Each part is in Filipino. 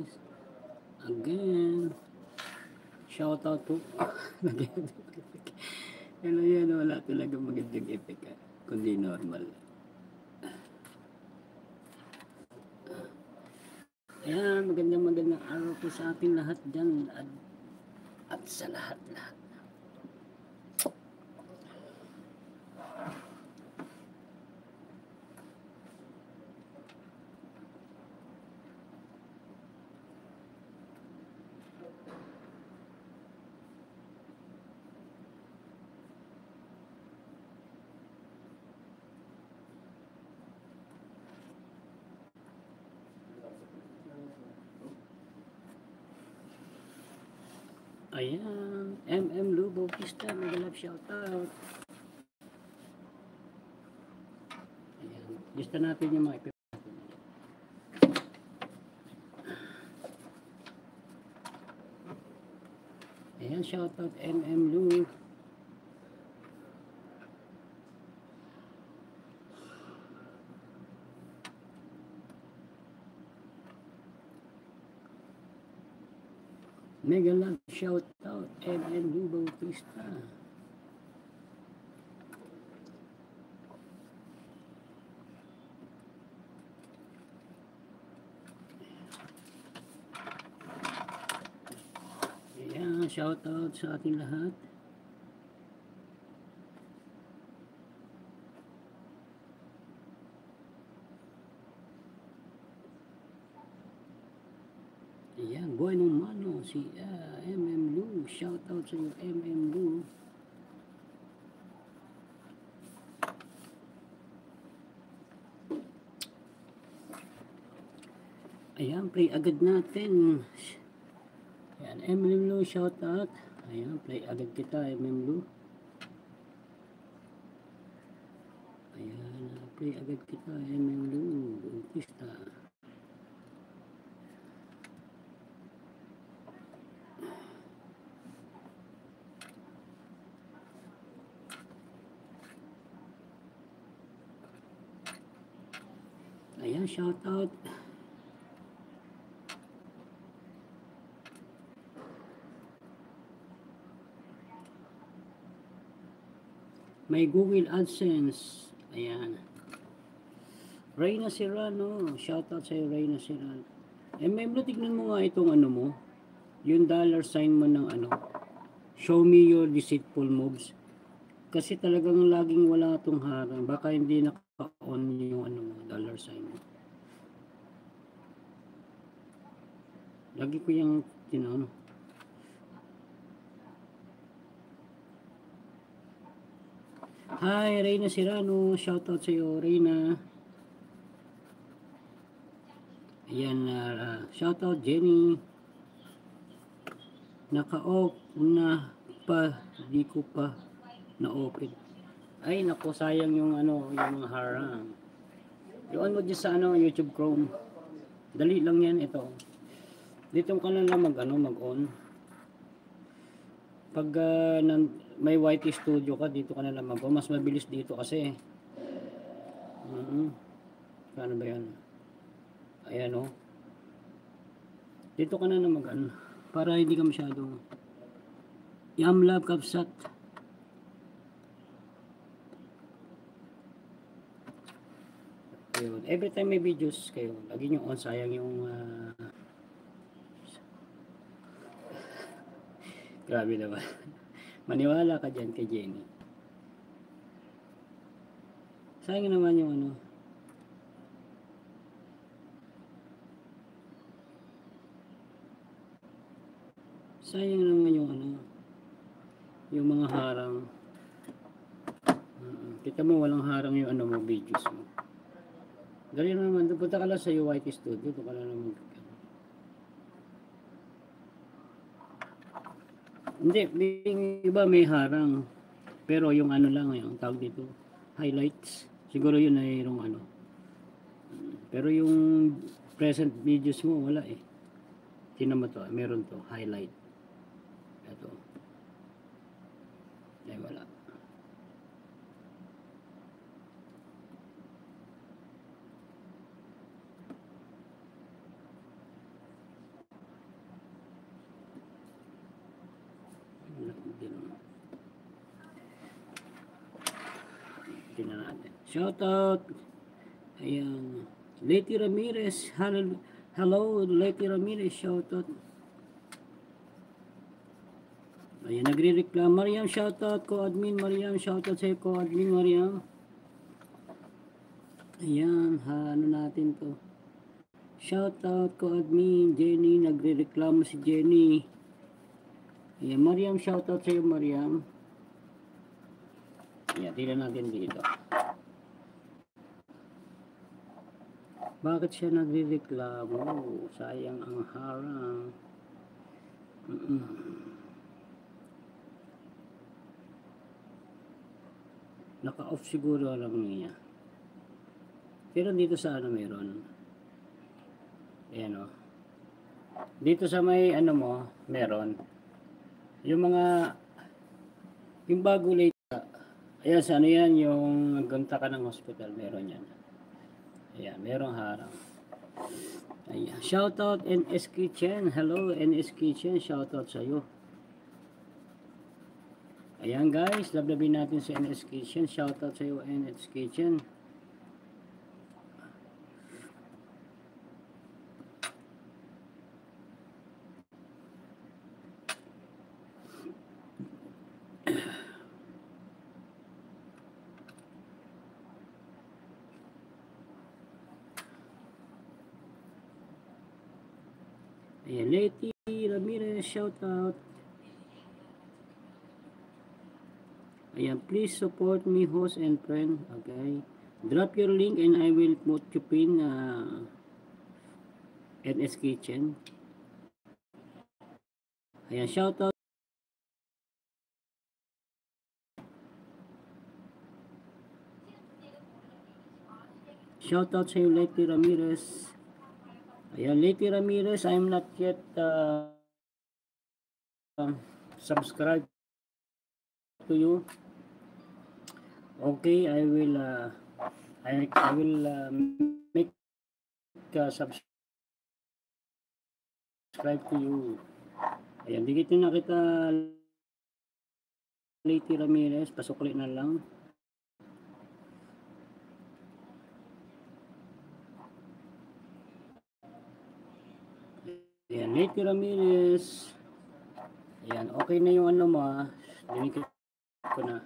guys. Again. Shout out po. Pero yan, wala talaga magandang effect. Kundi normal. Ayan, magandang araw po sa ating lahat dyan. At sa lahat-lahat. Ayan, MM Lubo Pista, mag-love shoutout. Ayan, lista natin yung mga ipip. Ayan, shoutout MM Lu. Mega love shoutout MM Lu Bautista. Ayan, shoutout sa ating lahat. Ayan, Boy Mano, si MM Lu. Shoutout sa iyo, MM Lu. Ayan, play agad natin. Ayan, MM Lu, shoutout. Ayan, play agad kita, MM Lu. Ayan, play agad kita, MM Lu. Bautista. Ayan, shoutout. May Google AdSense. Ayan. Reyna Serrano. Shoutout sa'yo, Reyna Serrano. Membro, tignan mo nga itong ano mo. Yung dollar sign mo ng ano. Show me your deceitful moves. Kasi talagang laging wala itong harang. Baka hindi naka-on yung ano mo, dollar sign mo. Lagi ko yung tinano. Hi, Reyna Serrano. Shoutout sa iyo, Reyna. Ayan, shoutout Jenny. Naka-off na pa, di ko pa na-open. Ay, naku, sayang yung ano, yung mga harang. Doon mo dyan sa ano, YouTube Chrome. Dali lang yan, ito. Dito ka na lang mag-on. Pag may YT Studio ka, dito ka na lang mag-on. Mas mabilis dito kasi. Paano ba yan? Ayan o. Dito ka na lang mag-on. Para hindi ka masyadong Yamlab Kapsat. Ayun. Every time may videos kayo, lagi nyo on. Sayang yung grabe naman. Maniwala ka dyan kay Jenny. Sayang naman yung ano. Sayang naman yung ano. Yung mga harang. Kita mo walang harang yung ano mo, videos mo. Dali naman, punta ka lang sa UYT Studio. Ito ka lang naman. Hindi, iba may harang. Pero yung ano lang, yung tawag dito, highlights. Siguro yun ay yung ano. Pero yung present videos mo, wala eh. Tingnan mo to, meron to, highlight. Ito. Ay, wala. Tingnan natin. Shoutout. Ayan. Leti Ramirez. Hello, Leti Ramirez. Shoutout. Ayan, nagre-reclam. Mariam, shoutout ko, admin Mariam. Shoutout sa'yo ko, admin Mariam. Ayan, ano natin to. Shoutout ko, admin Jenny. Nagre-reklamo si Jenny. Ayan, Mariam, shoutout sa'yo, Mariam. Ayan, tingnan natin dito. Bakit siya nagre-reklamo? Sayang ang harang. Naka-off siguro lang niya. Pero dito sa ano meron. Ayan o. Dito sa may ano mo, meron. Yung mga, yung bago late. Ayan, sa ano yan, yung gunta ka ng hospital, meron yan. Ayan, merong harang. Ayan, shoutout NS Kitchen. Hello NS Kitchen, shoutout sa'yo. Ayan guys, lablabin natin sa NS Kitchen. Shoutout sa'yo NS Kitchen. Ayan, Leti Ramirez, shoutout. Ayan, please support me, host and friend. Okay. Drop your link and I will put you pin NS Kitchen. Ayan, shoutout. Shoutout sa iyo, Leti Ramirez. Ayan, Leti Ramirez, I'm not yet subscribed to you. Okay, I will make subscribe to you. Ayan, di kita nakita Leti Ramirez, pasukli na lang. Ayan, Leti Ramirez. Ayan, okay na yung ano mo ha. Dinikit ko na.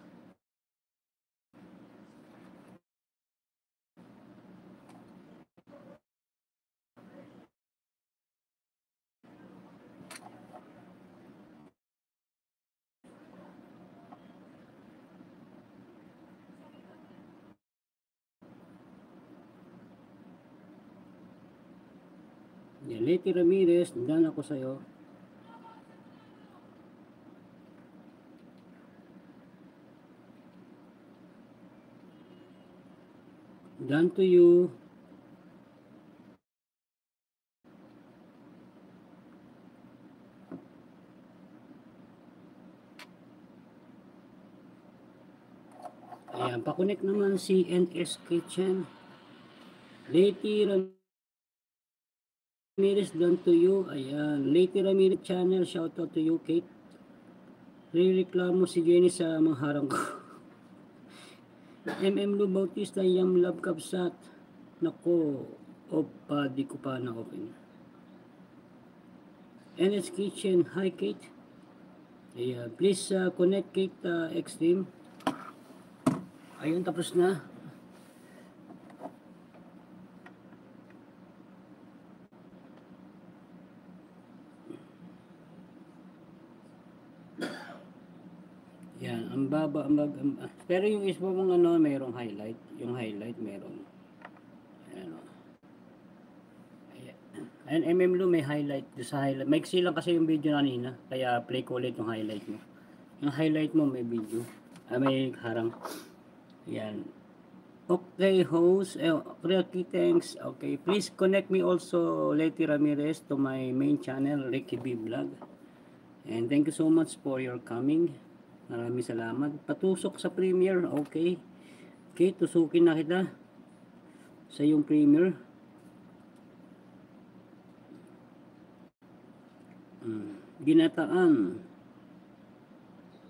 Ayan, Leti Ramirez, nandan ako sa'yo. Done to you. Ayan, pakunik naman si NS Kitchen. Leti Ramirez, done to you. Ayan, Leti Ramirez channel, shoutout to you, Kate. Rereklamo si Jenny sa mga harang ko. MM Lu Bautista, Yam Love Kapsat. Nako, opa, di ko pa na-open. NS Kitchen, hi Kate. Ayan, please connect Kate Extreme. Ayun, tapos na. Yan, ang baba, pero yung ispo mong ano, mayroong highlight. Yung highlight, meron. Ayan o. Ayan, MM Lu may highlight. Sa highlight. Maiksi lang kasi yung video kanina. Kaya play ko ulit yung highlight mo. Yung highlight mo may video. May harang. Ayan. Okay, host. Ricky, thanks. Okay, please connect me also, Leti Ramirez, to my main channel, Ricky B Vlog. And thank you so much for your coming. Maraming salamat. Patusok sa premiere. Okay. Okay, tusukin na kita sa yung premiere. Ginataan.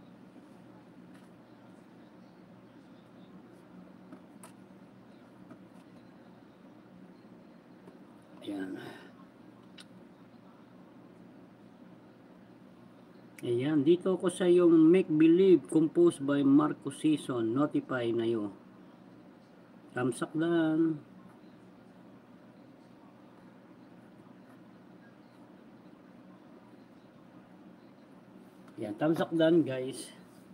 Ayan, dito ako sa yung Make Believe composed by Marco Season. Notify na yun. Tamsak lang. Ayan, tamsak dan guys.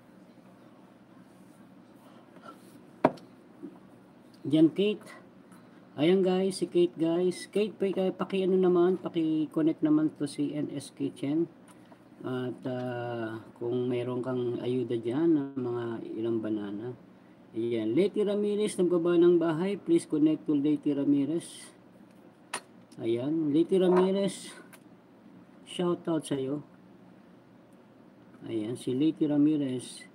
Diyan Kate. Ayan guys, si Kate guys. Kate, paki ano naman, paki-connect naman to si NS Kitchen. At kung mayroon kang ayuda dyan ng mga ilang banana. Ayan, Leti Ramirez, nagbaba ng bahay. Please connect to Leti Ramirez. Ayan, Leti Ramirez. Shout out sa'yo. Ayan, si Leti Ramirez.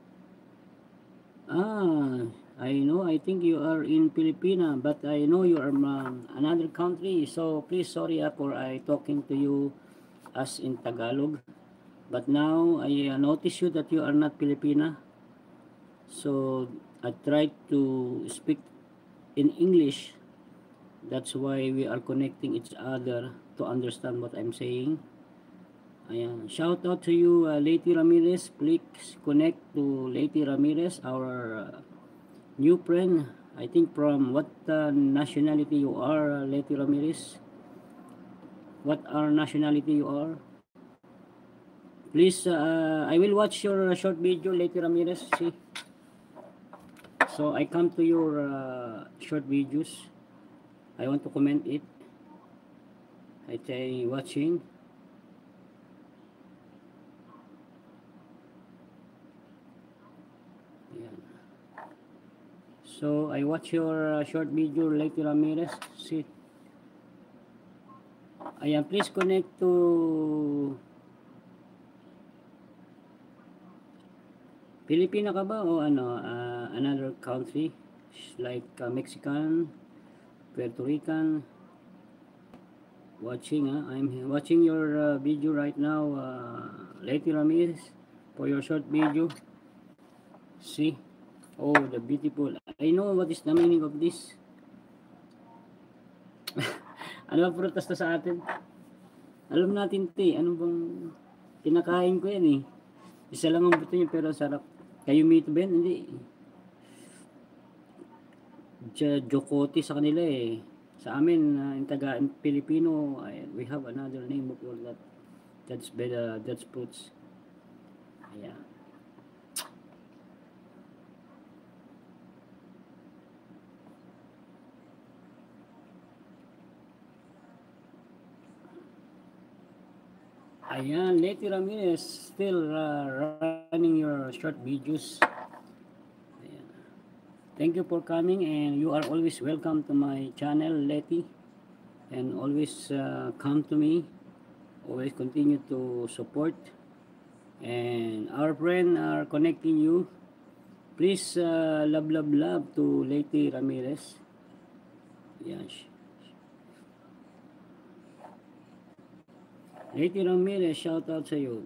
I think you are in Filipina, but I know you are another country. So please, sorry for I talking to you as in Tagalog. But now I notice you that you are not Filipina. So I tried to speak in English. That's why we are connecting each other to understand what I'm saying. Ayan. Shout out to you, Leti Ramirez. Please connect to Leti Ramirez, our new friend. I think from what nationality you are, Leti Ramirez? What our nationality you are? Please, I will watch your short video, Leti Ramirez. See? So I come to your short videos. I want to comment it. I try watching. Ayan. So I watch your short video, Leti Ramirez. See? Ayan, please connect to Pilipina ka ba o ano, another country like Mexican, Puerto Rican? Watching, I'm watching your video right now, Leti Ramirez, for your short video. See? Oh, the beautiful. I know what is the meaning of this. Ano ba prutas to sa atin? Alam natin ito eh. Ano bang kinakain ko yan eh. Isa lang ang buto niya pero sarap. Kayo meat ba yan? Hindi. Jokote sa kanila eh. Sa amin, in Filipino, we have another name for that. That's fruits. Ayan. Ayan, Leti Ramirez, still running your short videos. Ayan. Thank you for coming and you are always welcome to my channel, Leti. And always come to me. Always continue to support. And our friend are connecting you. Please love to Leti Ramirez. Ayan. Leti Ramirez, shout out sa iyo.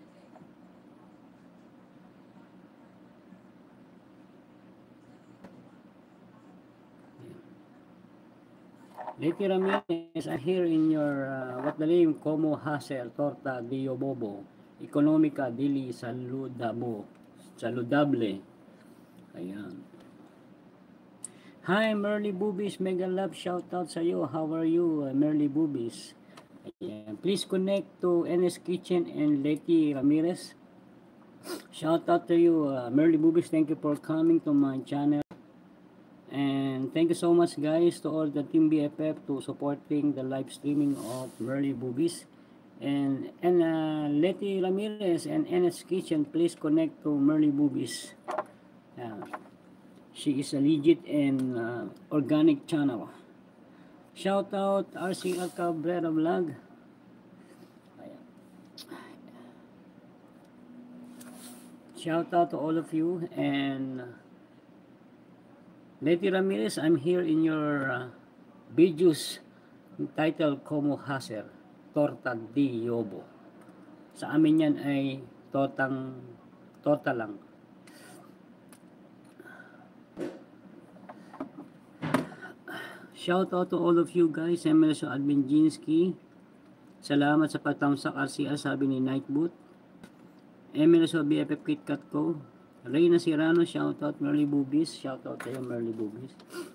Leti Ramirez, I'm here in your, what the name, Como Haser, Torta, Dio Bobo, Economica, Dili, Saludable. Ayan. Hi, Merly Boobies, mega love, shout out sa iyo. How are you, Merly Boobies? Ayan. Please connect to NS Kitchen and Leti Ramirez. Shout out to you, Merly Boobies. Thank you for coming to my channel. And thank you so much guys to all the Team BFF to supporting the live streaming of Merly Boobies. And Leti Ramirez and NS Kitchen, please connect to Merly Boobies. She is a legit and organic channel. Shout out RCL Cabrera Vlog. Shout out to all of you. And Leti Ramirez, I'm here in your videos titled Como Haser, Torta di Yobo. Sa amin yan ay torta lang. Shout out to all of you guys. Emerson Adminjinsky. Salamat sa pagtamsak RCR, sabi ni Nightboot. Emil sa BFF KitKat ko. Reyna Sirano, shoutout. Merly Boobies, shoutout sa'yo, Merly Boobies.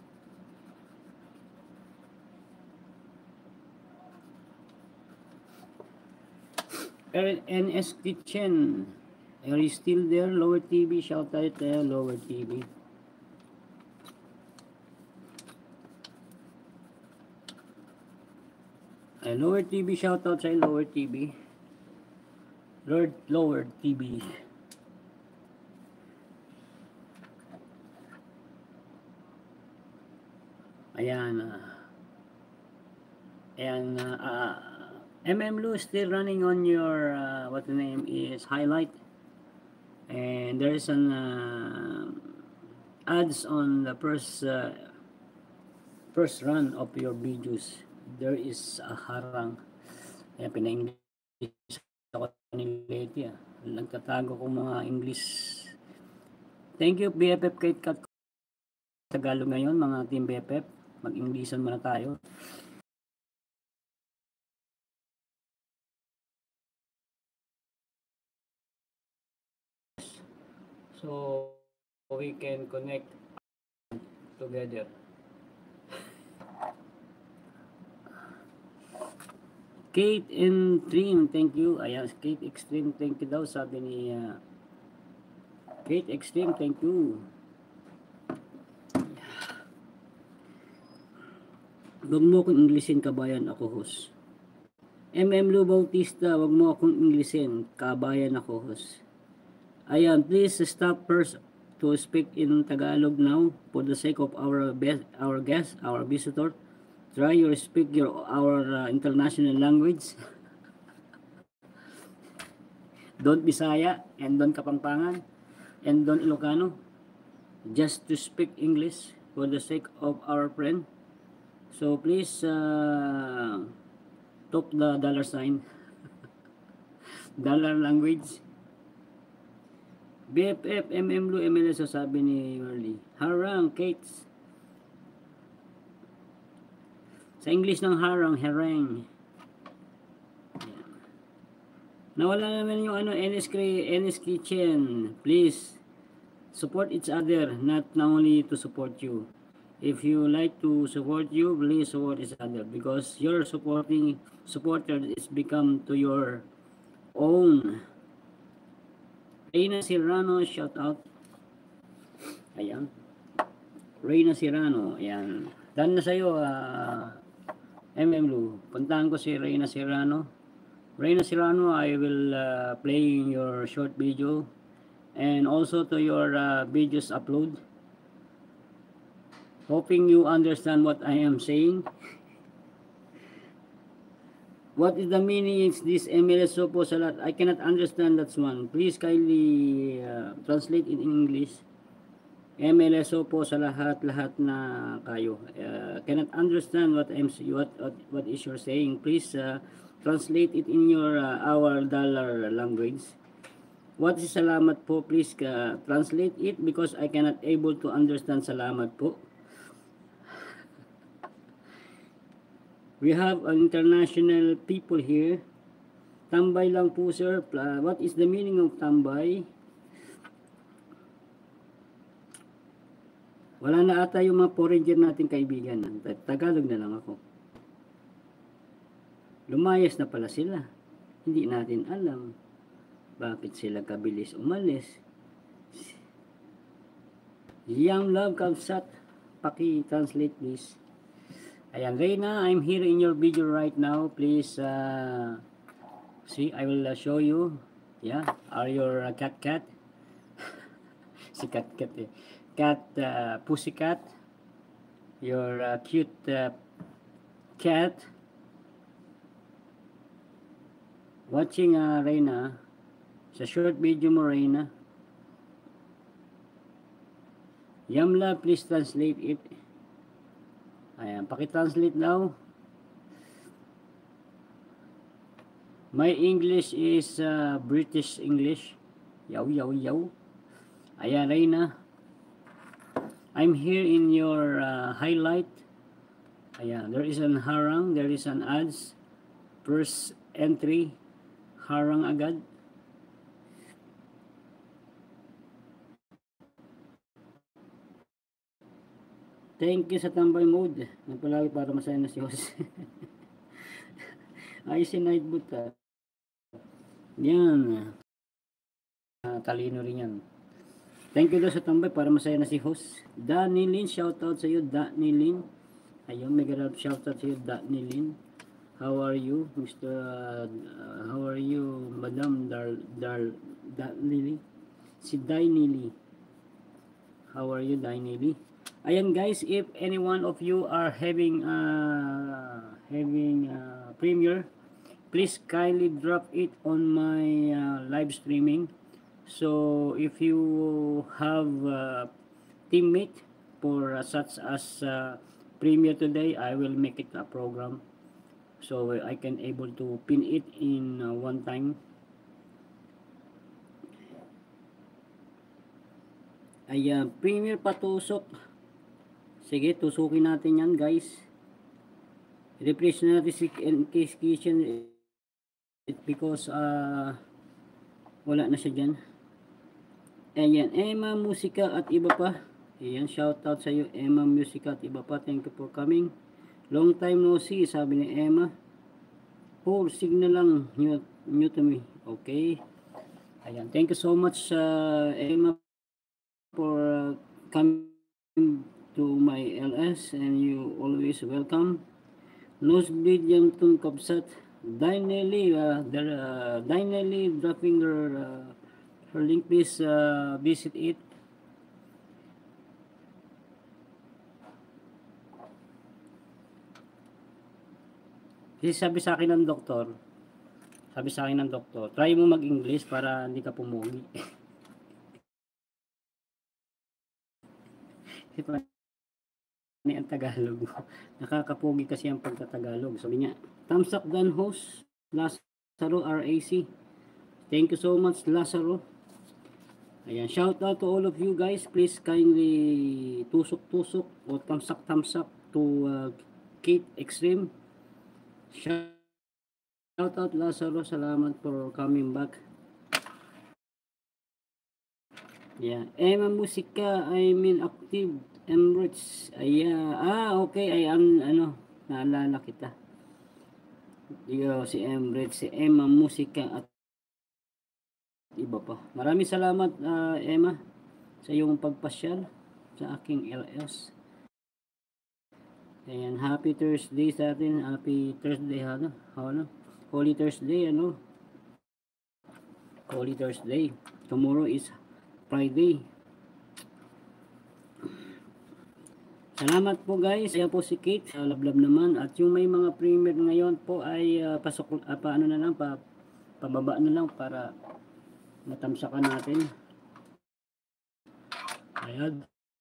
NS Kitchen. Are you still there? Lower TV, shoutout sa'yo, Lower TV. Lower TV, shoutout sa'yo, Lower TV. Lower TV. Ayan. MM Lu still running on your, what the name is, highlight. And there is an ads on the first run of your videos. There is a harang. Kaya pina-English ako ni Leti. Nagtatago ko mga English. Thank you, BFF KitKat. Tagalog ngayon, mga team BFF. Mag-Englishan muna tayo. So, we can connect together. Kate Extreme, thank you. Ayan, Kate Extreme, thank you daw. Sabi ni Kate Extreme, thank you. Huwag mo akong Englishin, kabayan ako, host. MM Lu Bautista, huwag mo akong Englishin, kabayan ako, host. Ayan, please stop first to speak in Tagalog now for the sake of our guest, our visitor. Try your speak our international language. Don't Bisaya and don't Kapampangan and don't Ilocano. Just to speak English for the sake of our friend. So please talk the dollar sign. Dollar language. BFF, MM Lu, MLS, sabi ni Merly. Harang, Kate. Sa English ng harang, herang. Yan. Nawala naman yung NS Kitchen. Please, support each other, not only to support you. If you like to support you, please support each other because your supporter is become to your own. Reyna Serrano, shout out. Ayan. Reyna Serrano, ayan. Done na sa'yo, MM Lu. Puntahan ko si Reyna Serrano. Reyna Serrano, I will play your short video and also to your videos upload. Hoping you understand what I am saying. What is the meaning of this MLS Sopo Salat? I cannot understand that one. Please kindly translate in English. MLS Sopo sa lahat na kayo. Cannot understand what is you're saying. Please translate it in your our dollar language. What is salamat po? Please translate it because I cannot able to understand salamat po. We have an international people here. Tambay lang po, sir. What is the meaning of tambay? Wala na ata yung mga foreigner natin kaibigan. Tagalog na lang ako. Lumayas na pala sila. Hindi natin alam. Bakit sila kabilis umalis? Young Love Kalsat. Paki-translate please. Ayan, Reyna, I'm here in your video right now. Please, see, I will show you. Yeah, are your cat? Si cat eh. Cat, pussycat. Your cute cat. Watching Reyna. Sa short video mo, Reyna. Yamla, please translate it. Ayan, paki-translate daw. My English is British English. Yaw. Ayan, Reyna. I'm here in your highlight. Ayan, there is an harang, there is an ads. First entry, harang agad. Thank you sa tambay mode. Nagpalagi para masaya na si Jose. Ay, si Nightboot ah. Yan. Talino rin yan. Thank you daw sa tambay para masaya na si host. Danny Lin, shoutout sa iyo, Danny Lin. Ayun, mega love shoutout sa iyo, Danny Lin. How are you, Mr. How are you, Madam Danny? Si Danny Lee. How are you, Danny Lee? Ayan guys, if any one of you are having premiere, please kindly drop it on my live streaming. So if you have a teammate for such as premiere today, I will make it a program so I can able to pin it in one time. Ayan, premiere patusok. Sige, tusukin natin yan guys. Refresh natin si Case Kitchen because wala na siya dyan. Ayan, Emma Musika at iba pa. Ayan, shoutout sa iyo, Emma Musika at iba pa. Thank you for coming. Long time no see, sabi ni Emma. Poor signal lang, new to me. Okay. Ayan, thank you so much Emma for coming to my LS, and you always welcome. Nosebleed yung tung kapsat. Dinelly, Dinelly dropping her link, please visit it. Kasi sabi sa akin ng doktor, try mo mag-English para hindi ka pumugi. Ni ang Tagalog. Nakakapugi kasi ang pagtatagalog. Sabi niya, thumbs up dan host, Lazaro RAC. Thank you so much, Lazaro. Ayan, shout out to all of you guys. Please kindly tusok-tusok o thumbs up to Kate Extreme. Shout out Lazaro, salamat for coming back. Yeah, Emma Musika, I mean active Emirates. Okay, naalala kita. Si Emirates, si Emma Musika at iba pa. Maraming salamat Emma sa iyong pagpasyal sa aking LS. Ayan, happy Thursday sa atin. Happy Thursday, Holy Thursday, Holy Thursday. Tomorrow is Friday. Salamat po guys. Ayan po si Kate. Lablab naman. At yung may mga premiere ngayon po ay pababa na lang para matamsakan natin. Ayan.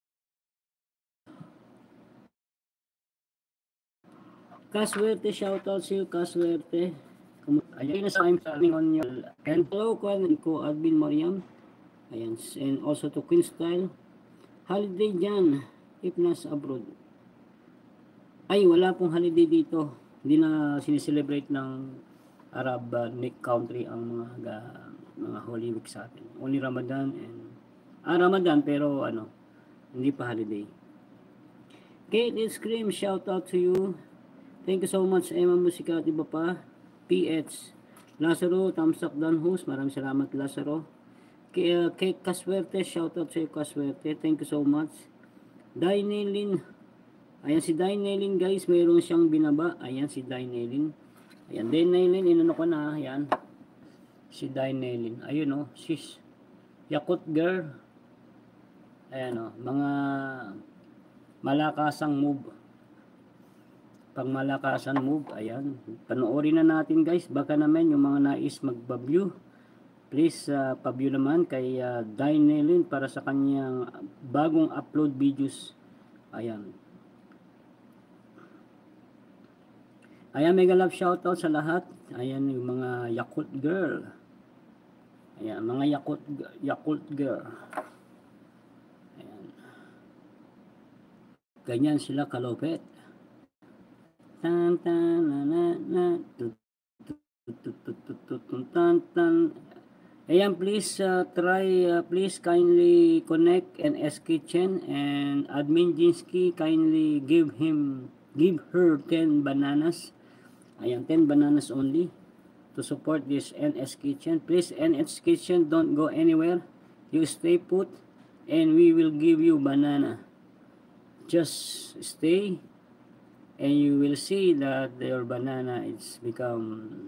Kaswerte, shoutout sa iyo, Kaswerte. Ayan, I'm starting on your and hello ko Admin Mariam. Ayan, and also to Queen Style. Holiday dyan, if nasa abroad. Ay, wala pong holiday dito. Hindi na sineselebrate ng Arab country ang mga Holy Week sa atin. Only Ramadan and Ramadan pero hindi pa holiday. Kate Scream, shout out to you. Thank you so much Emma Musika at iba pa. PH Lazaro, thumbs up dan host. Maraming salamat Lazaro. Kay Kaswerte, shout out sa iyo Kaswerte. Thank you so much. Dainelin. Ayan si Dainelin guys, mayroon siyang binaba. Ayan si Dainelin. Ayan, Dainelin, inano ko na. Ayan. Si Dainelin. Ayun sis. Yakut girl. Ayan mga malakasang move. Pang malakasan move. Ayan. Panoorin na natin guys. Baka naman yung mga nais magba-view. Please pa-view naman kay Dainelin para sa kanyang bagong upload videos. Ayan. Ayan, mega love shoutout sa lahat. Ayan yung mga Yakult girl. Ayan, mga Yakult girl. Ayan. Ganyan sila kalupit. Tan tan na na na tan tan. Ayan, please please kindly connect NS Kitchen and Admin Jinsky, kindly give her 10 bananas. Ayan, 10 bananas only to support this NS Kitchen. Please, NS Kitchen, don't go anywhere. You stay put and we will give you banana. Just stay and you will see that your banana is become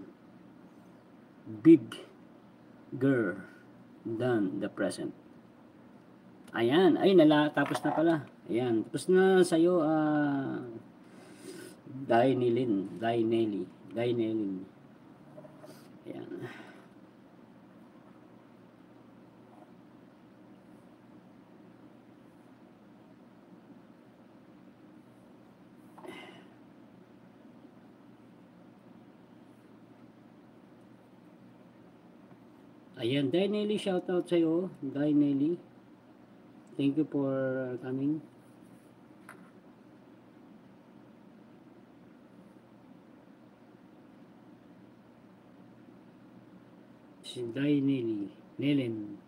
bigger than the present. Ayan, ay tapos na pala. Ayan, tapos na sa'yo, Dainelin. Ayan. Ayan, Dainelli, shout out sa'yo, Dainelli. Thank you for coming. Si Dainelli, Nelen.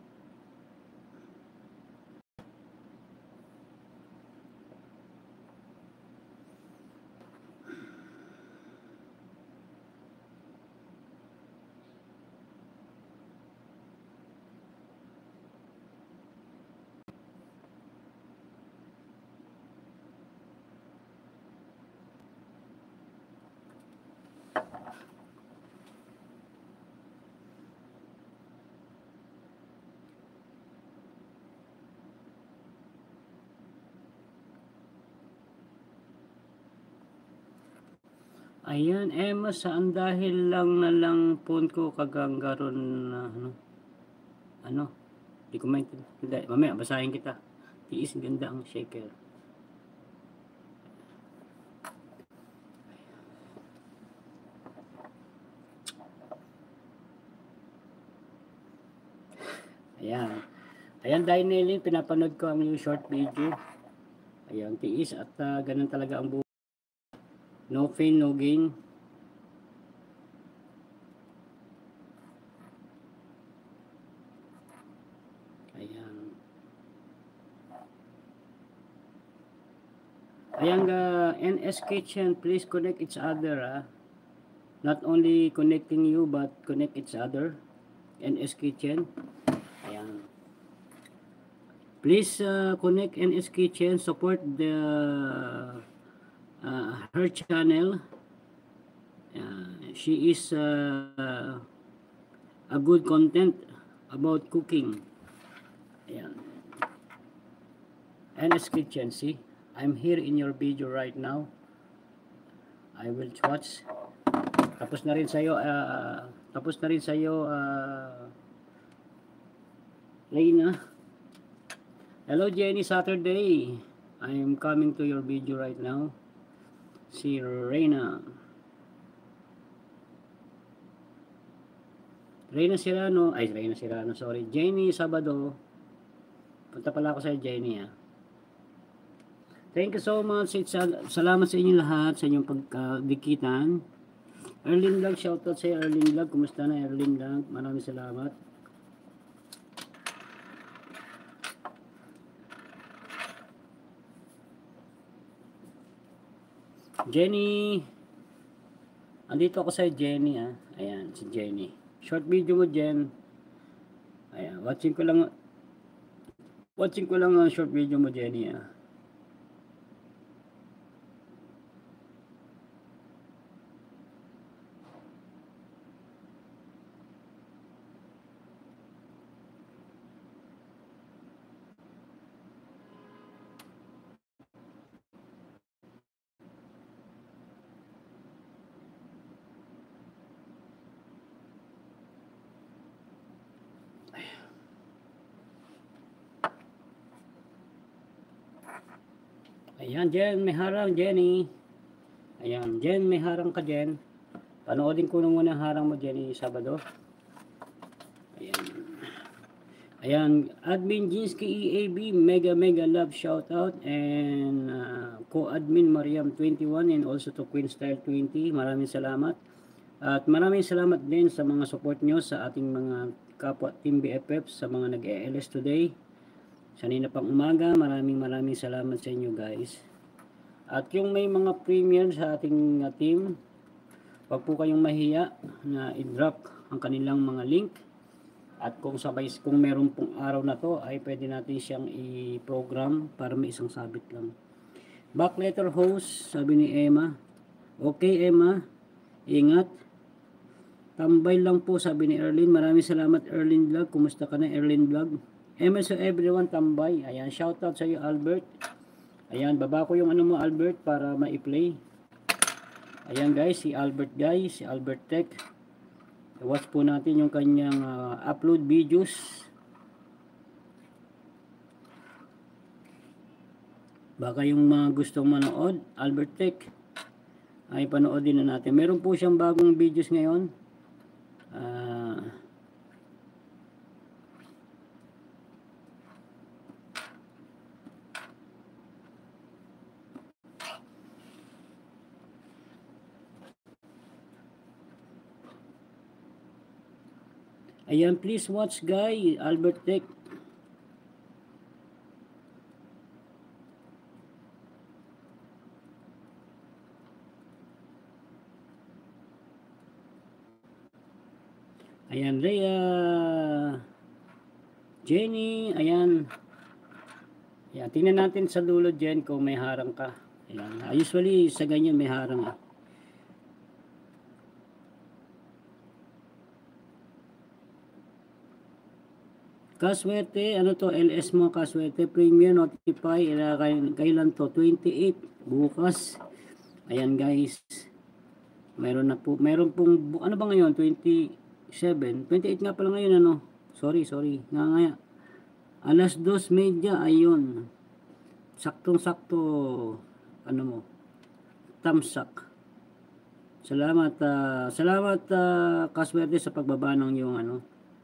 Ayan, Emma, saan dahil lang na lang phone ko kaganggaron na ano, di ko maintindihan. Mamaya, basahin kita. Tiis, ganda ang shaker. Ayan. Ayan, Dainelli, pinapanood ko ang yung short video. Ayan, tiis at ganun talaga ang buhay. No pain, no gain. Ayan. Ayan, NS Kitchen, please connect each other. Not only connecting you, but connect each other. NS Kitchen. Ayan. Please connect NS Kitchen, support the her channel. She is a good content about cooking. Ayan. NS Kitchen, see? I'm here in your video right now. I will watch. Tapos na rin sa'yo, Reina. Hello, Jenny Saturday. I am coming to your video right now. Si Reina. Reina Serrano, sorry. Jenny Sabado. Punta pala ako sa Jenny, Thank you so much. Salamat sa inyo lahat sa inyong pagdikitan. Erlin Vlog, shoutout sa Erlin Vlog. Kumusta na Erlin Vlog? Maraming salamat. Jenny. Andito ako sa Jenny, Ayan, si Jenny. Short video mo, Jen. Ayan, watching ko lang ang short video mo, Jenny, Ayan, Jen, may harang, Jenny. Ayan, Jen, may harang ka, Jen. Panoodin ko muna ang harang mo, Jenny, Sabado. Ayan. Ayan, Admin Jinsky EAB, mega love shout out. And co-admin Mariam 21 and also to Queen Style 20. Maraming salamat. At maraming salamat din sa mga support nyo sa ating mga kapwa Team BFF sa mga nag-ELS today. Sanina pang umaga, maraming salamat sa inyo guys. At yung may mga premier sa ating team, wag po kayong mahiya na i-drop ang kanilang mga link. At kung meron pong araw na to, ay pwede natin siyang i-program para may isang sabit lang. Back letter host, sabi ni Emma. Okay Emma, ingat. Tambay lang po, sabi ni Erlyn. Maraming salamat Erlyn Vlog. Kumusta ka na Erlyn Vlog? Emma so everyone, tambay. Ayan, shoutout sa iyo Albert. Ayan, baba ko yung ano mo Albert para ma-play. Ayan guys, si Albert Tech. Watch po natin yung kanyang upload videos. Baka yung mga gustong manood, Albert Tech, ay panoodin na natin. Meron po siyang bagong videos ngayon. Ayan, please watch guys, Albert Tech. Ayan, Rhea, Jenny, ayan. Ayan, tingnan natin sa dulo Jen kung may harang ka. Ayan, usually sa ganyan may harang. Kaswerte, ano to, LS mo kaswerte, premium notify, kailan to, 28, bukas. Ayan guys, meron pong, ano ba ngayon, 27, 28 nga pala ngayon, ano, sorry, nga, alas 2:30, ayun, saktong-sakto, ano mo, tamsak. Salamat, kaswerte sa pagbaba ng yung, ano,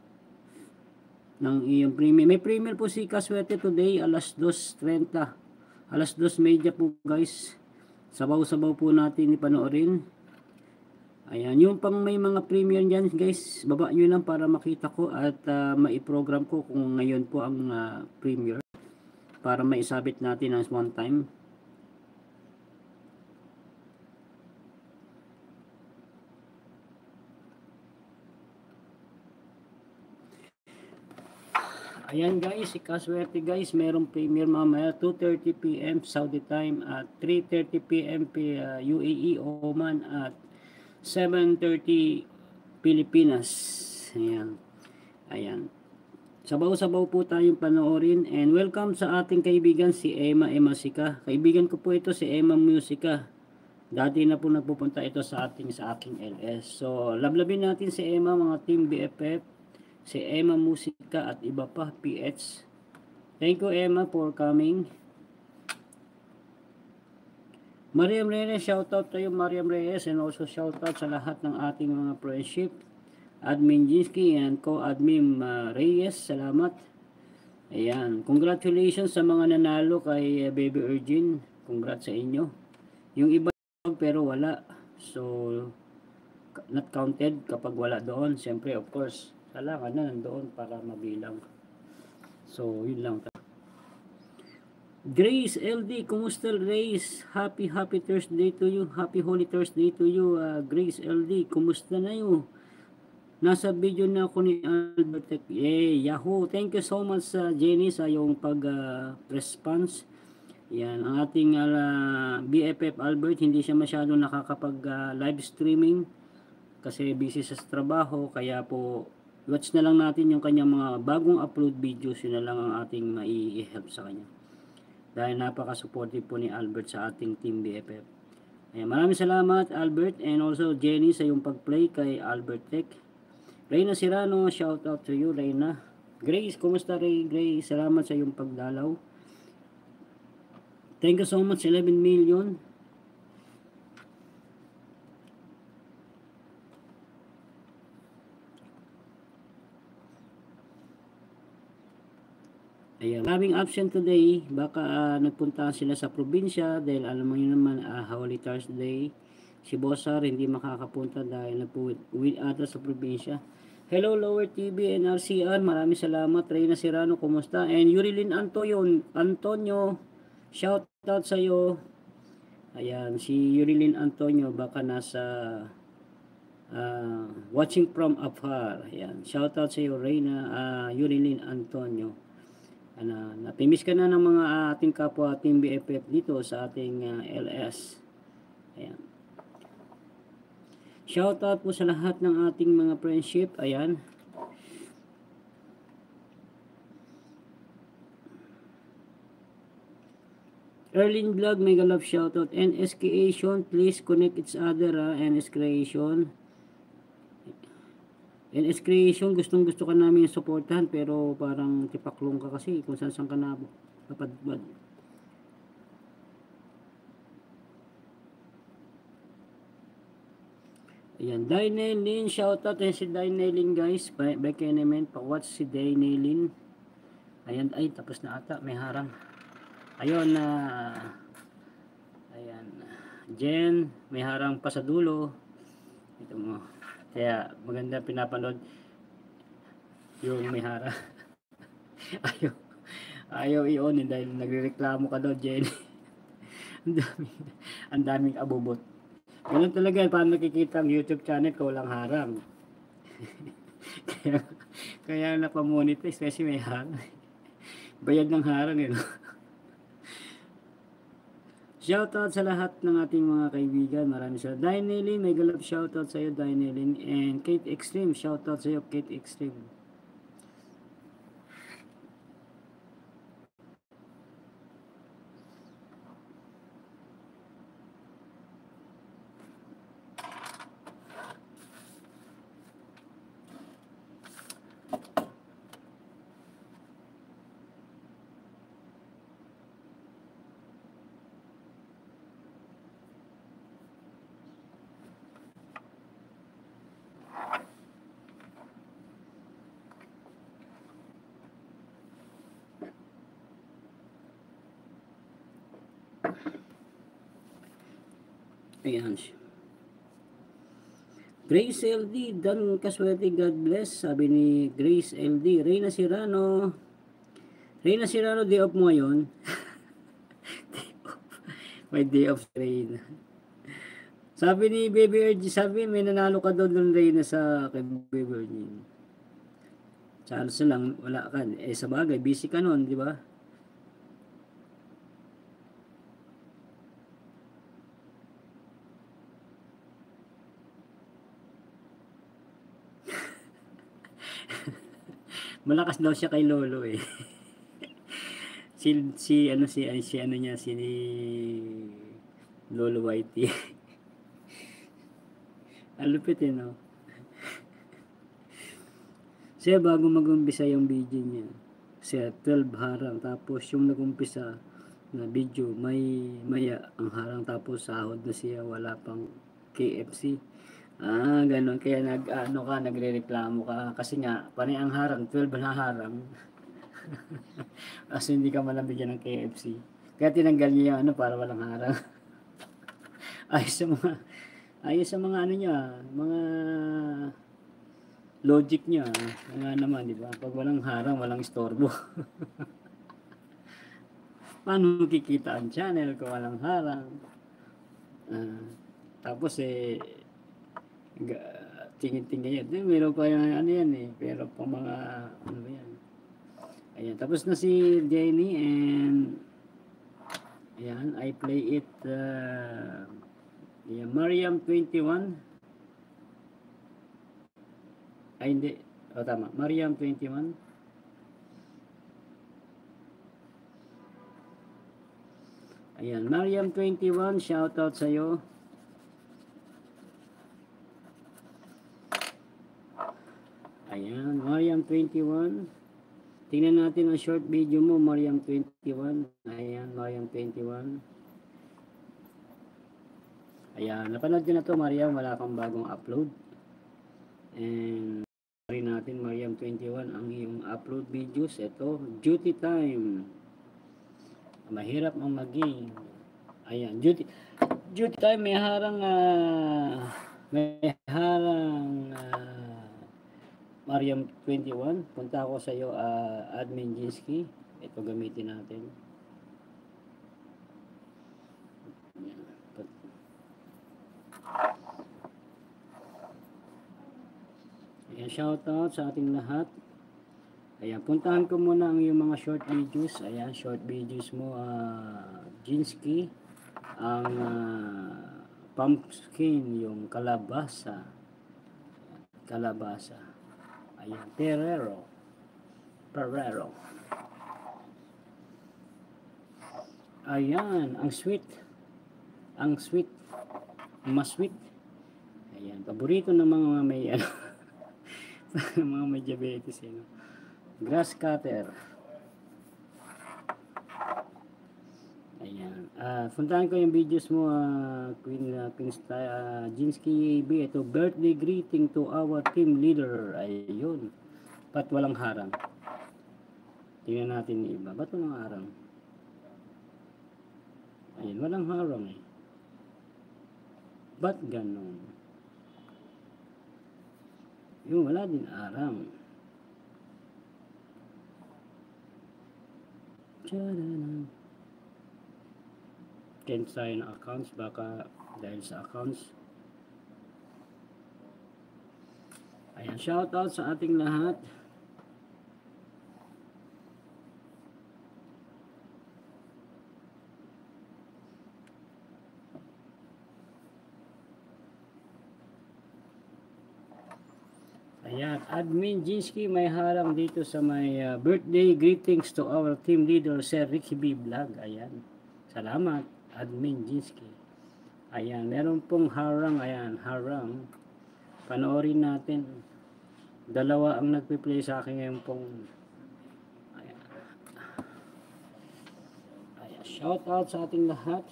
ng iyong premier. May premier po si Kaswerte today, alas 2:30. Alas 2:30 po guys. Sabaw-sabaw po natin ipanoorin. Ayan, yung pang may mga premier dyan guys, baba nyo lang para makita ko at maiprogram ko kung ngayon po ang premier. Para maisabit natin as one time. Ayan guys, si Kaswerte guys, merong premiere mamaya 2:30 PM Saudi time at 3:30 PM UAE Oman at 7:30 Pilipinas. Ayan. Sabaw-sabaw po tayong panoorin and welcome sa ating kaibigan si Emma Musica. Kaibigan ko po ito si Emma Musica. Dati na po nagpupunta ito sa aking LS. So, lablabin natin si Emma, mga team BFF. Si Emma Musica at iba pa, PH. Thank you Emma for coming. Mariam Reyes, shoutout tayo Mariam Reyes and also shoutout sa lahat ng ating mga friendship. Admin Jinsky and co-admin Reyes, salamat. Ayan, congratulations sa mga nanalo kay Baby Urgin. Congrats sa inyo. Yung iba pero wala. So, not counted kapag wala doon. Siyempre, of course, kailangan na nandoon para mabilang. So, yun lang. Grace LD, kumusta Grace? Happy Thursday to you. Happy Holy Thursday to you, Grace LD. Kumusta na yun? Nasa video na ako ni Albert. Yahoo! Thank you so much Jenny sa yung pag-response. Yan, ang ating BFF Albert, hindi siya masyado nakakapag live streaming kasi busy sa trabaho, kaya po watch na lang natin yung kanyang mga bagong upload videos, yun na lang ang ating mai-help sa kanya. Dahil napaka-supportive po ni Albert sa ating team BFF. Ayan, maraming salamat Albert and also Jenny sa yung pag-play kay Albert Tech. Reyna Serrano, shout out to you Reyna. Grace, kumusta Grace? Salamat sa yung pagdalaw. Thank you so much, 11 million. Ayan, maraming absent today. Baka nagpunta sila sa probinsya dahil alam mo yun naman, Holy Thursday. Si Bossar hindi makakapunta dahil nag-uwi ata sa probinsya. Hello, Lower TV and RCR. Maraming salamat. Reyna Serrano, kumusta? And Yurilin Antonio, shout out sa iyo. Ayan, si Yurilin Antonio, baka nasa watching from afar. Ayan, shout out sa iyo, Reyna, Yurilin Antonio. Natimiss ka na ng mga ating kapwa Team BFF dito sa ating LS. Ayan. Shout out po sa lahat ng ating mga friendship. Ayan. Erling Vlog, mega love shoutout. NS Creation, please connect each other NS Creation. NS Creation, gustong gusto ka namin supportahan pero parang tipaklong ka kasi kung saan ka na kapadbad. Ayan, Dainelin, shoutout. Ayan si Dainelin guys, by Kenemen, pa-watch si Dainelin. Ayan, ay tapos na ata, may harang. Ayun na, ayan, Jen, may harang pa sa dulo. Ito mo, kaya maganda pinapanood yung may harang. ayaw i-on dahil nagrereklamo ka daw, Jen. ang daming abubot. Ganun talaga, paano nakikita ang YouTube channel ko walang harang. kaya napamonetize kasi may harang. Bayad ng harang eh. Shoutout sa lahat ng ating mga kaibigan. Maraming salamat. Dainelin, may galap shoutout sa iyo, Dainelin. And Kate Extreme, shoutout sa iyo, Kate Extreme. Ayan siya. Grace LD, Dan Kaswerte, God bless. Sabi ni Grace LD, Reyna Serrano. Reyna Serrano, day off mo ngayon. May day off Reyna. Sabi ni Baby RG, sabi may nanalo ka doon Reyna sa kay Baby RG. Charles lang, wala ka. Sa bagay, busy ka noon, di ba? Malakas daw siya kay Lolo eh. si Lolo Whitey. Alupit eh, no? Siya bago mag-umpisa yung video niya, siya 12 harang, tapos yung nag-umpisa na video, maya ang harang, tapos sahod na siya, wala pang KFC. Ganun, kaya nagre-reklamo ka, kasi nga, panay ang harang, 12 na harang. Kasi hindi ka malabigyan ng KFC. Kaya tinanggal niya yung para walang harang. ayos sa mga niya, mga logic niya. Naman, di ba? Pag walang harang, walang istorbo. Paano kikita ang channel kung walang harang? Tapos tingin-tingin yan. Meron pa yung yan eh. Pero pa mga, ba yan? Ayan, tapos na si Jenny and ayan, I play it Mariam 21. Ay hindi, tama, Mariam 21. Ayan, Mariam 21, shoutout sa iyo. Ayan, Mariam 21. Tingnan natin ang short video mo, Mariam 21. Ayan, Mariam 21. Ayan, napanood ko na to, Mariam, wala kang bagong upload. And rin natin, Mariam 21, ang iyong upload videos. Ito, duty time. Mahirap ang maging. Ayan, duty time, may harang Mariam 21. Punta ako sa iyo, Admin Jinsky. Ito gamitin natin. Ayan, shoutout sa ating lahat. Ayan, puntahan ko muna ang iyong mga short videos. Ayan, short videos mo, Jinsky. Ang pumpkin, yung kalabasa. Kalabasa. Ayan, Perero. Ayan, ang sweet. Ang sweet. Mas sweet. Ayan, paborito ng mga may mga may diabetes, no? Grass cutter. Ayan. Puntahan ko yung videos mo, Queen Jinsky AB. Ito, birthday greeting to our team leader. Ayun. Ba't walang harang? Tingnan natin yung iba. Ba't walang harang? Ayun, walang harang eh. Ba't ganon? Yung wala din harang. Tadaanan. Change tayo ng accounts, baka dahil sa accounts. Ayan, shoutout sa ating lahat. Ayan, Admin Jinsky, may harang dito sa may birthday greetings to our team leader, Sir Ricky B. Vlog. Ayan, salamat, Admin Jinsky. Ayan, meron pong harang. Ayan, harang. Panoorin natin. Dalawa ang nagpi-play sa akin ngayon pong. Ayan. Ayan, shout out sa ating lahat.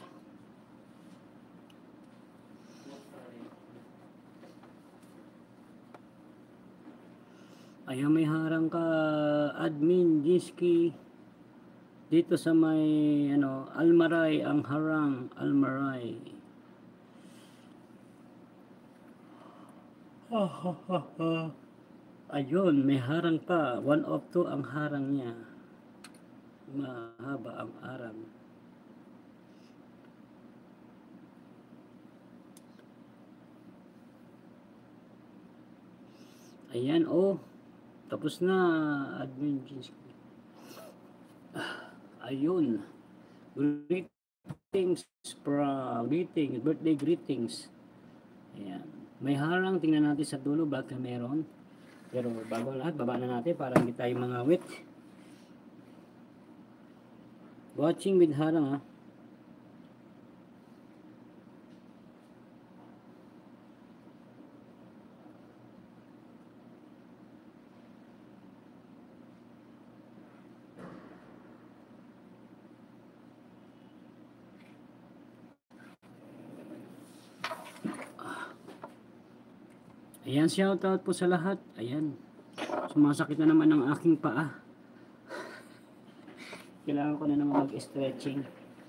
Ayan, may harang ka, Admin Jinsky. Dito sa may Almaray, ang harang, Almaray. Ayun, may harang pa. 1 of 2 ang harang niya. Mahaba ang harang. Ayan, oh. Tapos na, Admin Jinsky. Ayun. Greetings, birthday greetings. Ayan. May harang, tingnan natin sa dulo, baka meron. Pero bago lahat, baba na natin para hindi tayo mangawit. Watching with harang, ha. Ayan, shoutout po sa lahat. Ayan. Sumasakit na naman ang aking paa. Kailangan ko na naman mag-stretching.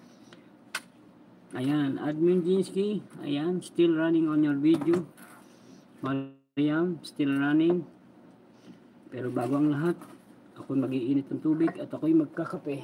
Ayan, Admin Jinsky. Ayan, still running on your video. Mariam, still running. Pero bago ang lahat, ako mag-iinit ng tubig at ako'y magkakape.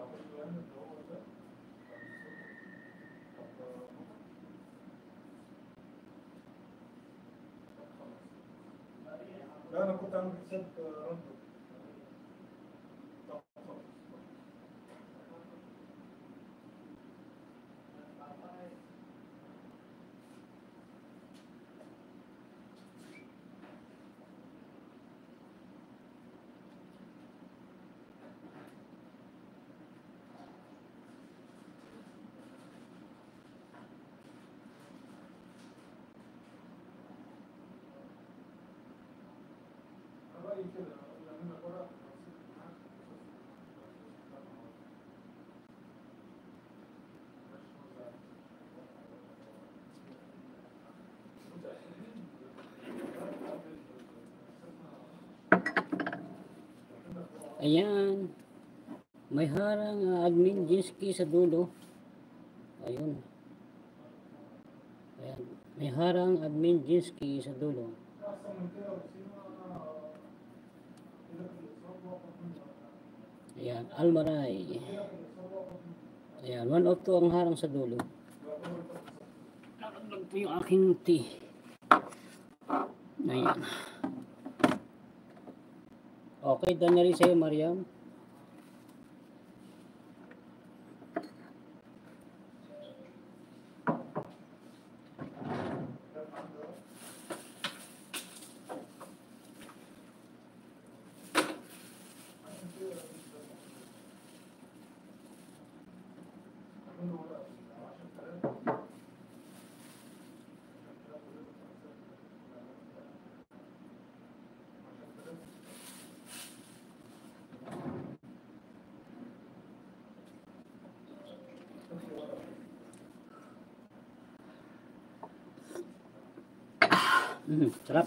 لا انا كنت عامل حساب رد. رأيي كده لان انا بره Ayan. May harang admin Jinsky sa dulo. Ayun. Ayan. May harang admin Jinsky sa dulo. احسن من كده وسيما كده في الاصابه وقف منه. Ayan. Almaray. Ayan. 1 of 2 ang harang sa dulo. Nalaglag po yung aking tea. Ayan. Okay, done na rin sa'yo, Mariam. Sarap.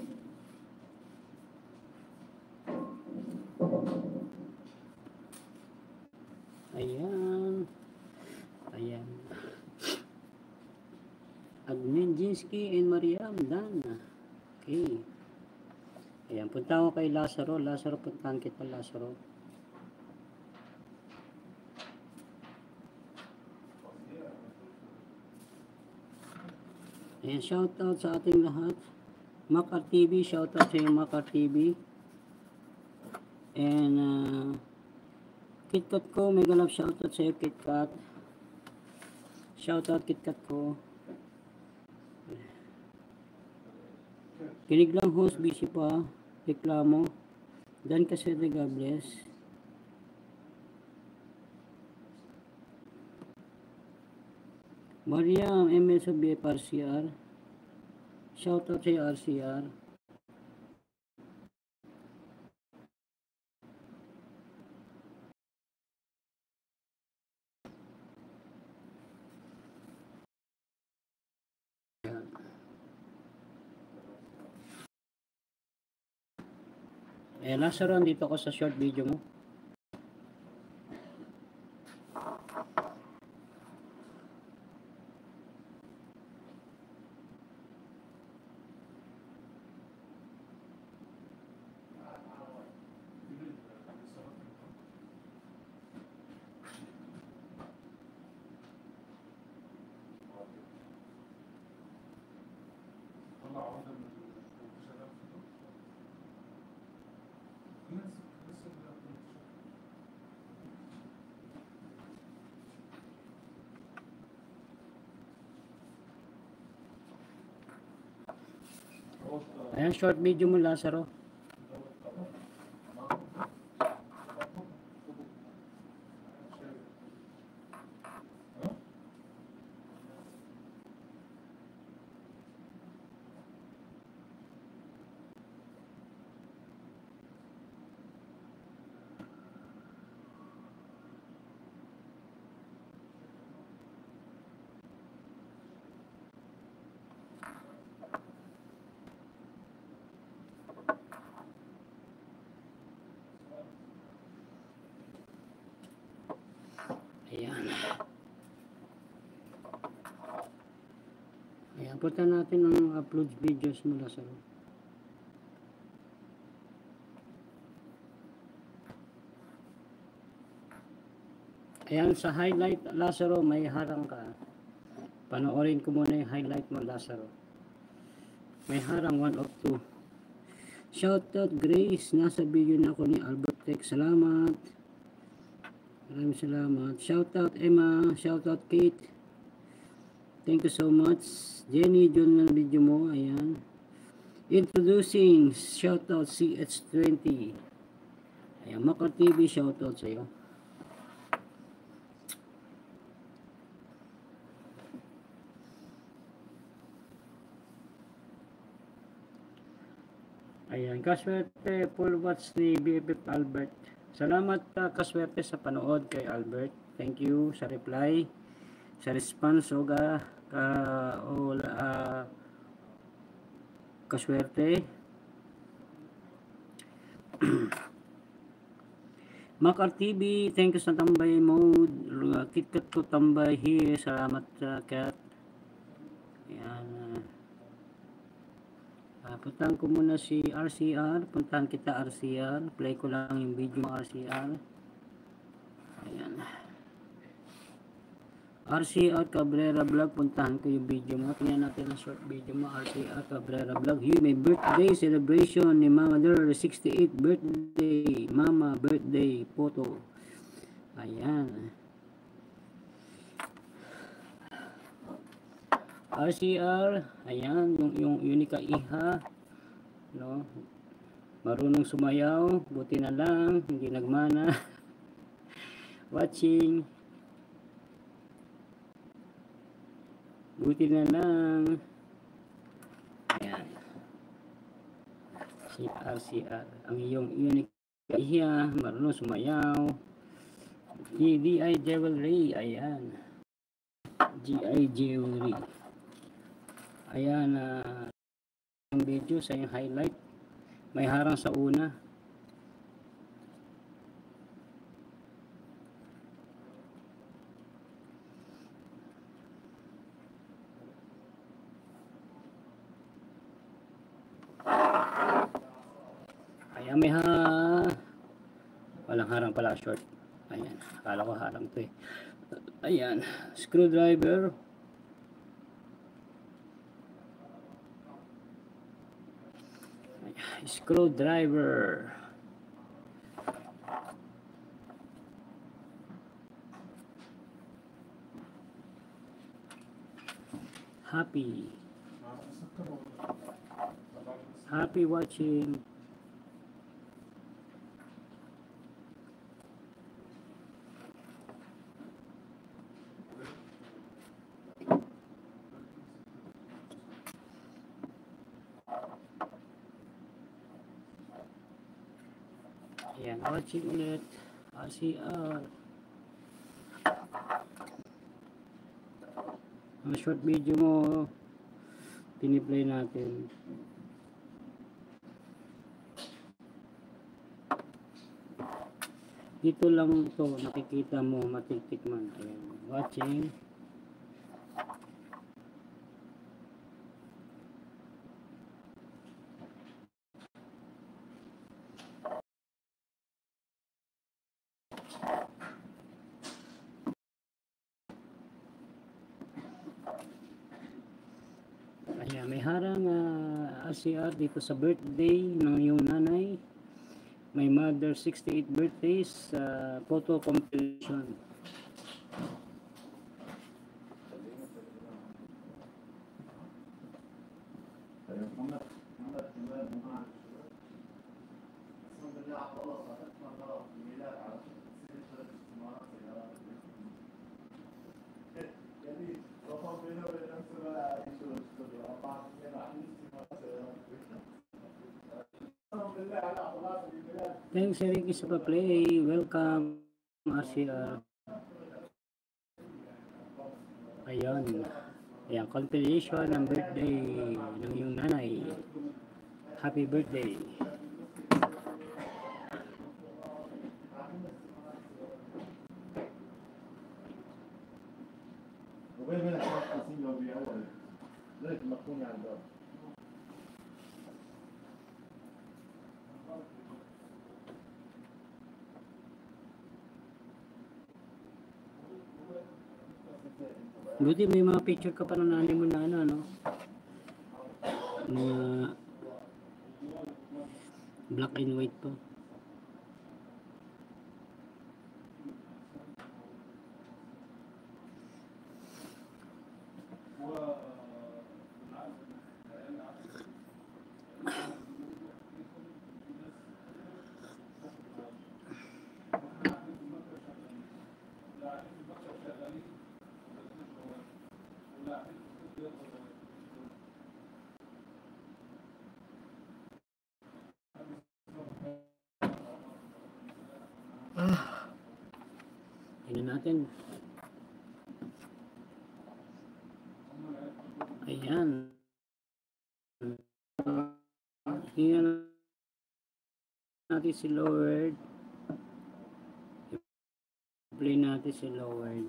Ayan. Ayan. Admin Jinsky and Mariam, done. Okay. Ayan, punta ako kay Lazaro. Lazaro, puntahan kita, Lazaro. Ayan, shoutout sa ating lahat. Makar TV, shoutout sa iyo, Makar TV. And KitKat ko, mega love shoutout sa iyo, KitKat. Shoutout KitKat ko. Kinig lang host, busy pa. Reklamo. Dan kasi de God bless. Mariam, MS of BF RCR. Shoutout sa iyo, RCR. Lazaro, dito ako sa short video mo. طلع عقده من المنتشرات. الناس لسه بتنتشر. Ayan, short video mo, Lazaro. Ayan. Ayan, punta natin ang upload videos mo, Lazaro. Ayan, sa highlight, Lazaro, may harang ka. Panoorin ko muna yung highlight mo, Lazaro. May harang 1 of 2. Shoutout Grace, nasa video na ako ni Albert Tech. Salamat. Maraming salamat. Shoutout Emma, shoutout Kate. Thank you so much. Jenny, dyan na video mo. Ayan. Introducing, shoutout CH20. Ayan, Makar TV, shoutout sa'yo. Ayan, kaswerte, full watch ni BFF Albert. Salamat kaswerte sa panood kay Albert. Thank you sa reply, sa response o kaswerte. Makar TV, thank you sa tambay mode. KitKat ko tambay here. Salamat Kat. Ayan. Puntahan ko muna si RCR. Puntahan kita RCR. Play ko lang yung video mo RCR. Ayan. RCR Cabrera Vlog. Puntahan ko yung video mo. Tingnan natin ang short video mo. RCR Cabrera Vlog. Yung may birthday celebration ni Mama Der. 68 birthday. Mama birthday photo. Ayan. RCR, ayan, yung Unica Iha, no? Marunong sumayaw, buti na lang, hindi nagmana. Watching. Buti na lang. Ayan. Si RCR, ang iyong Unica Iha, marunong sumayaw. GI Jewelry, ayan. GI Jewelry. Ayan, yung video sa yung highlight. May harang sa una. Ayan, may walang harang pala, short. Ayan, akala ko harang to eh. Ayan, screwdriver. Screwdriver. Happy watching. Ayan, watching ulit. RCR. Ang short video mo, piniplay natin. Dito lang to nakikita mo, matiktikman. Ayan, watching. Ayan, may harang RCR dito sa birthday ng iyong nanay. My mother 68 birthdays photo compilation. Thanks Ricky sa pa-play. Welcome RCR. Ayan. Ayan, compilation ng birthday ng iyong nanay. Happy birthday. Buti may mga picture ka pa ng nanay mo na ano. Mga black and white pa. Tingnan natin. Ayan. Tingnan natin si lowered. I-play natin si lowered.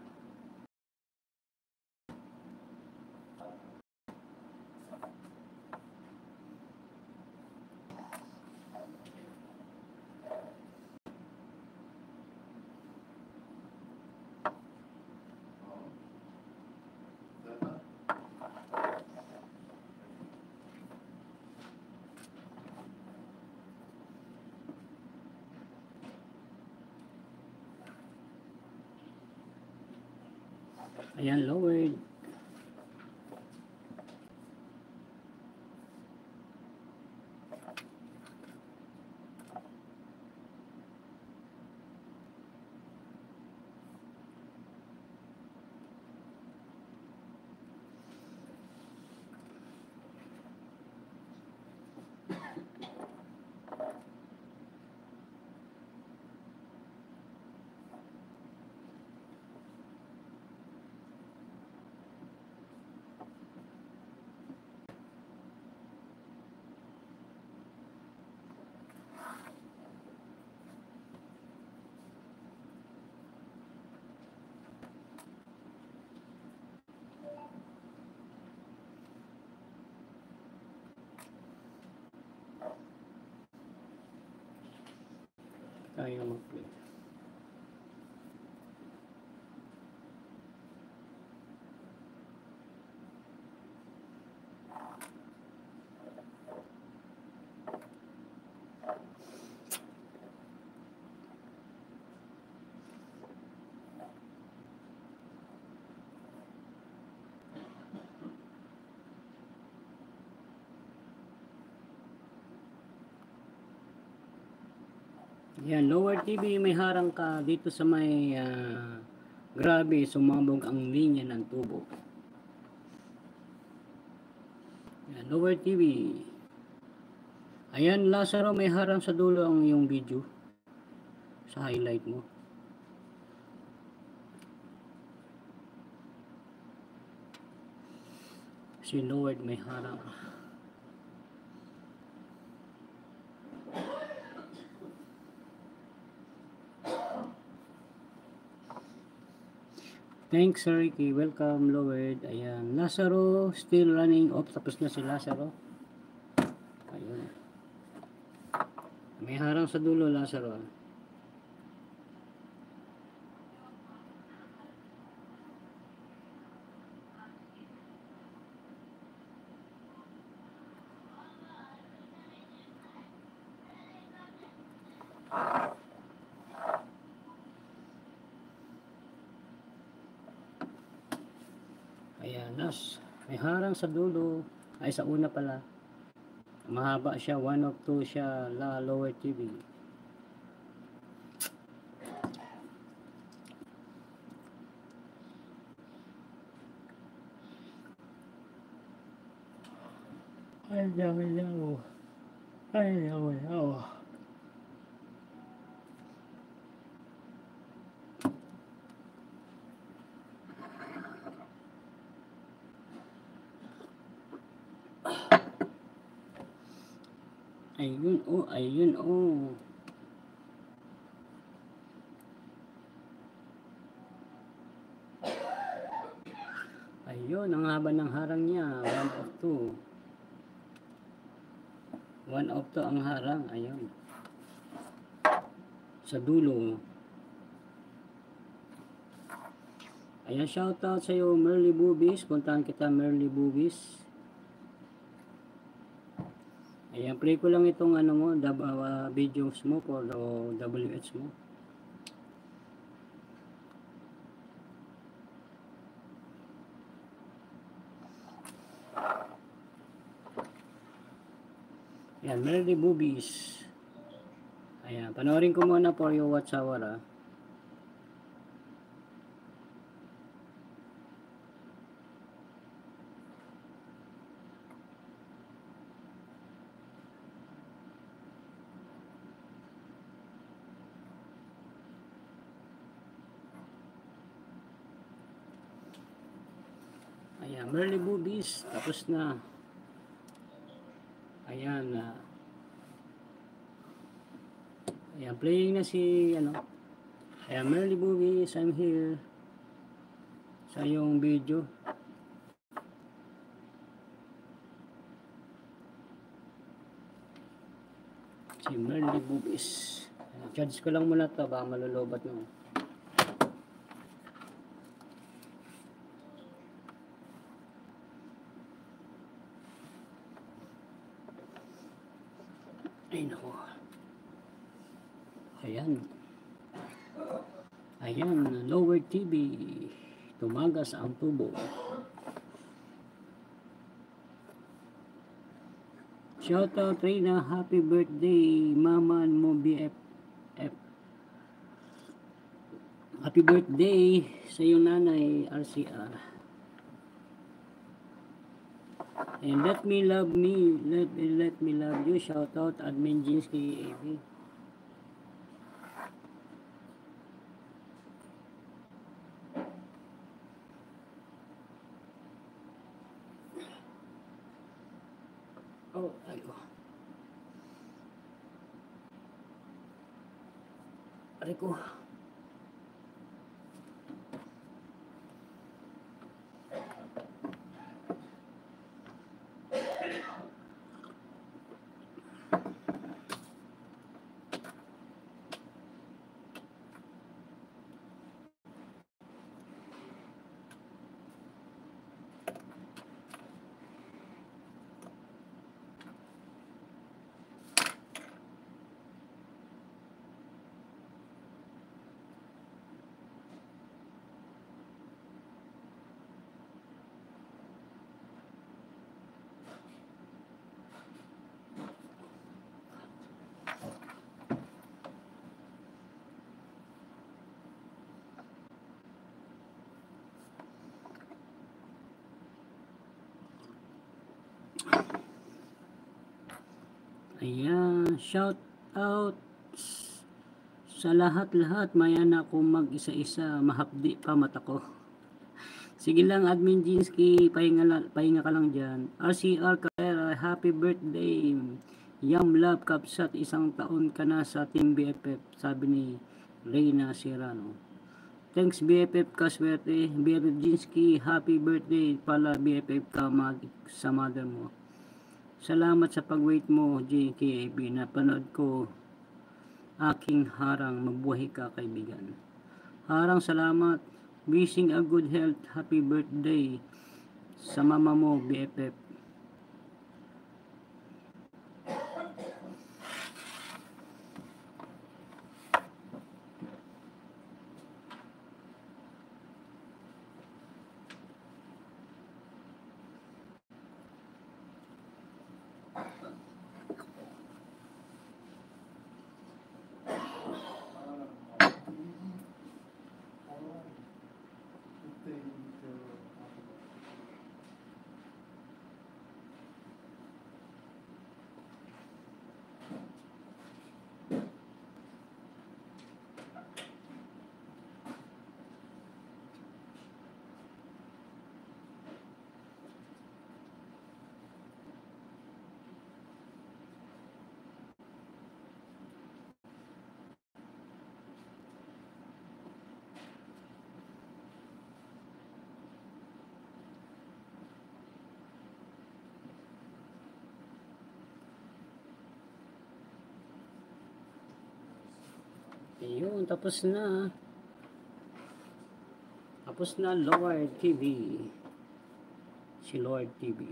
Ayan, lowered. Tayo mag-play. Yan, lower TV, may harang ka dito sa may grabe, sumabog ang linya ng tubo. Yan, lower TV. Ayan, Lazaro, may harang sa dulo ang iyong video. Sa highlight mo. Si lowered may harang. Thanks, Sir Ricky. Welcome, lowered. Ayan. Lazaro, still running off. Tapos na si Lazaro. Ayun. May harang sa dulo, Lazaro. Ayan, may harang sa dulo. Ay, sa una pala. Mahaba siya, 1 of 2 siya, lower TV. Ay, yaw. Ay, yaw. Ayun, oh. Ayun, ang haba ng harang niya, 1 of 2. 1 of 2 ang harang, ayun. Sa dulo. Ayan, shoutout sa iyo, Merly Boobies. Puntahan kita, Merly Boobies. Ayan, play ko lang itong ano mo, videos mo for WH mo. Ayan, Merly Boobies. Ayan, panoorin ko muna for your watch hour ah. Ayan, Merly Boobies, tapos na. Ayan, ayan, playing na si, ano, ayan, Merly Boobies, I'm here sa iyong video. Si Merly Boobies. Charge ko lang muna to, baka malulobat mo. Ay, naku. Ayan. Ayan, Lower TV. Tumagas ang tubo. Shoutout Reyna, happy birthday, mama mo BFF. Happy birthday sa iyong nanay, RCR. And let me love you. Shoutout Admin Jinsky AB. Oh, ayko. Ayko. Ayan, shout out sa lahat-lahat. Maya na akong mag-isa-isa, mahapdi pa mata ko. Sige lang, Admin Jinsky, pahinga ka lang dyan. RCR Carrera, happy birthday. Yam Love Kapsat, 1 taon ka na sa Team BFF, sabi ni Reyna Serrano. Thanks BFF Kaswerte, BFF Jinsky, happy birthday pala BFF ka sa mother mo. Salamat sa pag-wait mo, JKAB. Napanood ko aking harang. Mabuhay ka, kaibigan. Harang, salamat. Wishing a good health. Happy birthday sa mama mo, BFF. Ayun, tapos na. Tapos na Lord TV. Si Lord TV.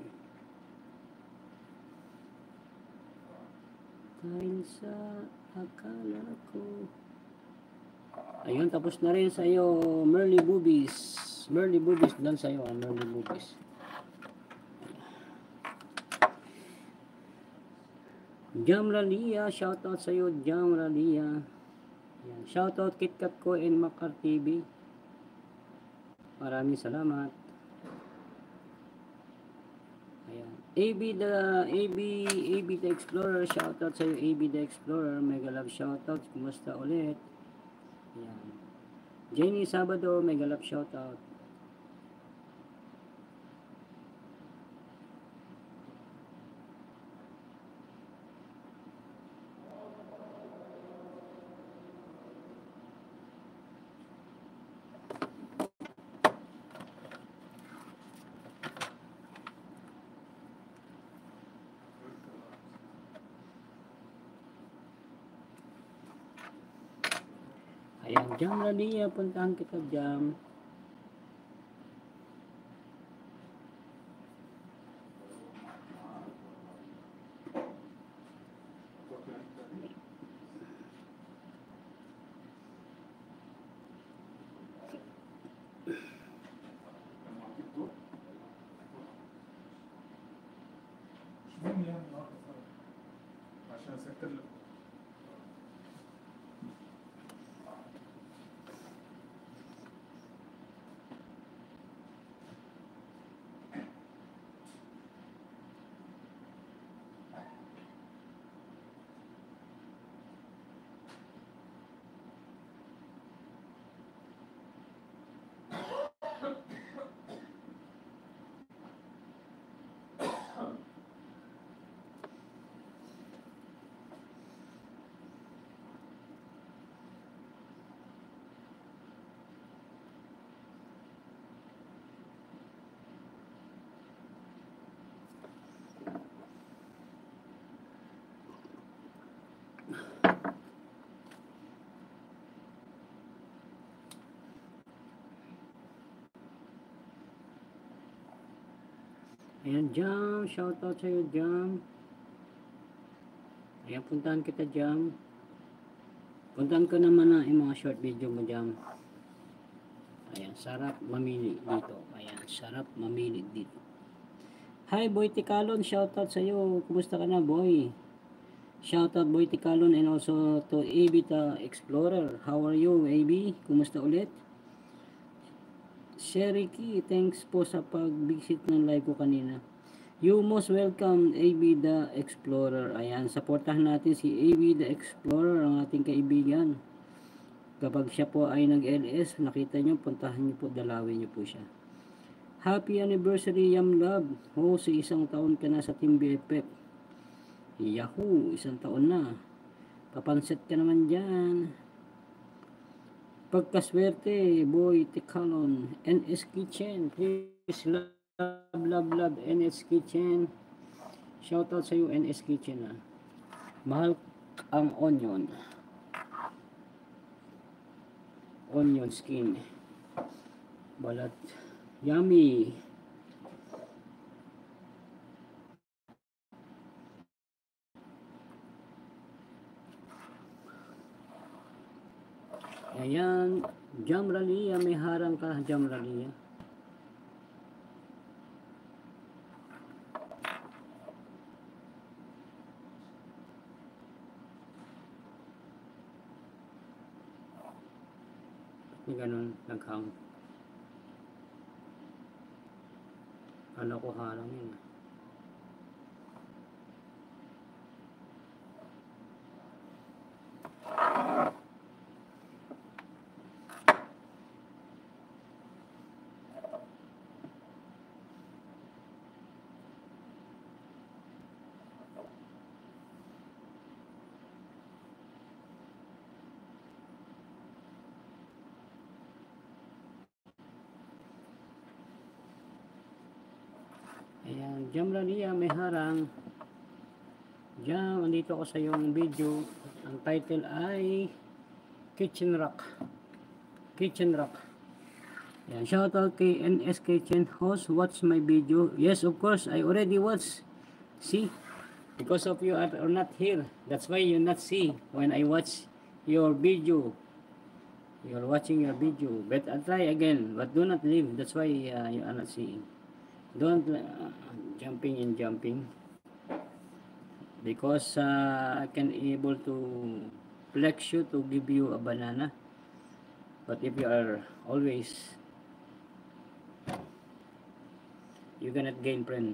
Dahil sa akala ko. Ayun, tapos na rin sa'yo, Merly Boobies. Merly Boobies, dan sa'yo, Merly Boobies. Jam Ralia, shoutout sa'yo, Jam Ralia. Ayan, shoutout KitKat ko and Makar TV. Maraming salamat. Ayan. AB the Explorer, shoutout sa iyo AB the Explorer, mega love shoutout, kumusta ulit? Ayan. Jenny Sabado, mega love shoutout. Ayan, Jam Ralia, puntahan kita Jam. مين يعني عشان اسكر لك. Ayan, Jam, shoutout sa iyo Jam. Ayan, puntahan kita Jam. Puntahan ko naman na yung mga short video mo Jam. Ayan, sarap mamili dito. Ayan, sarap mamili dito. Hi Boy Tikalon, shoutout sa iyo. Kumusta ka na Boy? Shoutout Boy Tikalon and also to AB the Explorer. How are you AB? Kumusta ulit? Sheriki, thanks po sa pag-visit ng live ko kanina. You most welcome AB the Explorer. Ayan, supportahan natin si AB the Explorer, ang ating kaibigan. Kapag siya po ay nag-LS, nakita nyo, puntahan nyo po, dalawin nyo po siya. Happy anniversary Yam Love. Oh, sa isang taon ka na sa Team BFF. Yahoo, isang taon na. Papansit ka naman dyan. Pagkaswerte, Boy Tikalon, NS Kitchen, please love, NS Kitchen. Shoutout sa iyo, NS Kitchen. Mahal ang onion. Onion skin. Balat. Yummy. Ayan, Jam Ralia, may harang ka, Jam Ralia. May ganun, nag-hang. Kala ko harang yun. Ayan, Jam Ralia, may harang. Jam, andito ako sa iyong video. Ang title ay Kitchen Rock. Kitchen Rock. Yan, shout out kay NSK Chen host, watch my video. Yes, of course, I already watched. See, because of you are not here, that's why you not see when I watch your video. You're watching your video, but I'll try again, but do not leave. That's why you are not seeing. Don't jumping and jumping, because I can able to flex you to give you a banana. But if you are always, you cannot gain friend.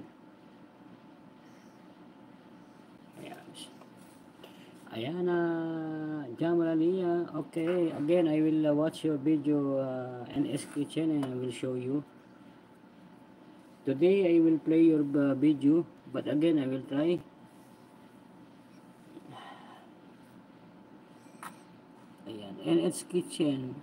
Ayan. Ayan na, Jamralia. Okay, again, I will watch your video NS Kitchen, and I will show you. Today, I will play your video, but again, I will try. Ayan, NS Kitchen.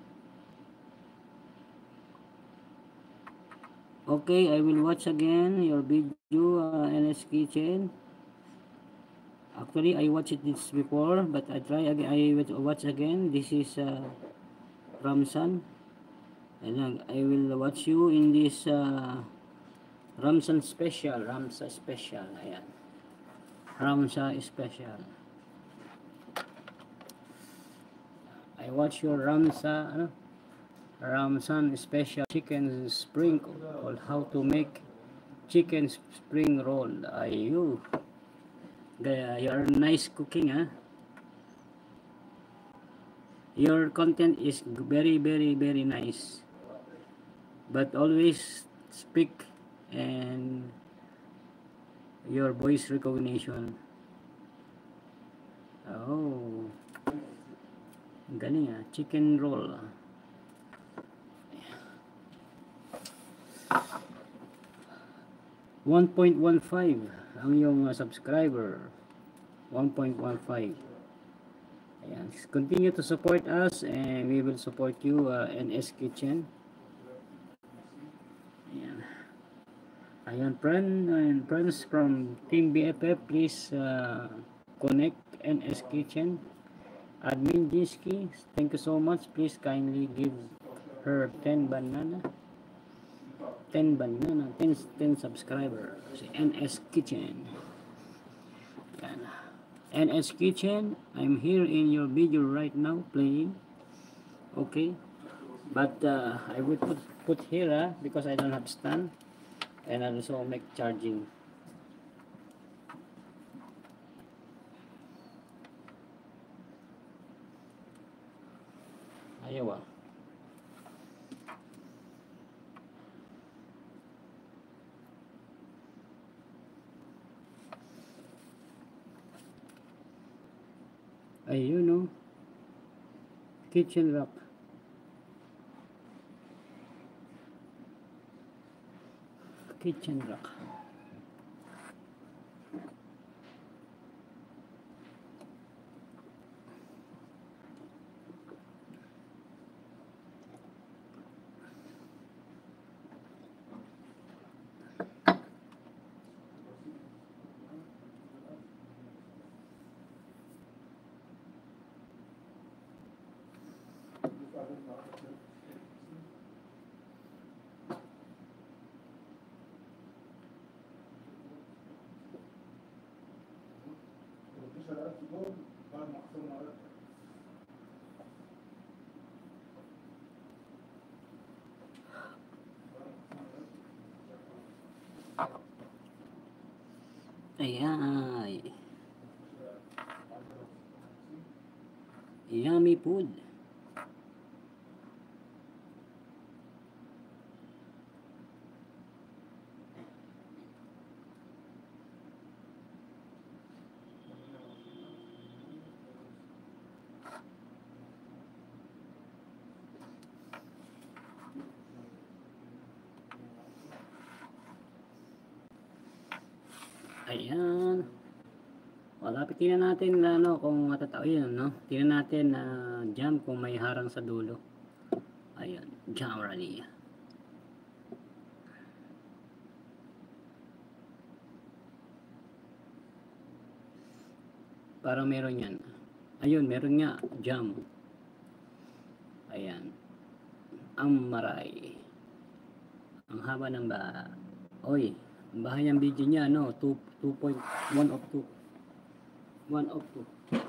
Okay, I will watch again your video, NS Kitchen. Actually, I watched this before, but I try again. I will watch again. This is Ramsan. And I will watch you in this Ramsan special. Ramsa special. Ayan. Ramsa special. I watch your Ramsa, Ramsan special chicken spring roll. How to make chicken spring roll. Ayu. You're nice cooking, huh? Your content is very, very, very nice. But always speak and your voice recognition. Oh. Galing, ah. Chicken roll. 1.15 ang iyong subscriber. 1.15. Ayan. Continue to support us and we will support you, NS Kitchen. Ayan. Ayan, friends from Team BFF, please connect NS Kitchen. Admin Jiski, thank you so much. Please kindly give her 10 banana. 10 subscriber. Si NS Kitchen. Yan. NS Kitchen, I'm here in your video right now playing. Okay. But I will put here because I don't have stand. And I also make charging. Ayaw. Ayun, no? Kitchen rack. Kitchen rack. Ayan. Yummy food. Ayan. Malapit tingnan natin kung matatao yun, no? Tingnan natin na jam kung may harang sa dulo. Ayan, jam ready. Parang meron yan. Ayun, meron nga, jam. Ayan. Amaray. Ang haba ng Oy, ang bahay ng video niya, no? 2.1 of 2. 1 of 2.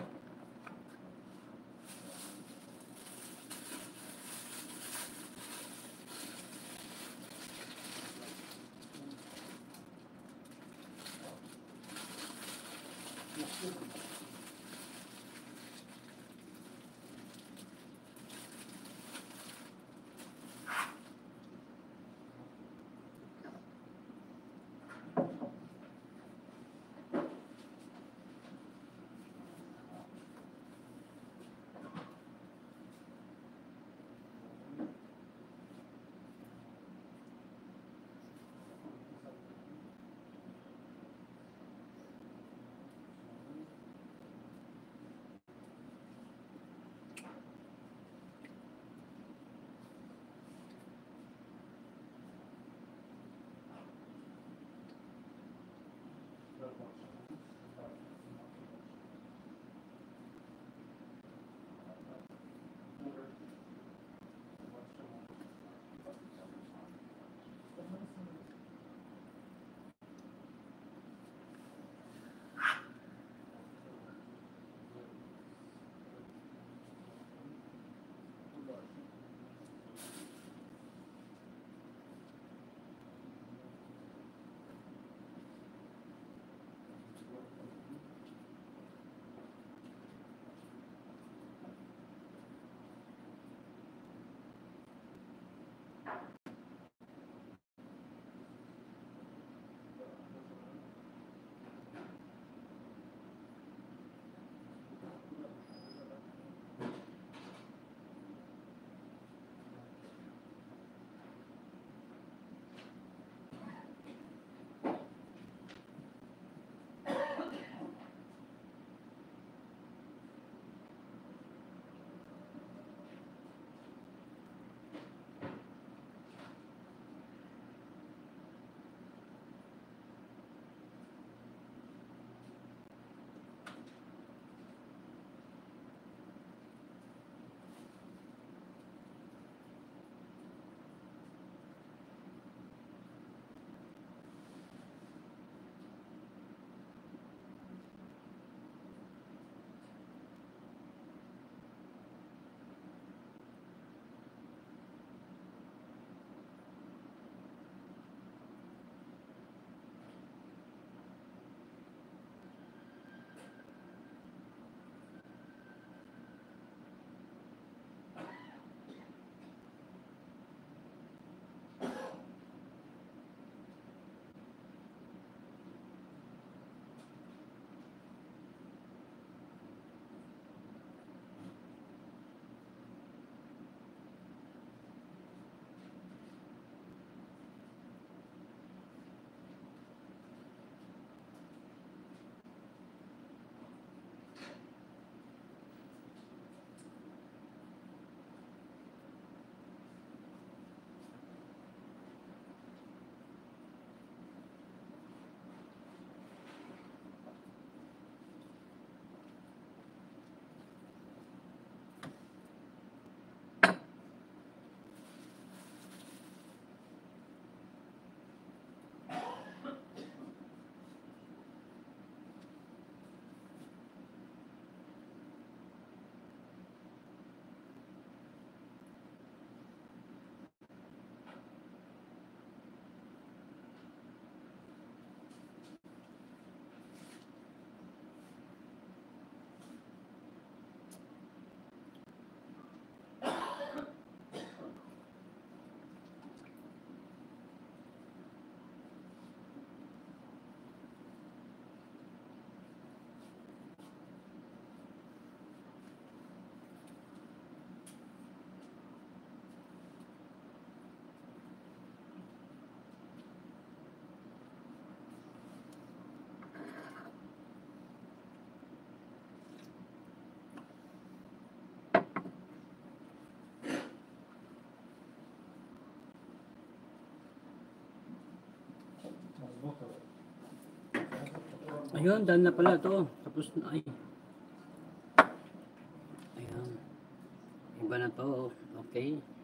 Ayun, done na pala to. Tapos na, ay. Ayun. Iba na to. Okay.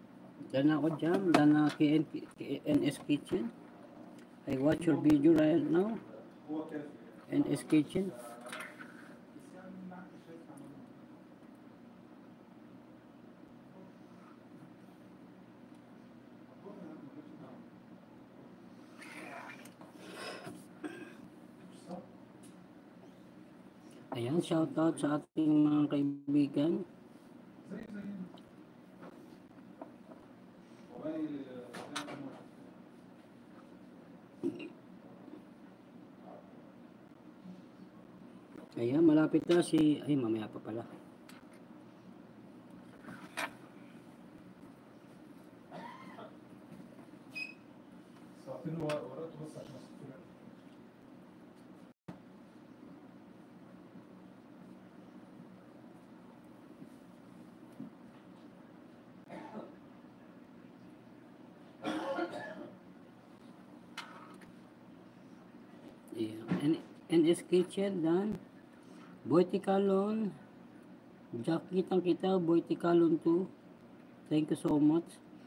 Dyan ako dyan. Dyan na NS Kitchen. I watch your video right now. NS Kitchen. Ayan, shoutout sa ating mga kaibigan. Ayan, malapit na si... Ay, mamaya pa pala. Ayan, NS Kitchen, dan. Boy Tikalon. Jack, kitang kita, Boy Tikalon 2. Thank you so much.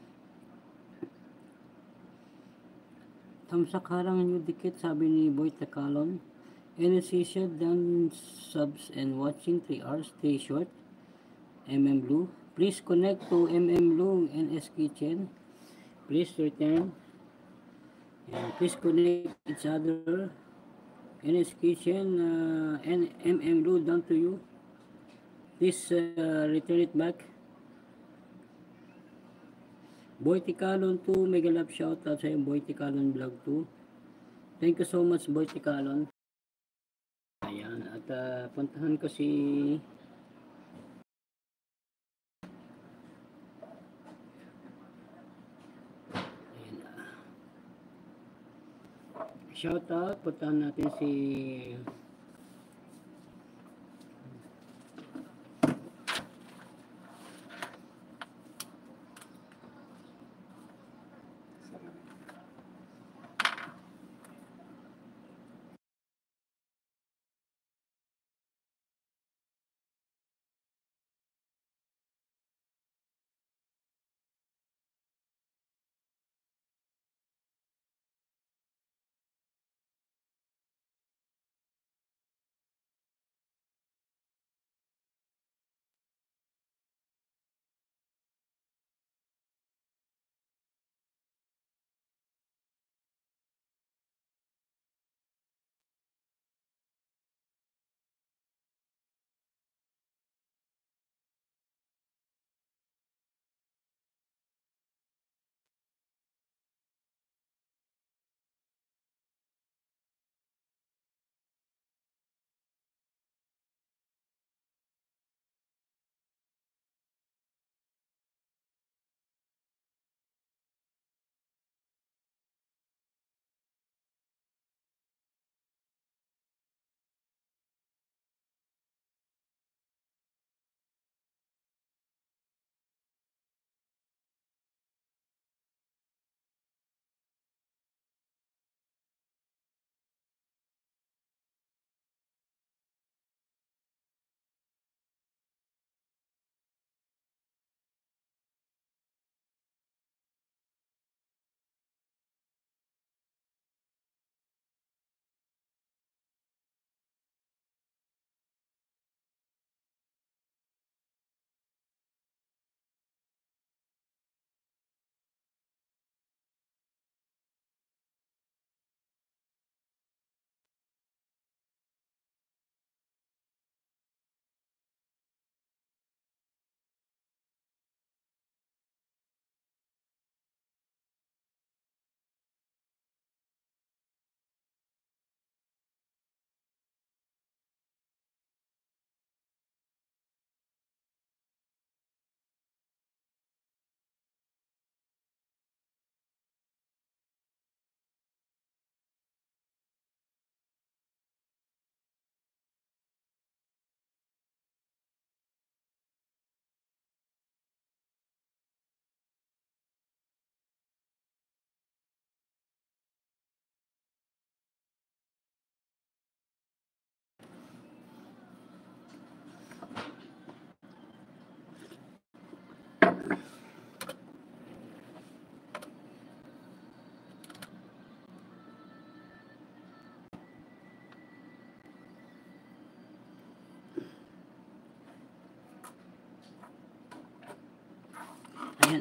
Tamsak harang nyo dikit, sabi ni Boy Tikalon. NSC done subs and watching 3 hours, stay short. MM Blue. Please connect to MM Blue NS Kitchen. Please return. And please connect each other. NS Kitchen and MM Blue down to you. Please return it back. Boy Tikalon 2, mega love shoutout sa yung Boy Tikalon vlog 2. Thank you so much Boy Tikalon. Ayan, at puntahan ko si shoutout, puntahan natin si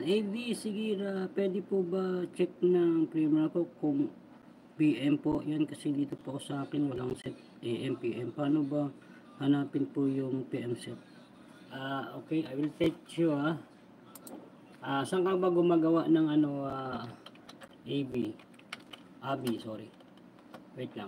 AV, sige, pwede po ba check ng premium ko kung PM po? Yan kasi dito po sa akin walang set AM, PM. Paano ba hanapin po yung PM set? Okay, I will teach you saan ka ba gumagawa ng AB? AB, sorry. Wait lang.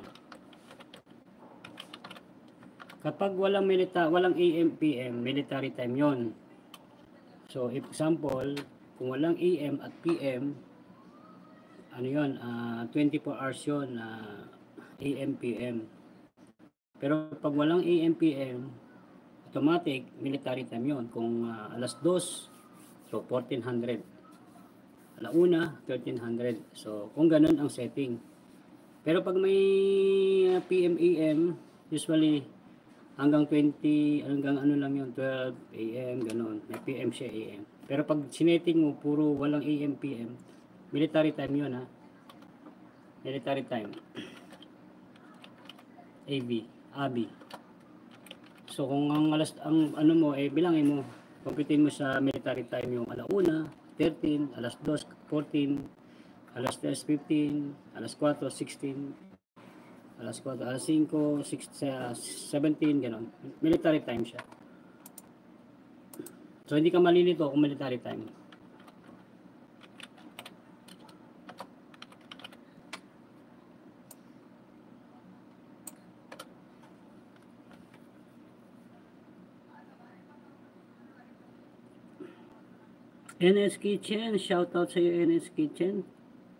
Kapag walang AM, PM, military time yon. So, example, kung walang AM at PM, ano yun, 24 hours yun, AM, PM. Pero pag walang AM, PM, automatic, military time yon. Kung alas 2, so 1400. Alauna, 1300. So, kung ganun ang setting. Pero pag may PM, AM, usually hanggang 20, hanggang ano lang yun, 12 AM, ganun. May PM siya, AM. Pero pag sineting mo, puro walang AM, PM, military time yun, ha. Military time. AB, ABI. So, kung ang ano mo, bilangin mo, computein mo sa military time yung alauna, 13, alas 2, 14, alas 3, 15, alas 4, 16, alas 4, alas 5, 17, gano'n. Military time siya. So, hindi ka malilito kung military time. NS Kitchen, shout out sa iyo NS Kitchen.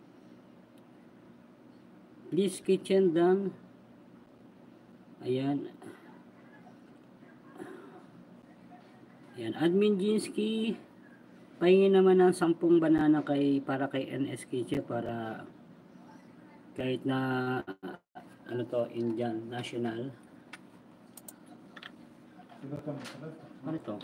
This kitchen done. Ayan. Ayan, Admin Jinsky. Pahingin naman ng 10 banana para kay NS Kitchen para kahit na ano to, Indian National. Ano to?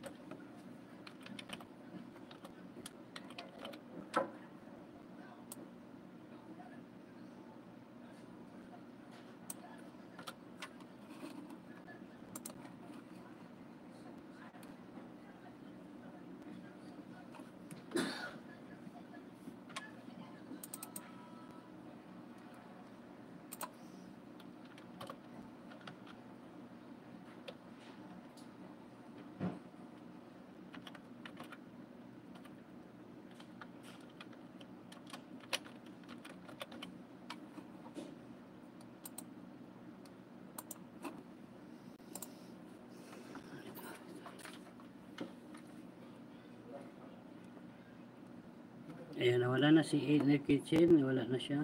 Ayan, nawala na si NS Kitchen, nawala na siya.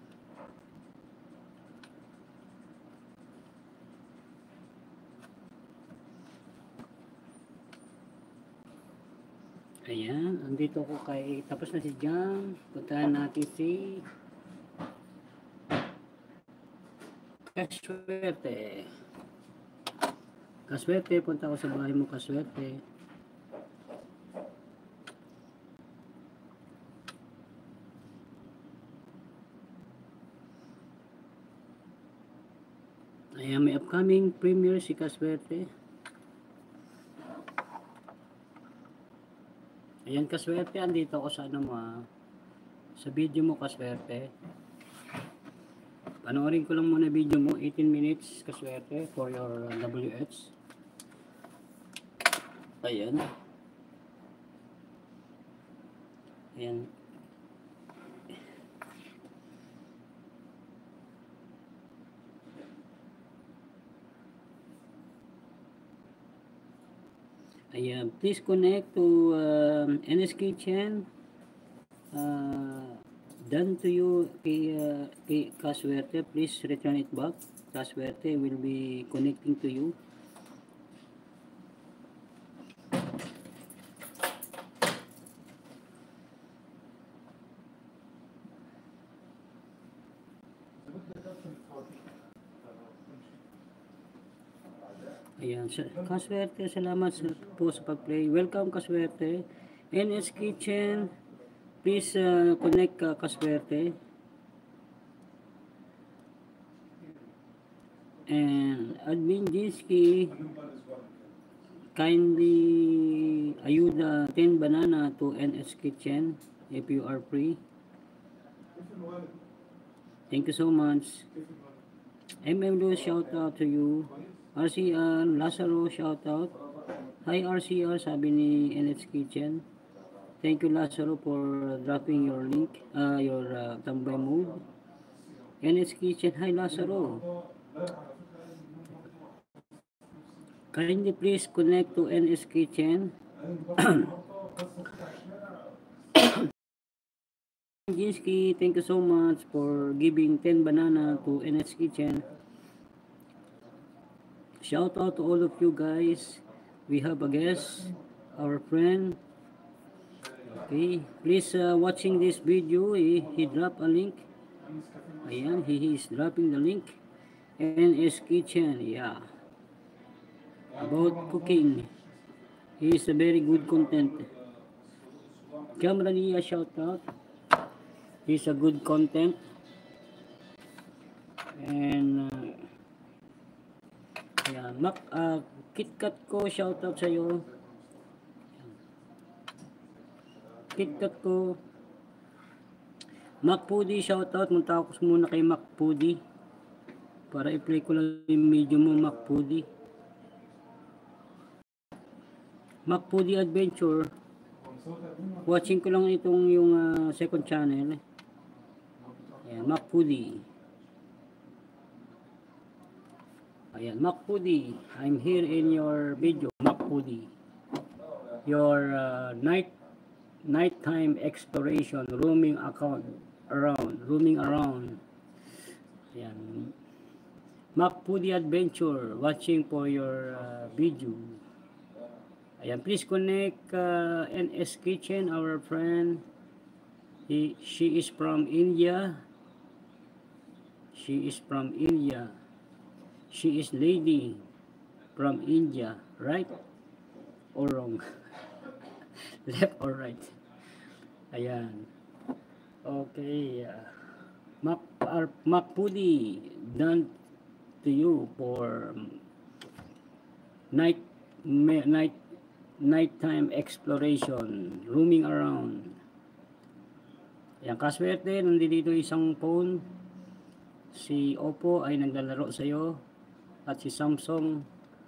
Ayan, andito ko tapos na si Jam. Puntahan natin si Kaswerte. Kaswerte, punta ko sa bahay mo, Kaswerte. Ayan, may upcoming premiere si Kaswerte. Ayan, Kaswerte, andito ako sa sa video mo, Kaswerte. Panoorin ko lang muna video mo, 18 minutes, Kaswerte, for your WH. Ayan. Ayan. Ayan, please connect to NS Kitchen. Done to you kay Kaswerte. Please return it back. Kaswerte will be connecting to you. Ayan, Kaswerte, salamat po sa pag-play. Welcome, Kaswerte. NS Kitchen, please connect Kaswerte. And Admin Jinsky, kindly ayuda 10 banana to NS Kitchen if you are free. Thank you so much. MMD, shout out to you. RCR, Lazaro, shout out. Hi RCR, sabi ni NH Kitchen. Thank you Lazaro for dropping your link, your tambay mode. NH Kitchen, hi Lazaro. Kindly please connect to NS Kitchen. Ginsky, thank you so much for giving 10 banana to NS Kitchen. Shout out to all of you guys. We have a guest, our friend. Okay, please watching this video, he dropped a link. Ayan, he is dropping the link. NS Kitchen, yeah. About cooking. He is a very good content. Kamrania, shout out. He's a good content. And yeah, KitKat ko, shout out sa iyo. KitKat ko. Mac Pudi, shout out. Munta ako muna kay Mac Pudi para i-play ko lang yung video mo, Mac Pudi. Mac Pudi Adventure. Watching ko lang itong yung second channel. Ayan, Mac Pudi. Ayan, Mac Pudi. I'm here in your video, Mac Pudi. Your nighttime exploration, roaming around. Ayan. Mac Pudi Adventure, watching for your video. Ayan, please connect NS Kitchen, our friend. She is from India. She is from India. She is lady from India, right or wrong? Left or right? Ayan. Okay. Mac Pudi, done to you for nighttime exploration, roaming around. Ayan, kaswerte, nandito isang phone. Si Oppo ay naglalaro sa iyo at si Samsung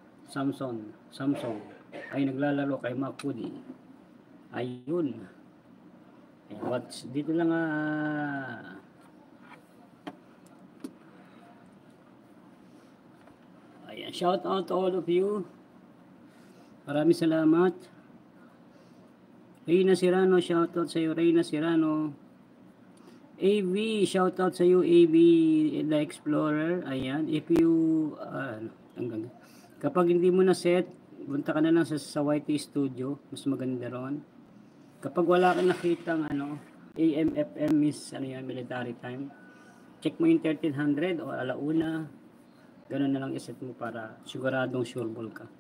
ay naglalaro kay Mac Pudi. Ayun. Ayan, dito lang ayan, shout out to all of you. Maraming salamat. Reyna Serrano, shout out sa iyo, Reyna Serrano. AV, shout out sa iyo, AV the Explorer. Ayan, if you kapag hindi mo na set, punta ka na lang sa YT Studio, mas maganda ron. Kapag wala kang nakitang AM FM is military time, check mo yung 1300 o alauna, ganun na lang iset mo para siguradong sureball ka.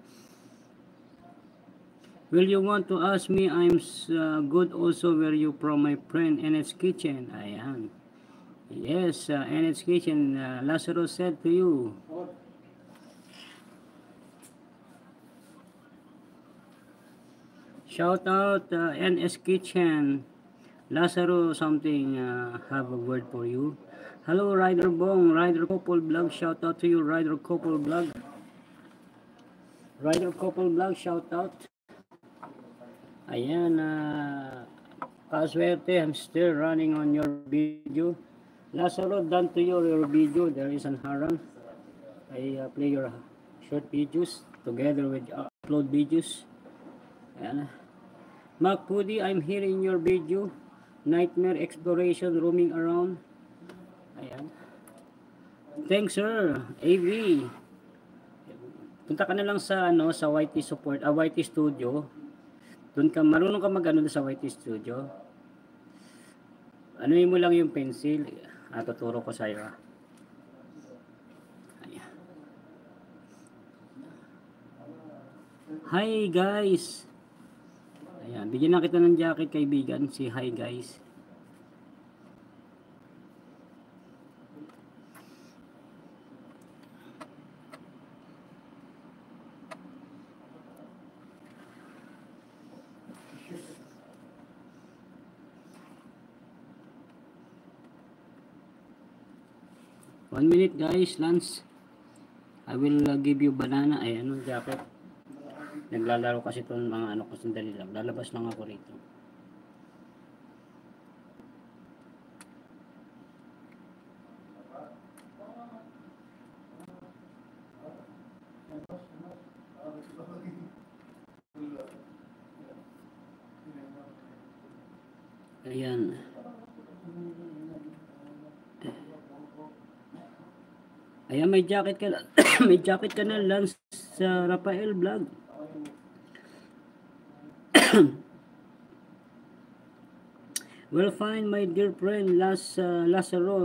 Will you want to ask me? I'm good also. Where you from, my friend? NH Kitchen. Ayan. Yes, NH Kitchen. Lazaro said to you. Shout out NS Kitchen. Lazaro something have a word for you. Hello Rider Bong, Rider Couple Vlog. Shout out to you, Rider Couple Vlog. Rider Couple Vlog, shout out. Ayan, kaswerte, I'm still running on your video. Lazaro, done to your video. There is an harang. I play your short videos together with upload videos. Ayan. Mac Pudi, I'm here in your video. Nightmare exploration, roaming around. Ayan. Thanks sir, AV. Punta ka na lang sa sa YT support, YT Studio. Doon ka, marunong ka mag-ano sa YT Studio. Anuhin mo lang yung pencil. Tuturo ko sa'yo. Ayan. Hi guys! Ayan, bigyan na kita ng jacket kaibigan. Si hi guys. 1 minute guys, Lance. I will give you banana. Ay, ano, jacket. Naglalaro kasi itong mga ano ko, sandali lang. Lalabas lang ako rito. Ayan. Ayan, may jacket ka na. May jacket ka na, Lance, sa Rafael Vlog. Well, fine, my dear friend, Lazaro,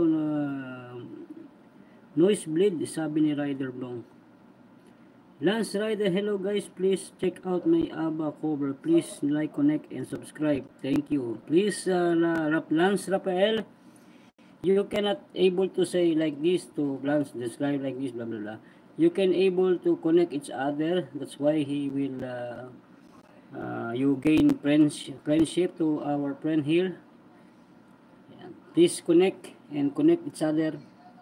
noise bleed, sabi ni Rider Bong. Lance Rider, hello guys, please check out my ABBA cover. Please like, connect, and subscribe. Thank you. Please, Lance Rafael, you cannot able to say like this to Lance, describe like this, blah, blah, blah. You can able to connect each other. That's why he will, you gain friendship to our friend here. Please connect and connect each other.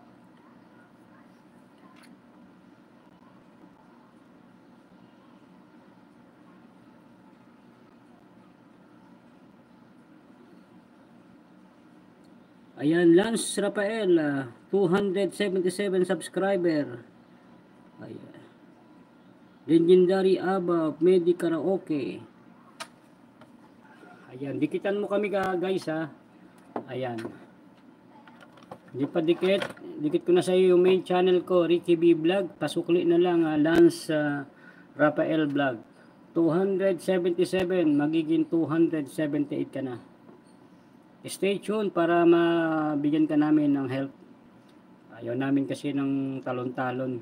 Ayan, Lance Rafael, 277 subscriber. Ayan. Legendary ABBA, Medi Karaoke. Ayan, dikitan mo kami guys ha. Ayan. Hindi pa dikit ko na sa iyo yung main channel ko, Ricky B Vlog. Pasukli na lang, Lance Rafael Vlog. 277, magiging 278 ka na. Stay tuned para mabigyan ka namin ng help. Ayaw namin kasi ng talon-talon.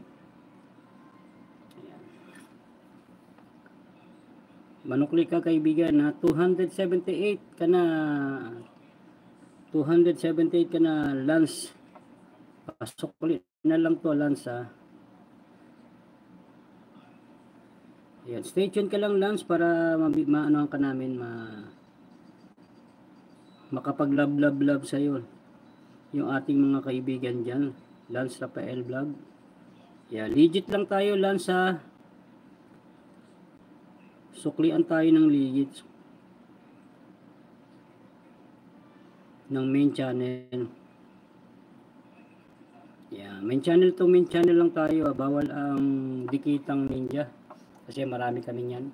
Manukli ka kaibigan na 278 ka na. 278 ka na, Lance. Pasok ulit na lang to, Lance ha. Ayan, stay tuned ka lang, Lance, para maanohan ka namin, makapag-love sa'yo yung ating mga kaibigan dyan. Lance Rafael Vlog. Yeah, legit lang tayo, Lance ha. Suklian tayo ng legit ng main channel. Yeah, main channel lang tayo. Bawal ang dikitang ninja kasi marami kami yan.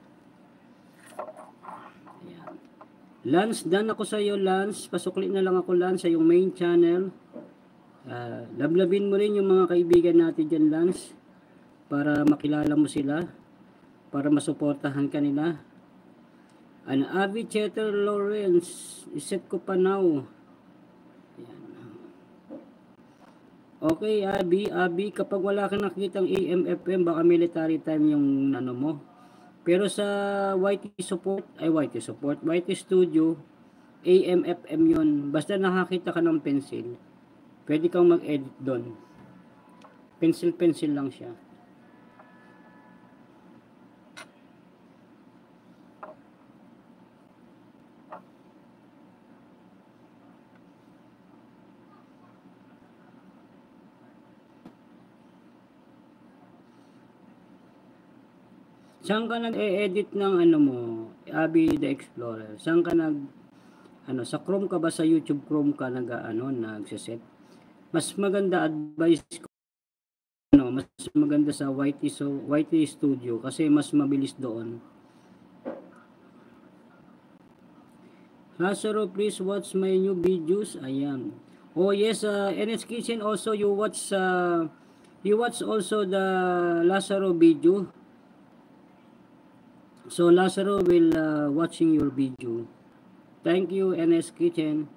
Ayan. Lance, done ako sa iyo, Lance. Pasukli na lang ako, Lance, sa yung main channel. Lablabin mo rin yung mga kaibigan natin dyan, Lance, para makilala mo sila, para masuportahan kanila. An Avi Cheter Lawrence, iset ko pa now. Okay, Abi, kapag wala kang nakikitang AM/FM, baka military time yung ano mo. Pero sa YT Studio, AM/FM yun. Basta nakakita ka ng pencil, pwede kang mag-edit doon. Pencil lang siya. Saan ka nag-e-edit ng ano mo, Abby the Explorer? Saan ka sa Chrome ka ba, sa YouTube Chrome ka nagse-set? Mas maganda, advice ko, mas maganda sa YT Studio kasi mas mabilis doon. Lazaro, please watch my new videos. Ayan. Oh yes, NS Kitchen also, you watch also the Lazaro video. So Lazaro will watching your video. Thank you, NS Kitchen.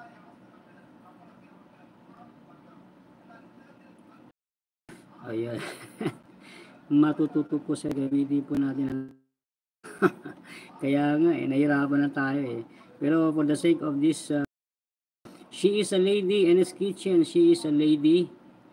Ayan. Matututo po sa video po natin. Kaya nga nahirapan na tayo eh. Pero for the sake of this, she is a lady, NS Kitchen, she is a lady.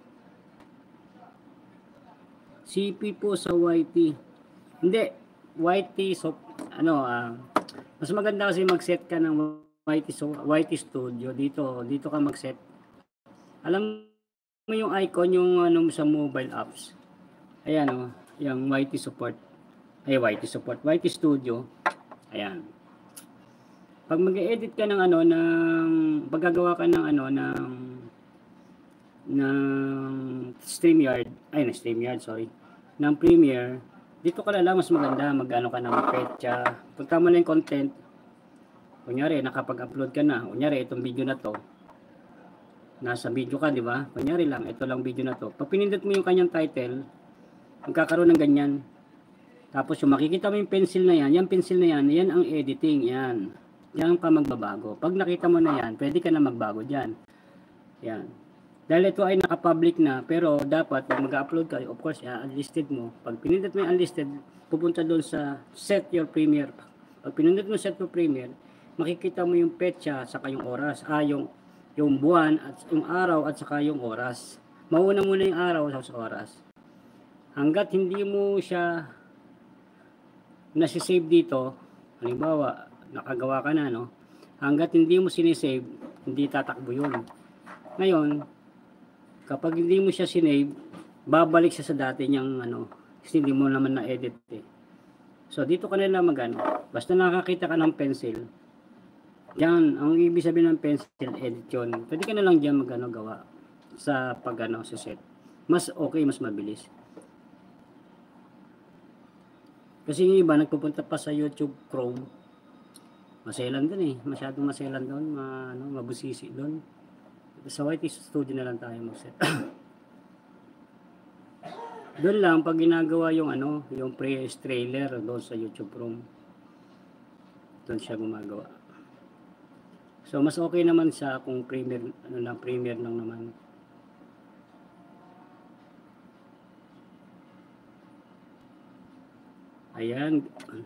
CP po sa YT. Hindi. YT, so mas maganda kasi mag-set ka ng YT Studio dito ka mag-set. Alam mo yung icon, yung ano sa mobile apps. Ayan o, yung YT support. Ay, YT support. YT Studio. Ayan. Pag mag-edit ka ng ano, paggagawa ka ng ano, ng StreamYard, ay, na StreamYard, sorry, ng Premiere, dito ka lang mas maganda, mag-ano ka ng petsa. Punta mo na yung content. Kunyari, nakapag-upload ka na. Kunyari, itong video na to, nasa video ka, di ba? Kunyari lang, ito lang video na to. Pag pinindot mo yung kanyang title, magkakaroon ng ganyan. Tapos yung makikita mo yung pencil na yan, yung pencil na yan, yan ang editing, yan. Yan pa magbabago. Pag nakita mo na yan, pwede ka na magbago dyan. Yan. Dahil ito ay naka-public na, pero dapat pag mag-upload ka, of course, unlisted mo. Pag pinindot mo yung unlisted, pupunta doon sa set your premiere. Pag pinindot mo set your premiere, makikita mo yung petsa saka yung oras, yung buwan at yung araw at saka yung oras. Mauna muna yung araw sa oras. Hanggat hindi mo siya nasi-save dito, halimbawa, nakagawa ka na, no? Hanggat hindi mo sinisave, hindi tatakbo yun. Ngayon, kapag hindi mo siya sinave, babalik siya sa dati niyang, ano, kasi hindi mo naman na-edit eh. So, dito ka na lang mag-ano. Basta nakakita ka ng pencil, yan, ang ibig sabihin ng pencil, edit yun. Pwede ka na lang dyan mag-ano, gawa sa pag-ano, sa set. Mas okay, mas mabilis. Kasi yung iba, nagpupunta pa sa YouTube Chrome. Maselan dun eh. Masyadong maselan dun. Mabusisi dun. Sa YT Studio na lang tayo mag-set. Doon lang, pag ginagawa yung ano, yung pre-trailer doon sa YouTube Chrome. Doon siya gumagawa. So, mas okay naman siya kung premiere, premiere lang naman. Ayan.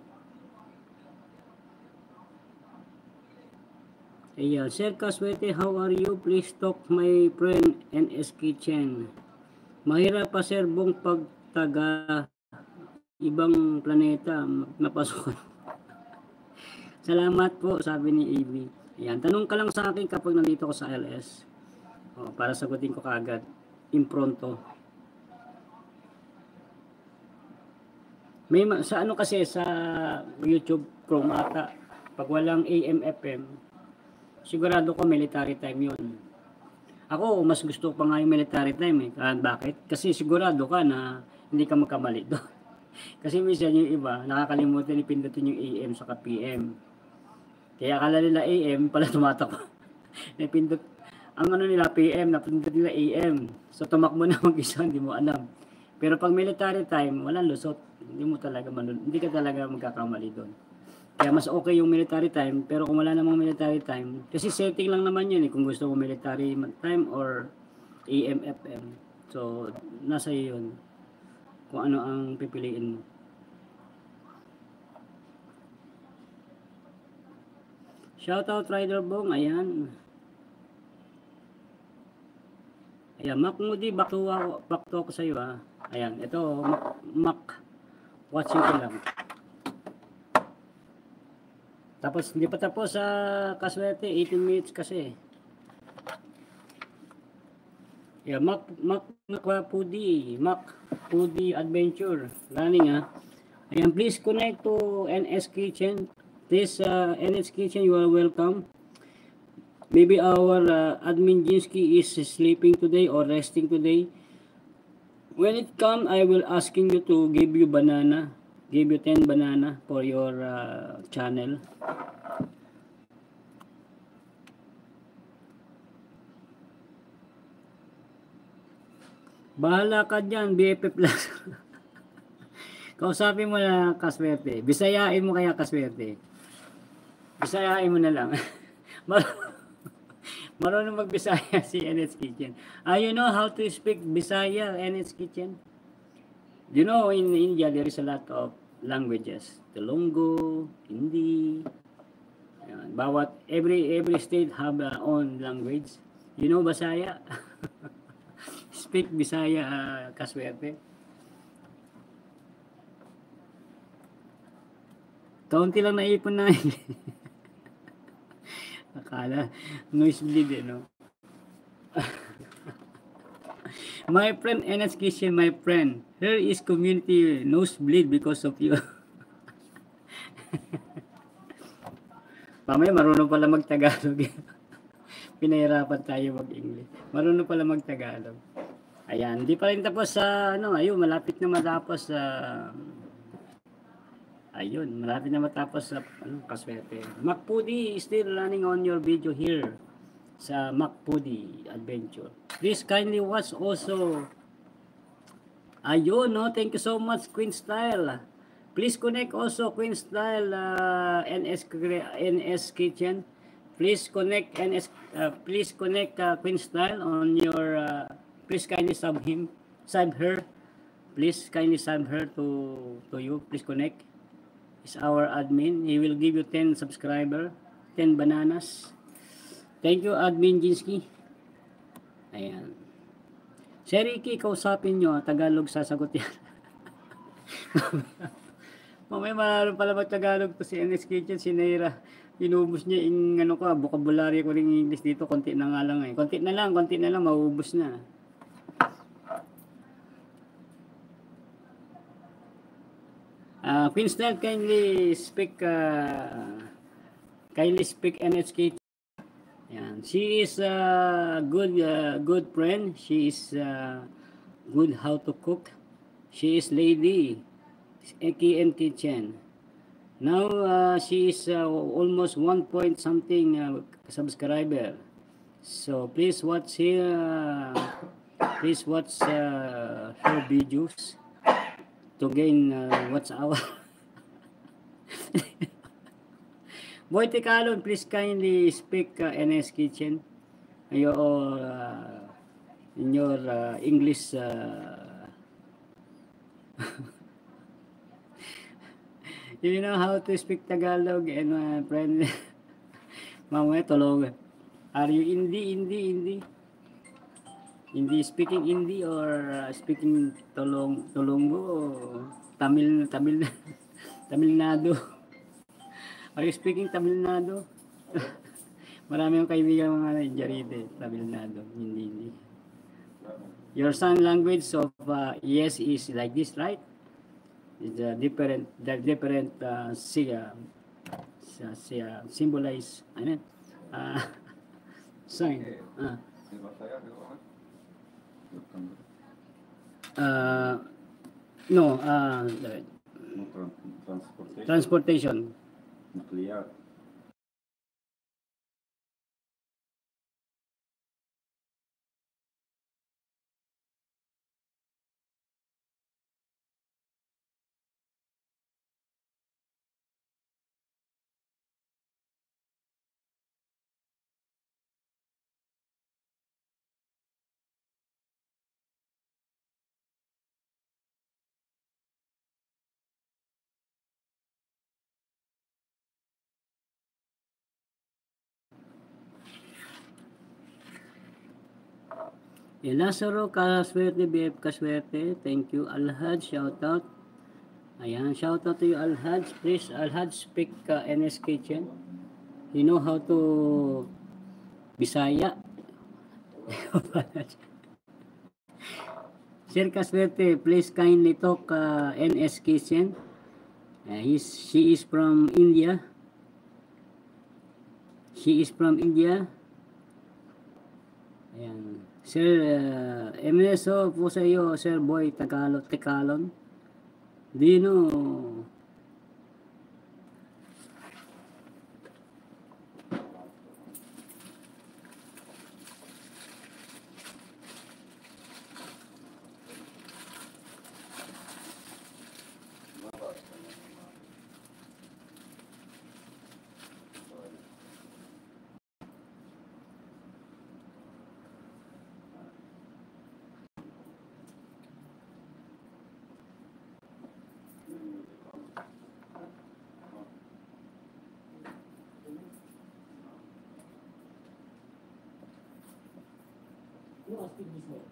Ayan. Sir Kaswete, how are you? Please talk my friend NS Kitchen. Mahirap pa sir bong pagtaga ibang planeta napasok. Salamat po, sabi ni AB. Ayan. Tanong ka lang sa akin kapag nandito ko sa LS. Para sagutin ko kaagad. Impronto. May sa ano kasi sa YouTube Chrome ata, pag walang AM FM, sigurado ko military time 'yun. Ako mas gusto pa nga yung military time eh. Bakit? Kasi sigurado ka na hindi ka magkamali doon. Kasi minsan yung iba nakakalimutan ipindutin yung AM sa PM. Kaya akala nila AM pala tumatakbo. Napindot ang ano nila PM, napindot nila AM. So tumakbo na mag-isa, hindi mo alam. Pero pag military time, walang lusot. Hindi ka talaga magkakamali doon. Kaya mas okay yung military time, pero kung wala namang military time, kasi setting lang naman yun eh, kung gusto mo military time or AM, FM. So, nasa iyo yun. Kung ano ang pipiliin mo. Shoutout Rider Bong, ayan. Ayan, Mac Moody, back to ako sa iyo ha. Ayan, ito, Mac, watching ko lang. Tapos, hindi pa tapos sa Kaswerte, 18 minutes kasi. Yeah, Mac Pudi Adventure, running ha. Ayan, please connect to NS Kitchen. This NS Kitchen, you are welcome. Maybe our admin Jinsky is sleeping today or resting today. When it comes, I will asking you to give you 10 banana for your channel. Bahala ka dyan, BFF Plus. Kausapin mo na Kaswerte. Bisayain mo kaya Kaswerte. Bisayain mo na lang. Marunong mag-Bisaya si NS Kitchen. You know how to speak Bisaya, NS Kitchen? You know, in India, there is a lot of languages. Telugu, Hindi. Every state have their own language. You know Bisaya? Speak Bisaya, Kaswerte. Kaunti lang naipon na. Akala, noise bleed eh, no? My friend NS Kitchen, my friend. Here is community nosebleed because of you. Mamaya marunong pala mag-Tagalog. Pinahirapan tayo mag-English. Marunong pala mag-Tagalog. Ayan, hindi pa rin tapos sa ayun, malapit na matapos sa ayun, malapit na matapos sa kaswerte. Macpudi is still running on your video here sa Macpudi Adventure. Please kindly watch also. Ayun, no, thank you so much Queen Style. Please connect also Queen Style NS Kitchen. Please connect Queen Style on your please kindly sub her. Please kindly sub her to you. Please connect. Is our admin. He will give you 10 subscriber, 10 bananas. Thank you admin Jinsky. Ayan. Sir Ricky, kausapin nyo, Tagalog sasagot yan. Mamaya maaaring pala mag-Tagalog to si NS Kitchen, si Naira. Inubos niya yung vocabulary ko rin English dito, konti na nga lang eh. Konti na lang, mauubos na. Queen Style, kindly speak NS Kitchen. Yan. She is a good friend. She is good how to cook. She is lady AKN Kitchen. Now she is almost 1 point something subscriber. So please watch here. Please watch her videos to gain watch our. Boy Ticalon, please kindly speak NS Kitchen. Your in your English. You know how to speak Tagalog and friend. Mamaya tulog. Are you Hindi? Speaking Hindi or speaking Tolongo or Tamil Nadu? Are you speaking Tamil Nadu? Marami yung kaibigan mga Jaride, Tamil Nadu, hindi. Your sign language of yes is like this, right? It's different symbolize, sign. No, transportation. Nuclear. Lazaro Kaswerte, BF Kaswerte, thank you. Alhaj, shout out. Ayan, shout out to you Alhaj. Please, Alhaj, speak NS Kitchen. You know how to Bisaya. Sir Kaswerte, please kindly talk NS Kitchen. She is from India. Ayan. Sir, MSO po sa iyo, Sir Boy Ticalon. Do you know? No, speak this way.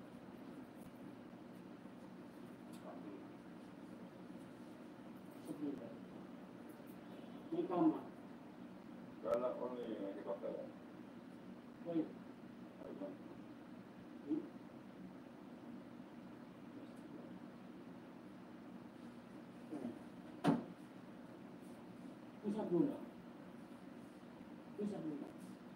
May tama. Kala ko nakikita. Wait. sa dulo. Doon sa dulo.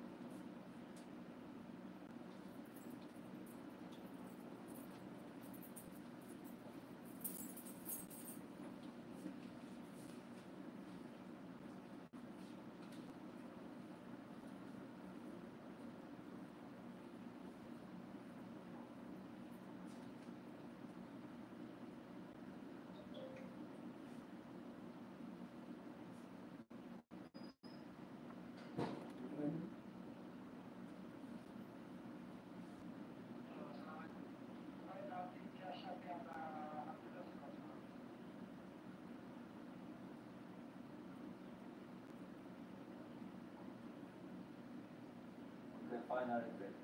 Final regret.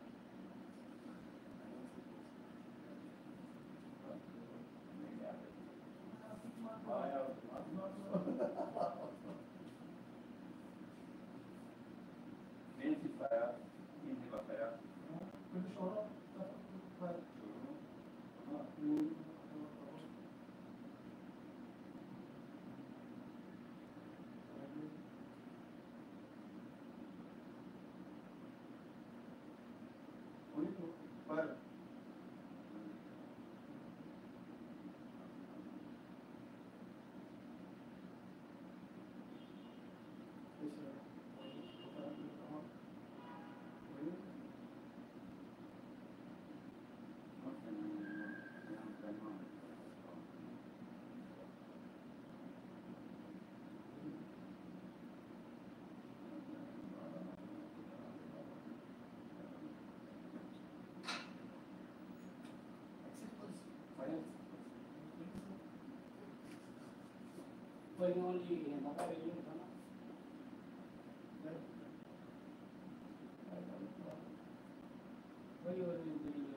Minutes saya, hindi ba kaya? Pwede mo lihin. Baka rin yun. Pwede mo rin yun.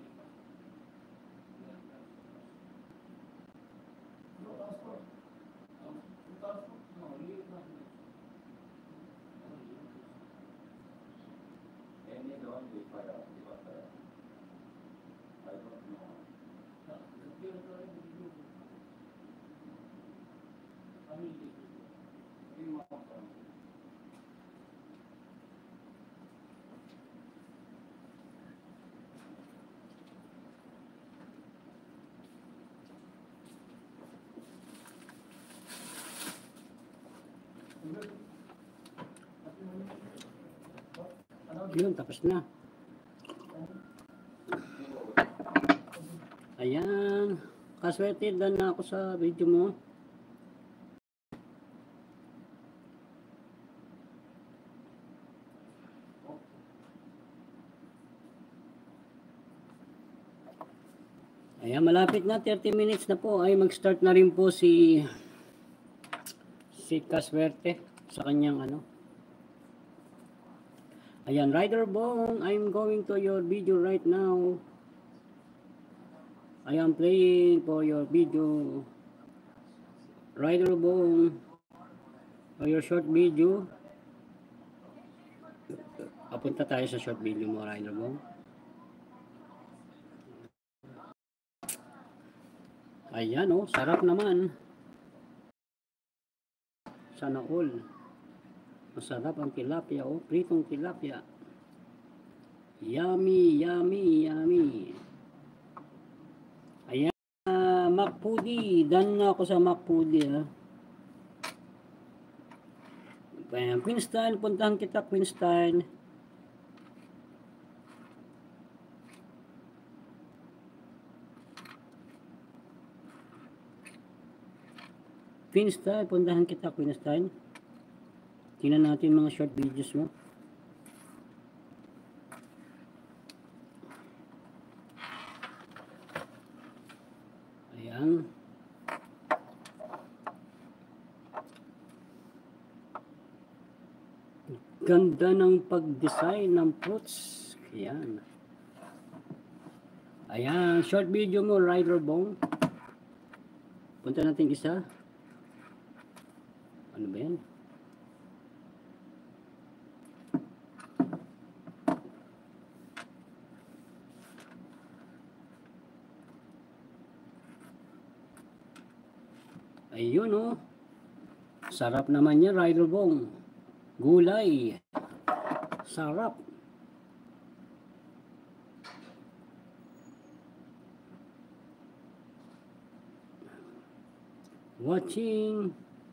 Any don't be fire, di ba kaya? I don't know. Hindi mo ako. Yun, tapos na. Ayan. Kaswerte, done na ako sa video mo. Ayan, malapit na, 30 minutes na po ay mag-start na rin po si Kaswerte sa kanyang ano. Ayan, Rider Bong, I'm going to your video right now. I am playing for your video. Rider Bong, for your short video. Papunta tayo sa short video mo, Rider Bong. Ayan oh, sarap naman. Sana all. Masarap ang tilapia oh, pritong tilapia. Yummy, yummy, yummy. Ayan, Macpudi. Done na ako sa Macpudi ha. Ayan, Queenstown, puntahan kita Queenstown. Queenstown, puntahan kita Queenstown. Tingnan natin mga short videos mo. Ayan. Ganda ng pag-design ng fruits. Ayan. Ayan, short video mo, Rider Bong. Punta natin isa. Ano ba yan? Ayun oh. Sarap naman yan, Rider Bong. Gulay. Sarap. Watching.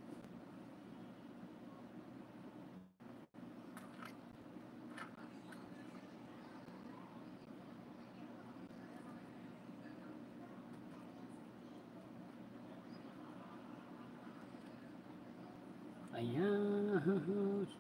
Ayan.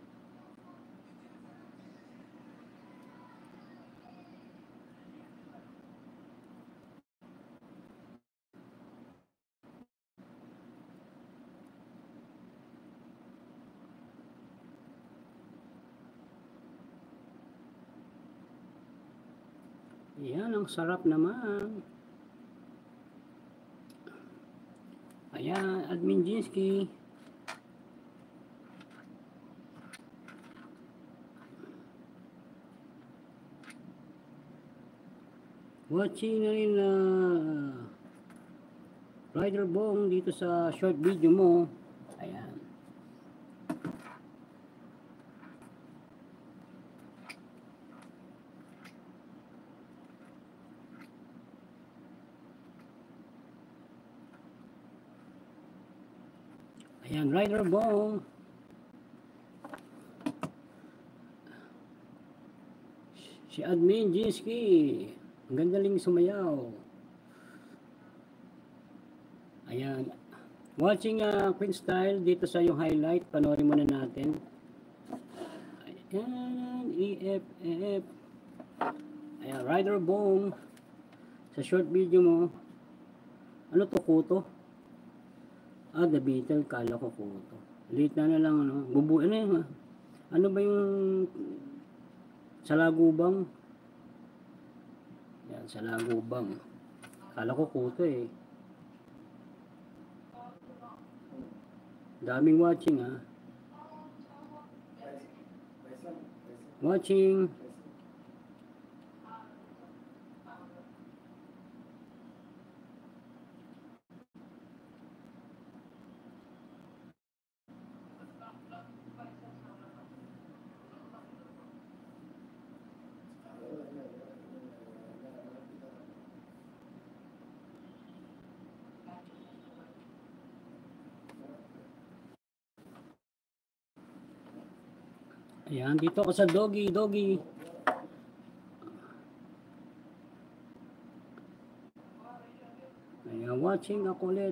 Ayan, ang sarap naman. Ayan, Admin Jinsky. Watching na rin Rider Bong dito sa short video mo. Ayan. Ayan, Rider Bong. Si Admin Jinsky. Ang gandaling sumayaw. Ayan. Watching Queen Style dito sa yung highlight. Panoorin muna natin. Ayan, EFF. Ayan, Rider Bong. Sa short video mo. Ano to, kuto? The Beetle, kala ko kuto. Late na lang, ano. Ano yun? Ano ba yung salagubang? Yan, salagubang. Kala ko kuto eh. Daming watching ha. Watching. Ayan, dito ako sa doggy. Ayan, watching ako ulit.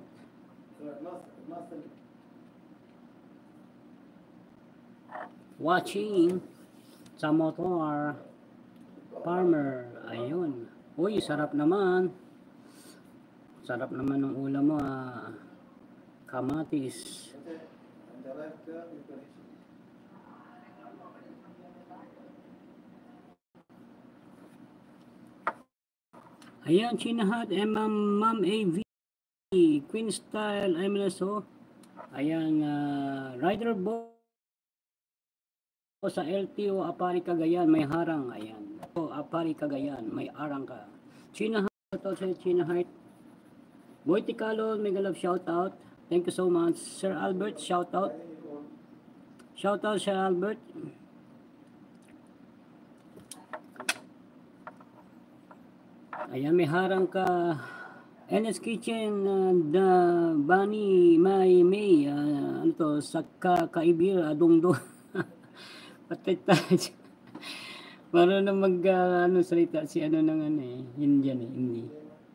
Watching sa motor. Farmer. Ayun. Uy, sarap naman. Sarap naman ng ulam mo kamatis. Ayan, Chinahat, Ma'am AV, Queen Style, MLSO. Ayan, Rider Bo sa LTO, Apari Cagayan, may harang. Ayan, Apari Cagayan, may arang ka. Chinahat, ito sa Chinahat. Boy Ticalo, mega love shout out. Thank you so much. Sir Albert, shout out. Shout out, Sir Albert. Ayan, may harang ka. NS Kitchen, the Bunny, May, ano to, sa kaibir, adungdo. Patay tayo. Marunong salita si Indian hindi.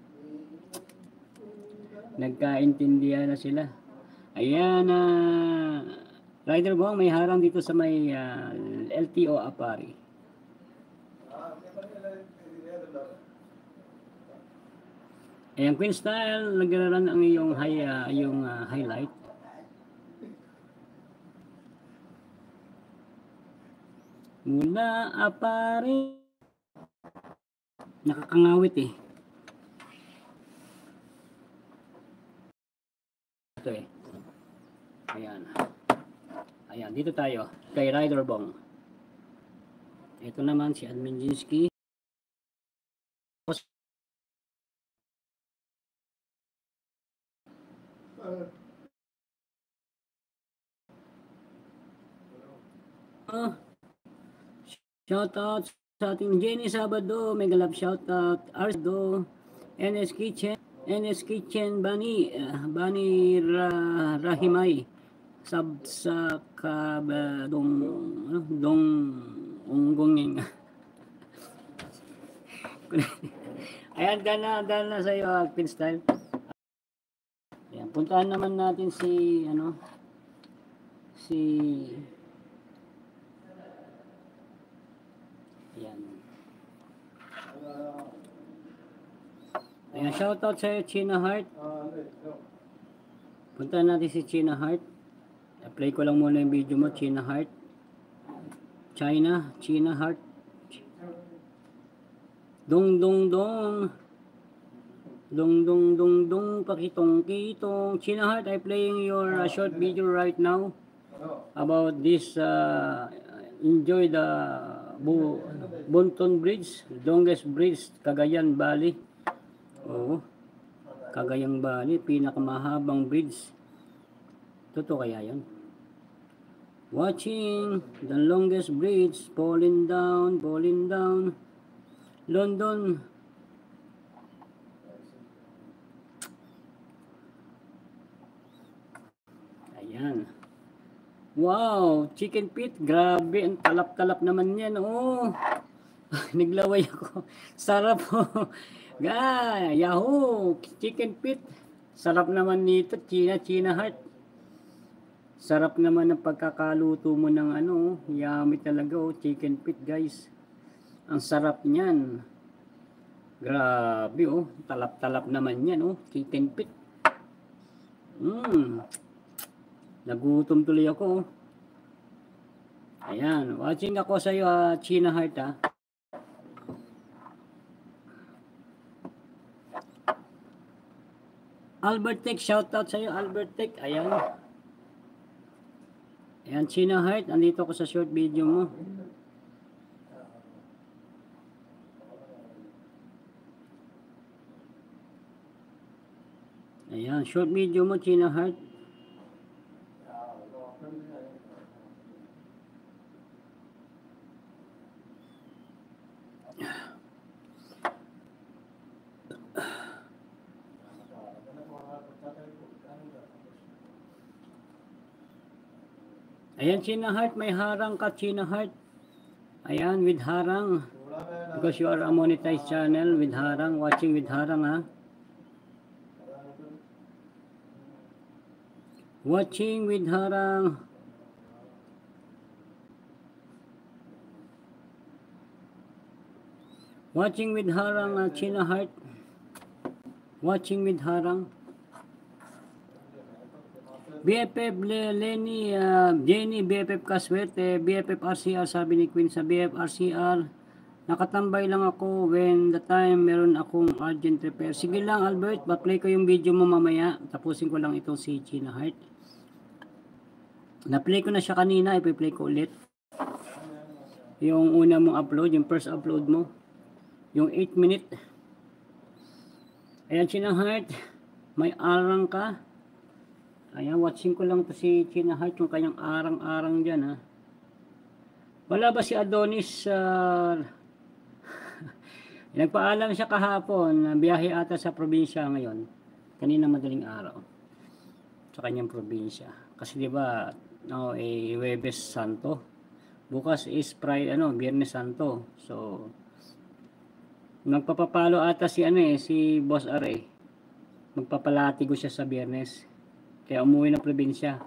Nagkaintindihan na sila. Ayan, Rider Bong, may harang dito sa may LTO Apari. Ayan, Queen Style, naglaran ang iyong highlight. Mula Apari. Nakakangawit eh. Ito eh. Ayan. Ayan, dito tayo. Kay Rider Bong. Ito naman si Admin Jinsky. Shoutout sa ating Jenny Sabado, mega love shoutout. Arsdo, NS Kitchen, Bani Rahimay. Sa kabadong dong unggongeng. Ayan, dahil na sa iyo, Pin Style. Ayan, puntahan naman natin si ayan. Ayan, shoutout sa iyo, China Heart. Puntahan natin si China Heart. I-play ko lang muna yung video mo, China Heart. China Heart. Dong pakitong kitong. China Heart, I'm playing your short video right now about this enjoy the Bonton Bridge, longest bridge, Cagayan Valley. Oo. Cagayan Valley, pinakamahabang bridge. Totoo kaya yan? Watching the longest bridge falling down. London. Ayan. Wow, chicken feet. Grabe, ang talap-talap naman yan. Oh. Naglaway ako. Sarap po. Yahoo! Chicken feet. Sarap naman nito. China Heart. Sarap naman ng pagkakaluto mo ng yummy talaga, chicken feet, guys. Ang sarap niyan. Grabe, talap-talap naman yan, chicken feet. Nagutom tuloy ako, Ayan, watching ako sa iyo, China Heart, Albert Tech, shoutout sa iyo, Albert Tech. Ayan. Ayan, China Heart, andito ako sa short video mo. Ayan, short video mo, China Heart. Ayan, China Heart, may harang ka, China Heart. Ayan, with harang. Because you are a monetized channel with harang, watching with harang, Watching with harang. Watching with harang, China Heart. Watching with harang. BFF Lenny, Jenny, BFF Kaswerte, BFF RCR, sabi ni Queen sa BFF RCR. Nakatambay lang ako when the time meron akong urgent repair. Sige lang, Albert, pa-play ko yung video mo mamaya. Tapusin ko lang itong si China Heart. Na-play ko na siya kanina, ipi-play ko ulit. Yung una mong upload, yung first upload mo. Yung 8 minute. Ayan, China Heart, may arang ka. Ayan, watching ko lang to si China Heart, yung kanyang arang-arang dyan, Wala ba si Adonis? Nagpaalam siya kahapon, biyahe ata sa probinsya ngayon. Kanina madaling araw. Sa kanyang probinsya. Kasi di ba, Huwebes Santo. Bukas is Friday, Biyernes Santo. So, magpapapalo ata si si Boss R. Magpapalatigo siya sa Biyernes. Kaya umuwi ng probinsya.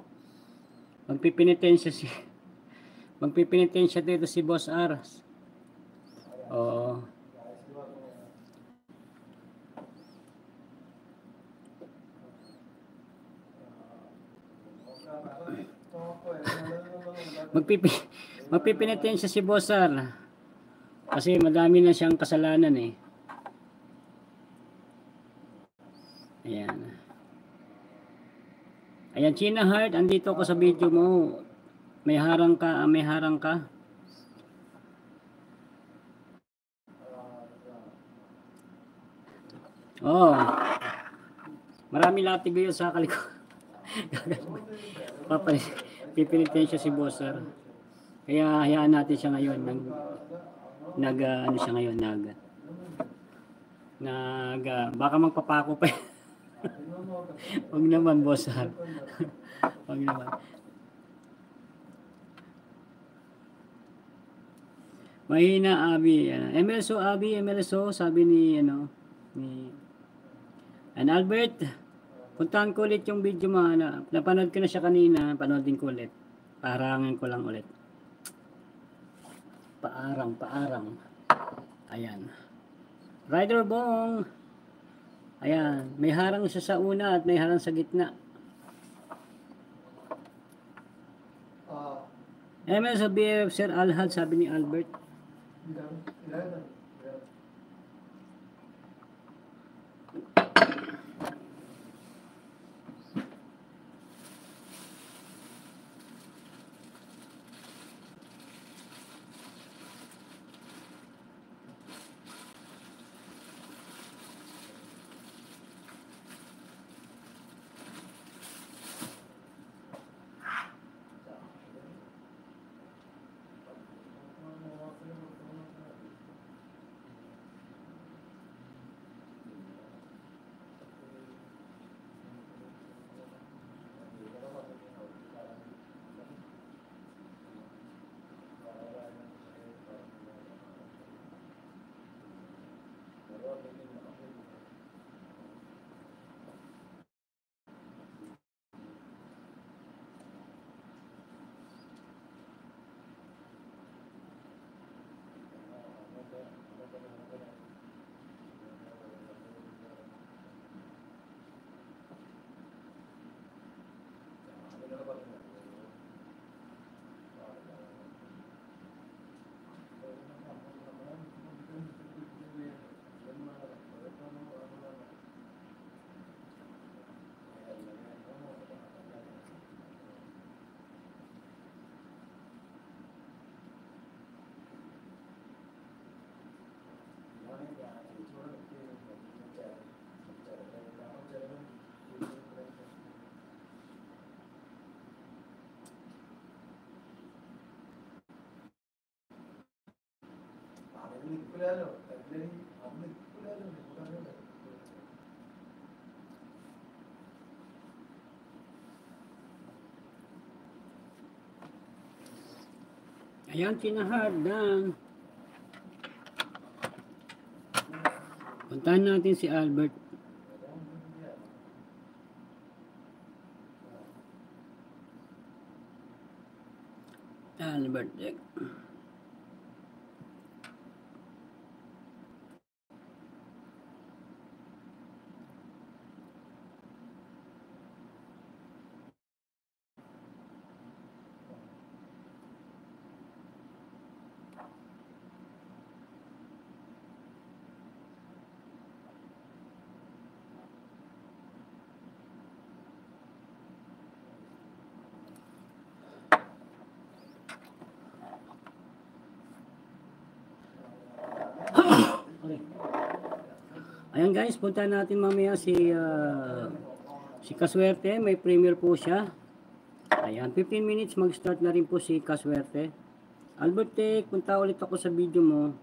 Magpipinitensya dito si Boss R. Oo. Magpipinitensya si Boss R. Kasi madami na siyang kasalanan Ayan. Ayan, China Heart, andito ko sa video mo. May harang ka, Oh. Marami latigo yun sa kaliko. Pipilitin siya si Bosser. Kaya hayaan natin siya ngayon. Ano siya ngayon, baka magpapako pa. Huwag naman, boss. Huwag naman. Mahina, Abi. MLSO, sabi ni Albert, puntahan ko ulit yung video mo. Napanood ko na siya kanina, panoodin ko ulit. Paarangin ko lang ulit. Paarang. Ayan. Rider Bong. Ayan. May harang siya sa una at may harang sa gitna. MLSO BF, Sir Alhad, sabi ni Albert. Ayan, tinahad na. Puntahan natin si Albert. Albert. Ayan guys, punta natin mamaya si Kaswerte. May premiere po siya. Ayan, 15 minutes mag-start na rin po si Kaswerte. Albert, punta ulit ako sa video mo.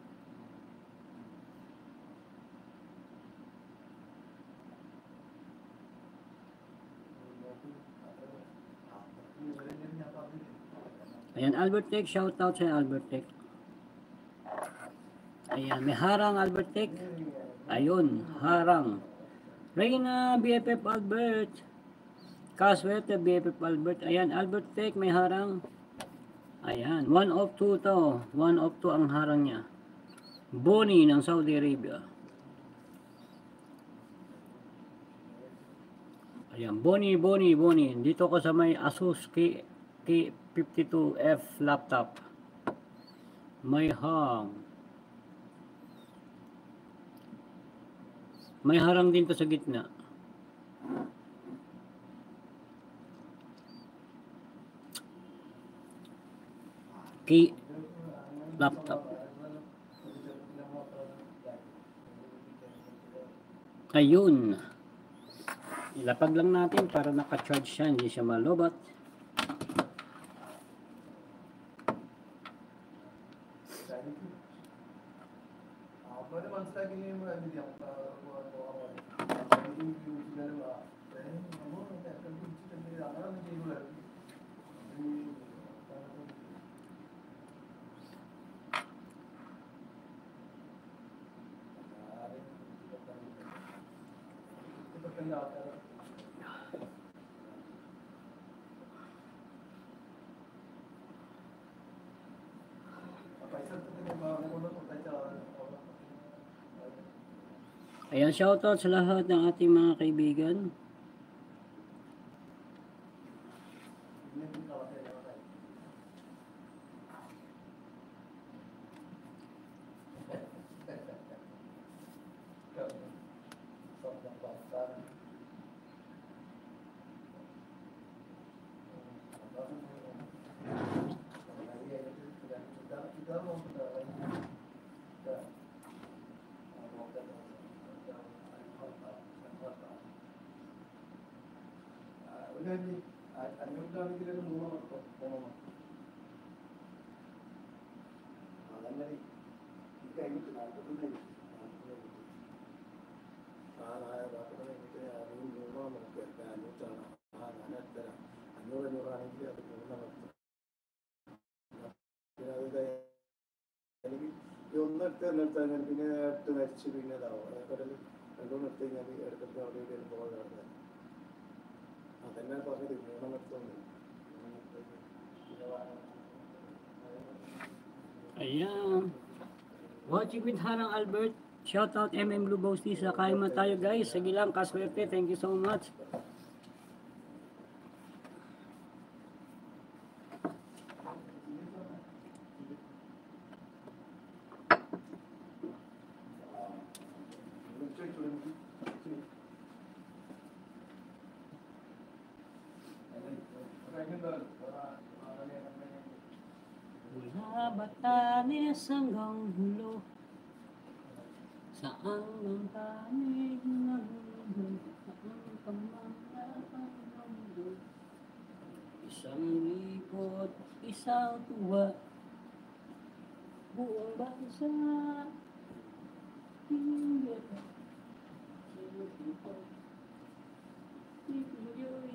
Ayan, Albert Tech, shout out sa Albert Tech. Ayan, may harang Albert Tech. Ayun, harang. Reyna, BFF Albert. Kaswerte, BFF Albert. Ayan, Albert Tech, may harang. Ayan, 1 of 2 to. 1 of 2 ang harang niya. Boni ng Saudi Arabia. Ayan, Boni. Dito ko sa may Asus K52F laptop. May hang. May harang din to sa gitna. Key laptop. Ayun. Ilapag lang natin para naka-charge siya, hindi siya malobat. Ayan, shoutout sa lahat ng ating mga kaibigan. നിർത്താൻ പിന്നെ അടുത്ത് മരിച്ച് പിന്നെ ഇതാവും അതേപോലെ രണ്ടും നിർത്തി കഴിഞ്ഞാൽ ഇടയ്ക്കിടയ്ക്ക് അവിടെ ഇവിടെ പോകുന്നത് അതന്നെ പറഞ്ഞത് മൂന്ന് നിർത്തുന്നു. Ayan. Watching with Harang Albert. Shoutout MM Blue Bautista. Kain mo tayo guys. Sige lang, kaswerte. Thank you so much. Mula Batanes hanggang Hulo, saan ang tanig ng mundo, saan ka man ang mundo. Isang lipot, isang tuwa, buong bansa. Tingin ka, sinutito, ipinjoy.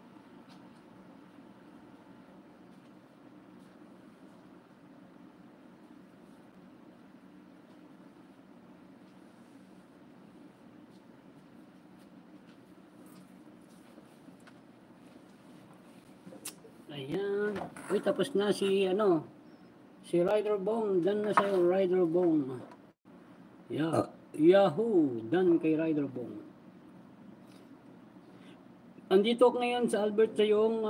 Ayan. Uy, tapos na si si Rider Bong. Done na sa'yo, Rider Bong. Yeah. Yahoo! Done kay Rider Bong. Andito ako ngayon sa Albert sa yung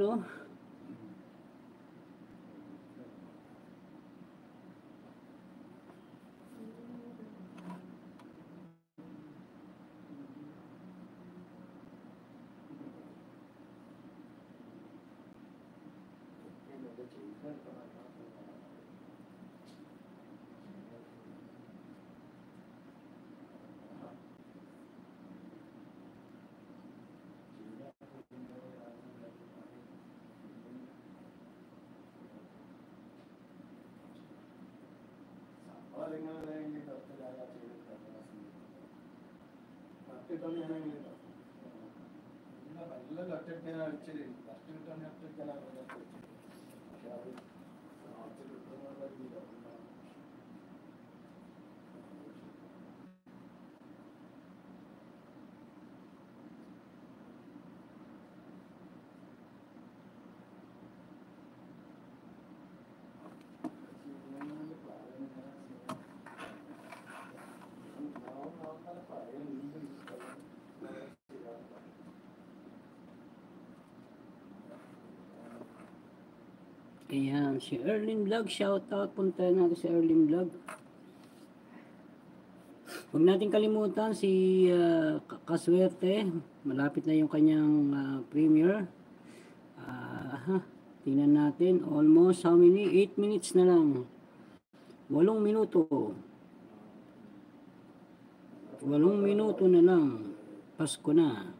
ayan, si Erlin Vlog, shoutout, punta natin si Erlin Vlog. Huwag natin kalimutan si Kaswerte, malapit na yung kanyang premiere. Tingnan natin, almost how many? 8 minutes na lang. 8 minuto. 8 minuto na lang. Pasko na.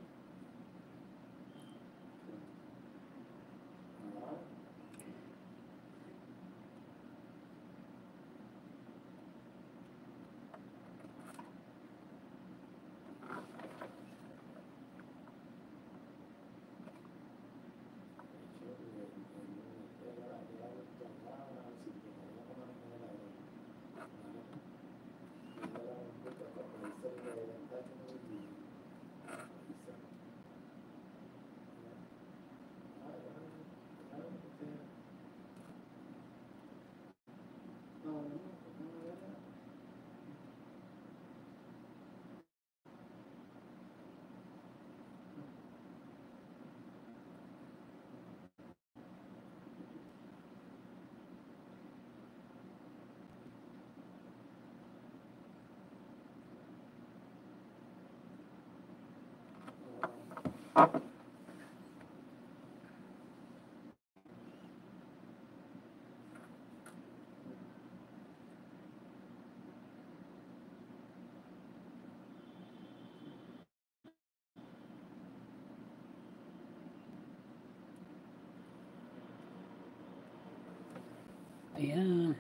Ayan.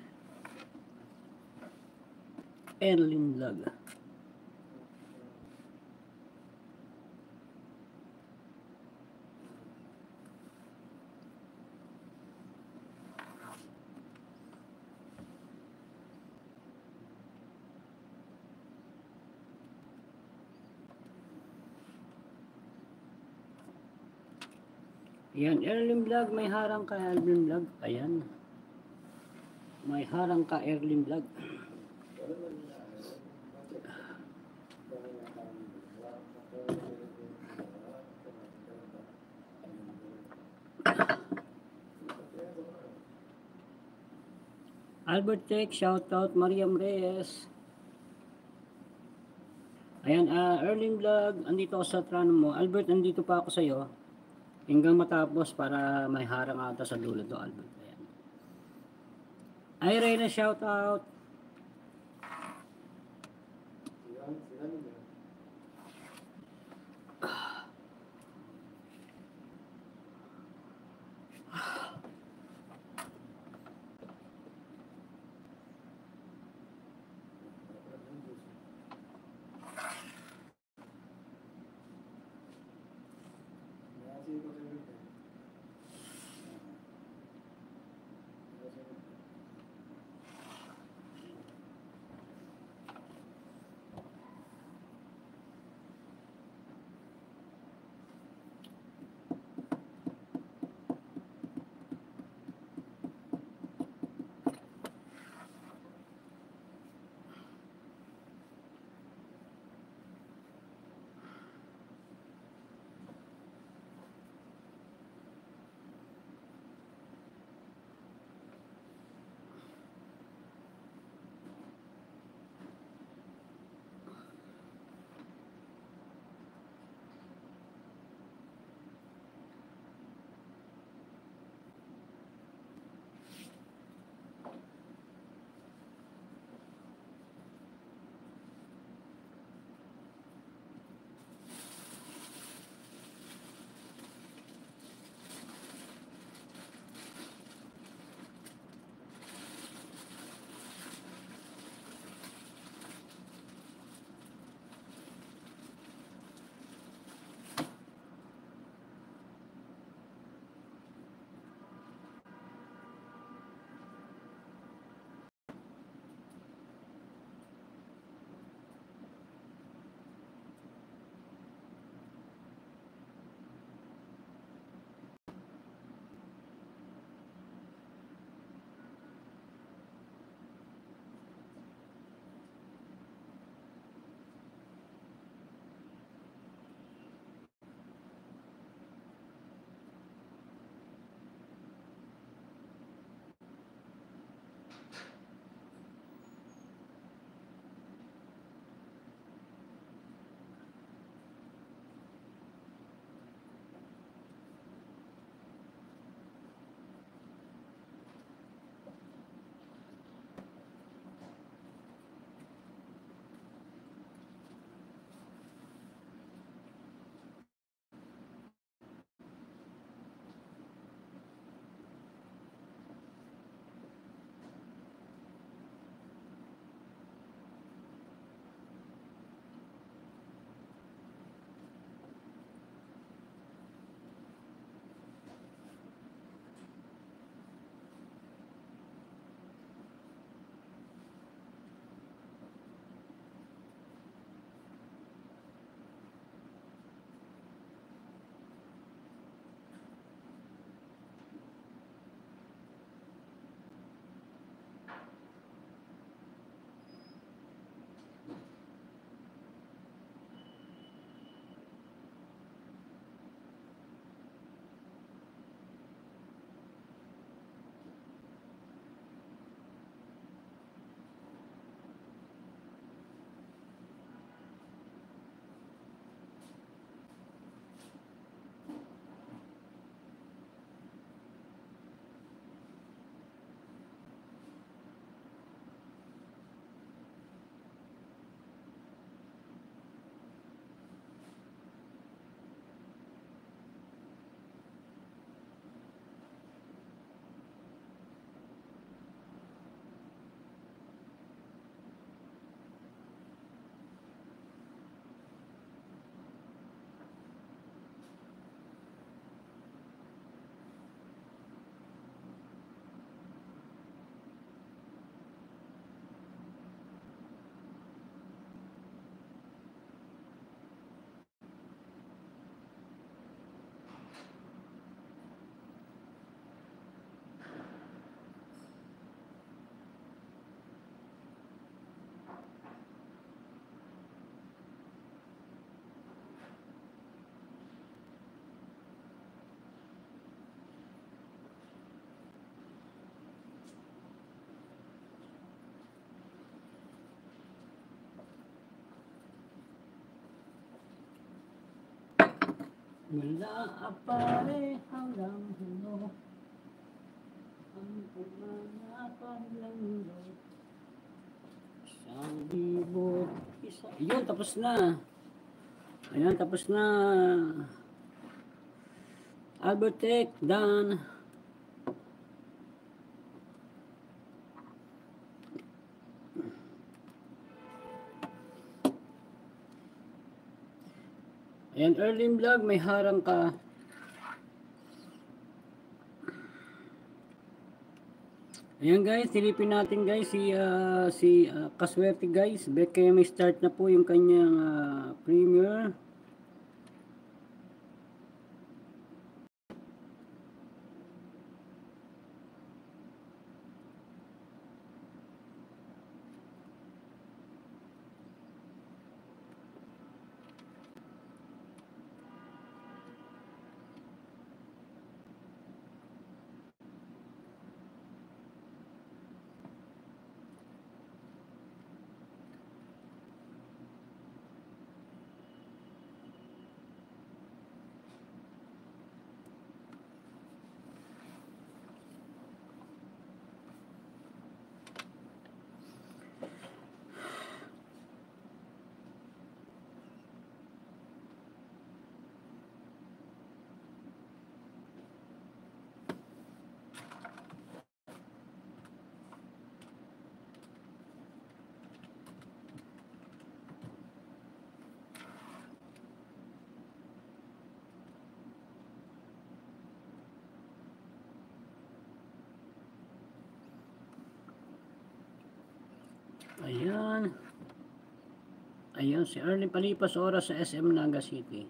Erling Vlog. Ayan, Erling Vlog, may harang ka Erling Vlog. Ayan. May harang ka Erling Vlog. Albert Tech, shoutout Mariam Reyes. Ayan, Erling Vlog, andito ako sa trano mo. Albert, andito pa ako sa iyo. Hanggang matapos para may harang ata sa dulo to, Albert. Ayan. Ay, Reyna, shoutout. Mula apare hanggang hulo, ang pagmanapan lang mo. Isang libot, isa. Yun, tapos na. Ayan, tapos na. Albertech, done. Ayan, early vlog, may harang ka. Ayan guys, silipin natin guys si Kaswerte guys. Kaya may start na po yung kanyang premiere. Ayan. Ayan, si Ernie palipas oras sa SM Naga City.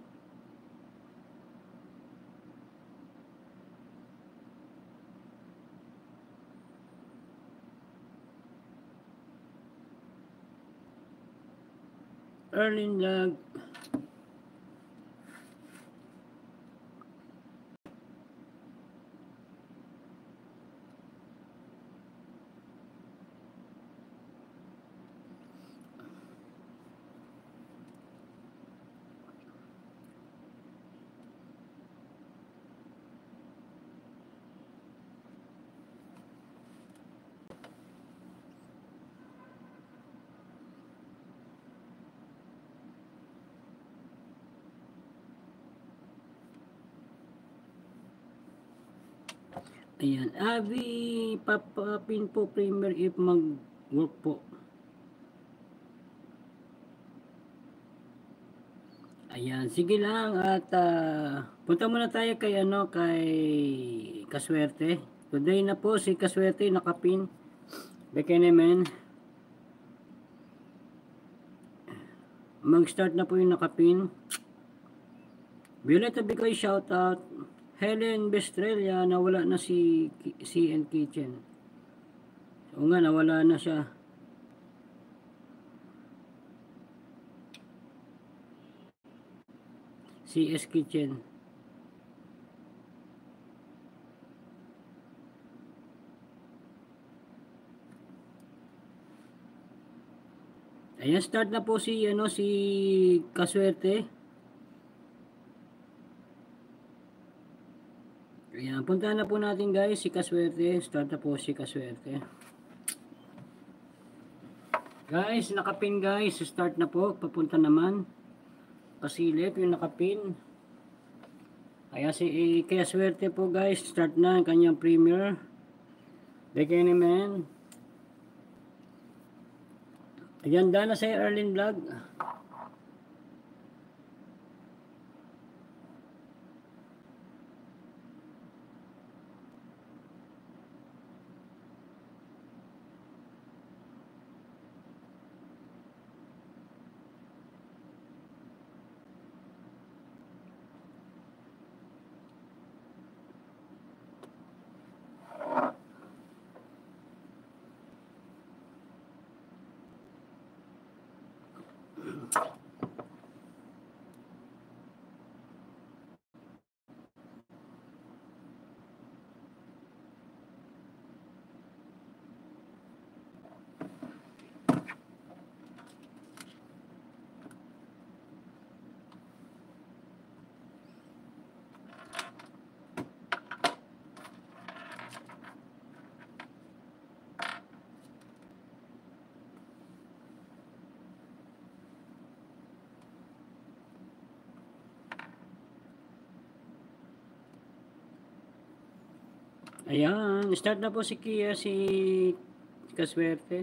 Ernie Nag. Ayan, Avi, papapin po premier if mag-work po. Ayan, sige lang at punta muna tayo kay kay Kaswerte. Today na po si Kaswerte nakapin. Beke naman. Mag-start na po yung nakapin. Violeta Bicoy shoutout. Helen Bestrella, nawala na si CN Kitchen. O nga, nawala na siya. CS Kitchen. Ayan, start na po si si Kaswerte. Ayan, puntahan na po natin guys si Kaswerte. Start na po si Kaswerte. Guys, nakapin guys. Start na po. Papunta naman. Pasilip yung nakapin. Kaya kaya swerte po guys. Start na ang kanyang premiere. Beke naman. Ayan, dana sa Erlin Vlog. Ayan, start na po si Kia, si Kaswerte.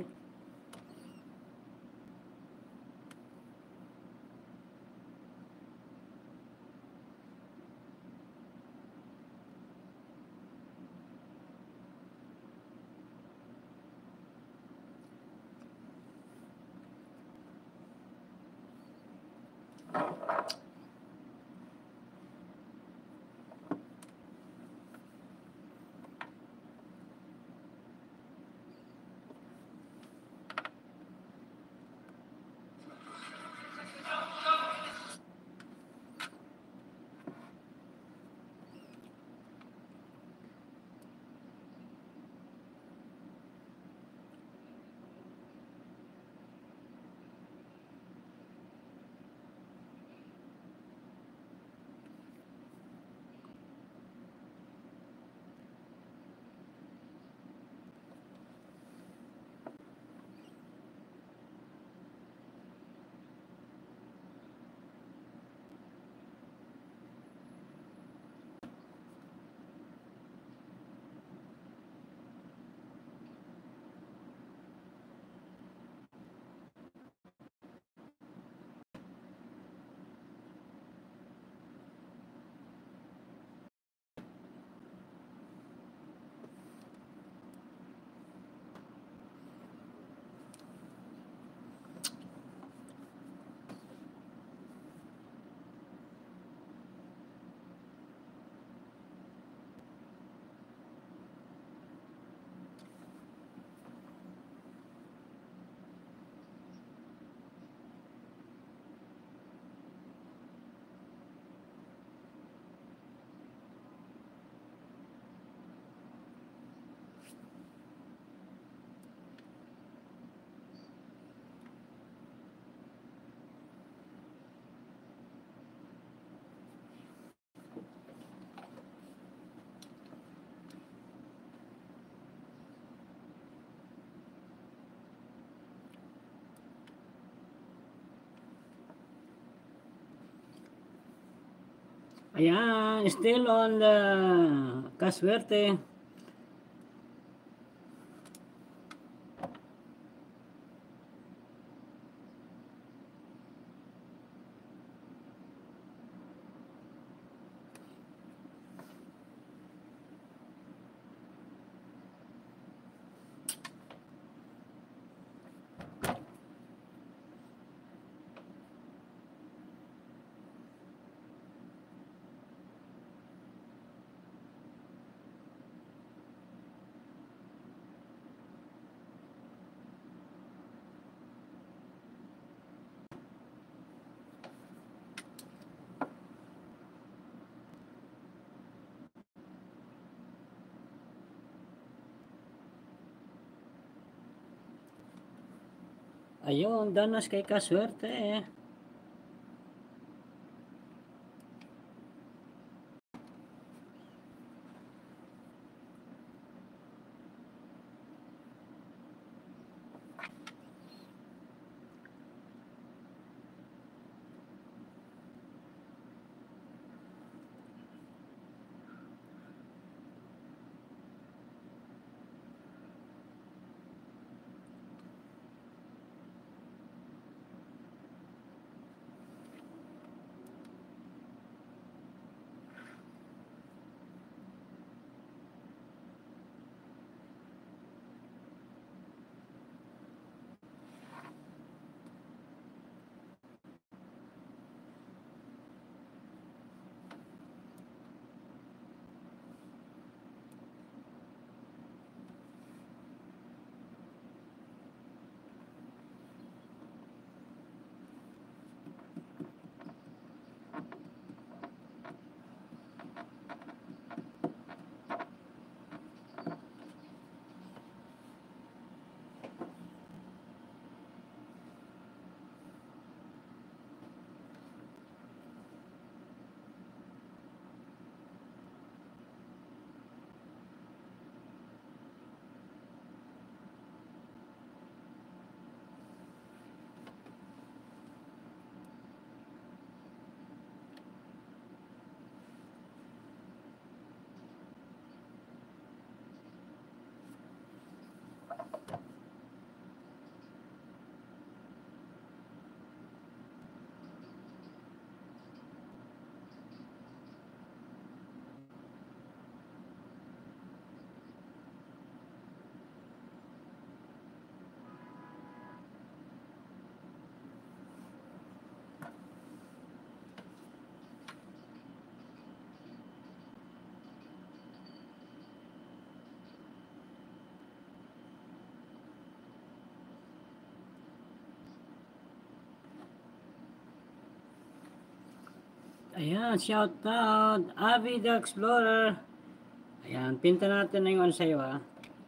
Ayan, still on the Kaswerte. Ayun, danas kay Kaswerte. Ayan, shout out, Avi the Explorer. Ayan, pinta natin na yung ano sa'yo ha.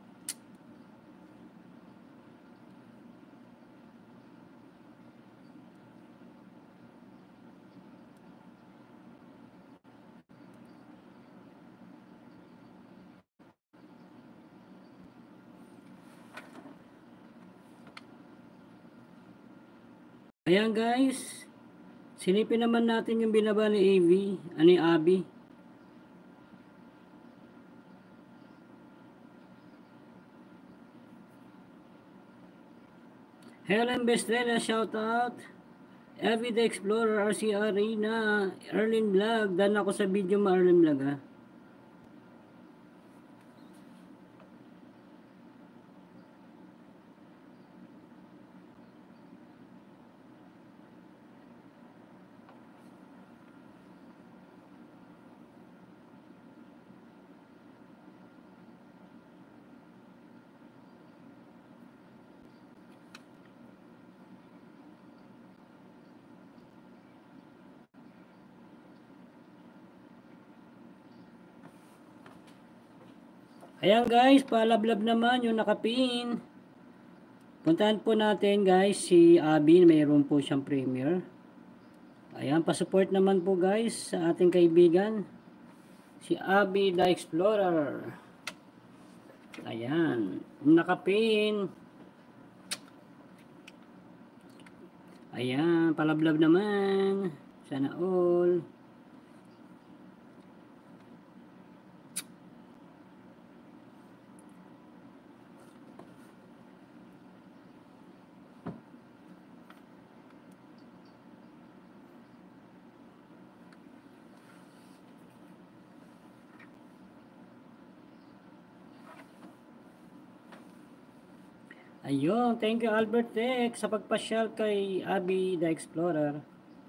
Ayan guys, silipin naman natin yung binaba ni ni Abby. Helen Bestrella, shout out. Abby the Explorer, RC Arena, Erlin Vlog. Dan ako sa video mo, Erlin Vlog ha. Ayan guys, palablab naman yung nakapin. Puntahan po natin guys si Abby, mayroon po siyang premiere. Ayan, pasupport naman po guys sa ating kaibigan, si Abby the Explorer. Ayan, nakapin. Ayan, palablab naman. Sana all. Ayun, thank you Albert Tech sa pagpasyal kay Abby the Explorer.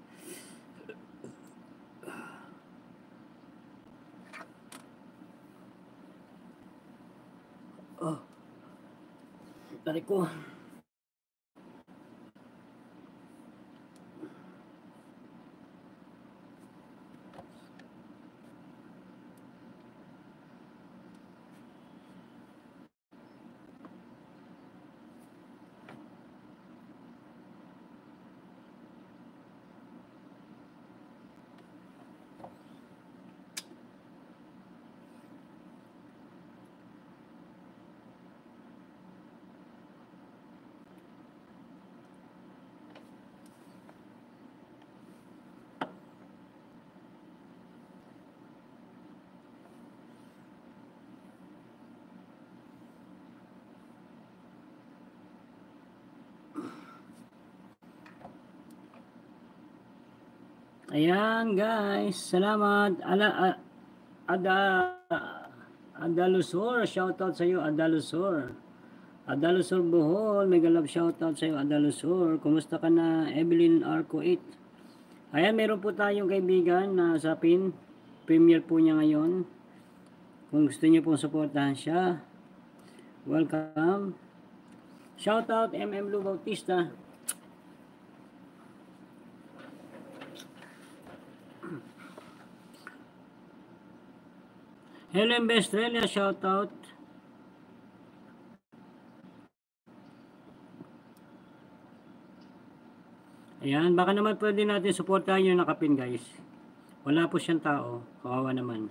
Oh, tari ko. Ayan guys, salamat. Adalusor, shoutout sa iyo Adalusor. Adalusor Bohol, mega love shoutout sa iyo Adalusor. Kumusta ka na Evelyn Arco 8? Ayan, meron po tayong kaibigan na sa premiere po niya ngayon. Kung gusto niyo pong suportahan siya, welcome. Shoutout MM Lu Bautista. Helen Bestrella, shoutout. Ayan, baka naman pwede natin supportahan yung nakapin guys. Wala po siyang tao, kawawa naman.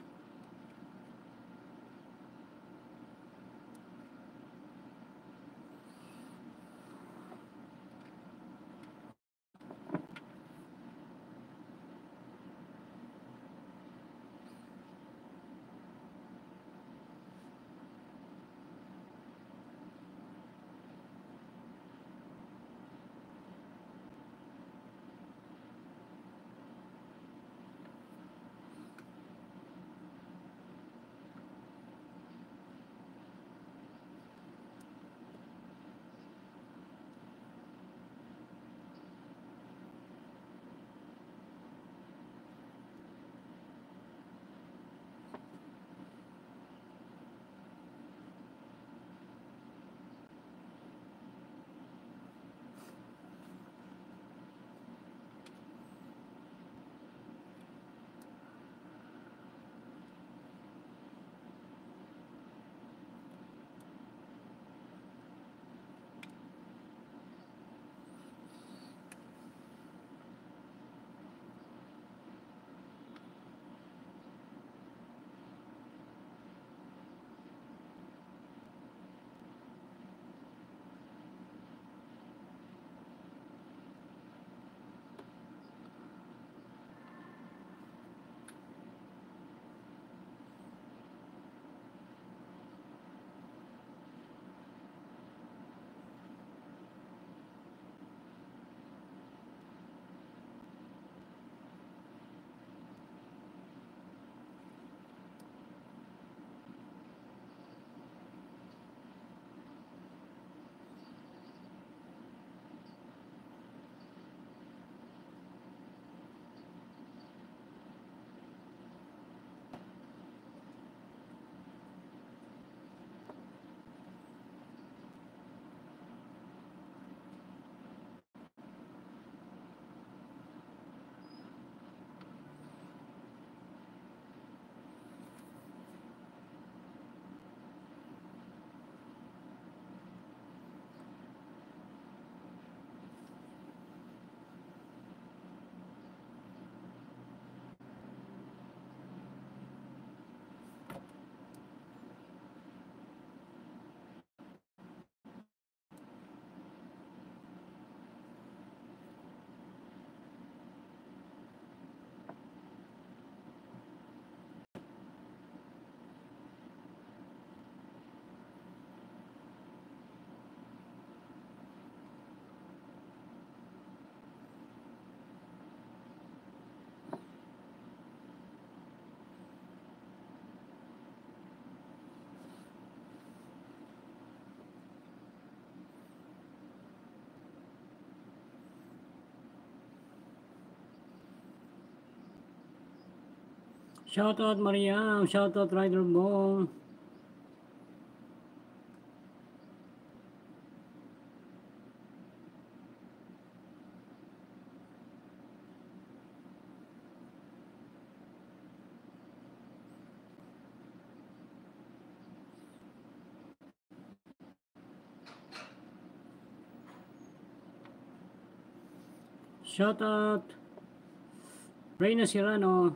Shoutout Mariam, shoutout Rider Bong. Shoutout Reyna Serrano.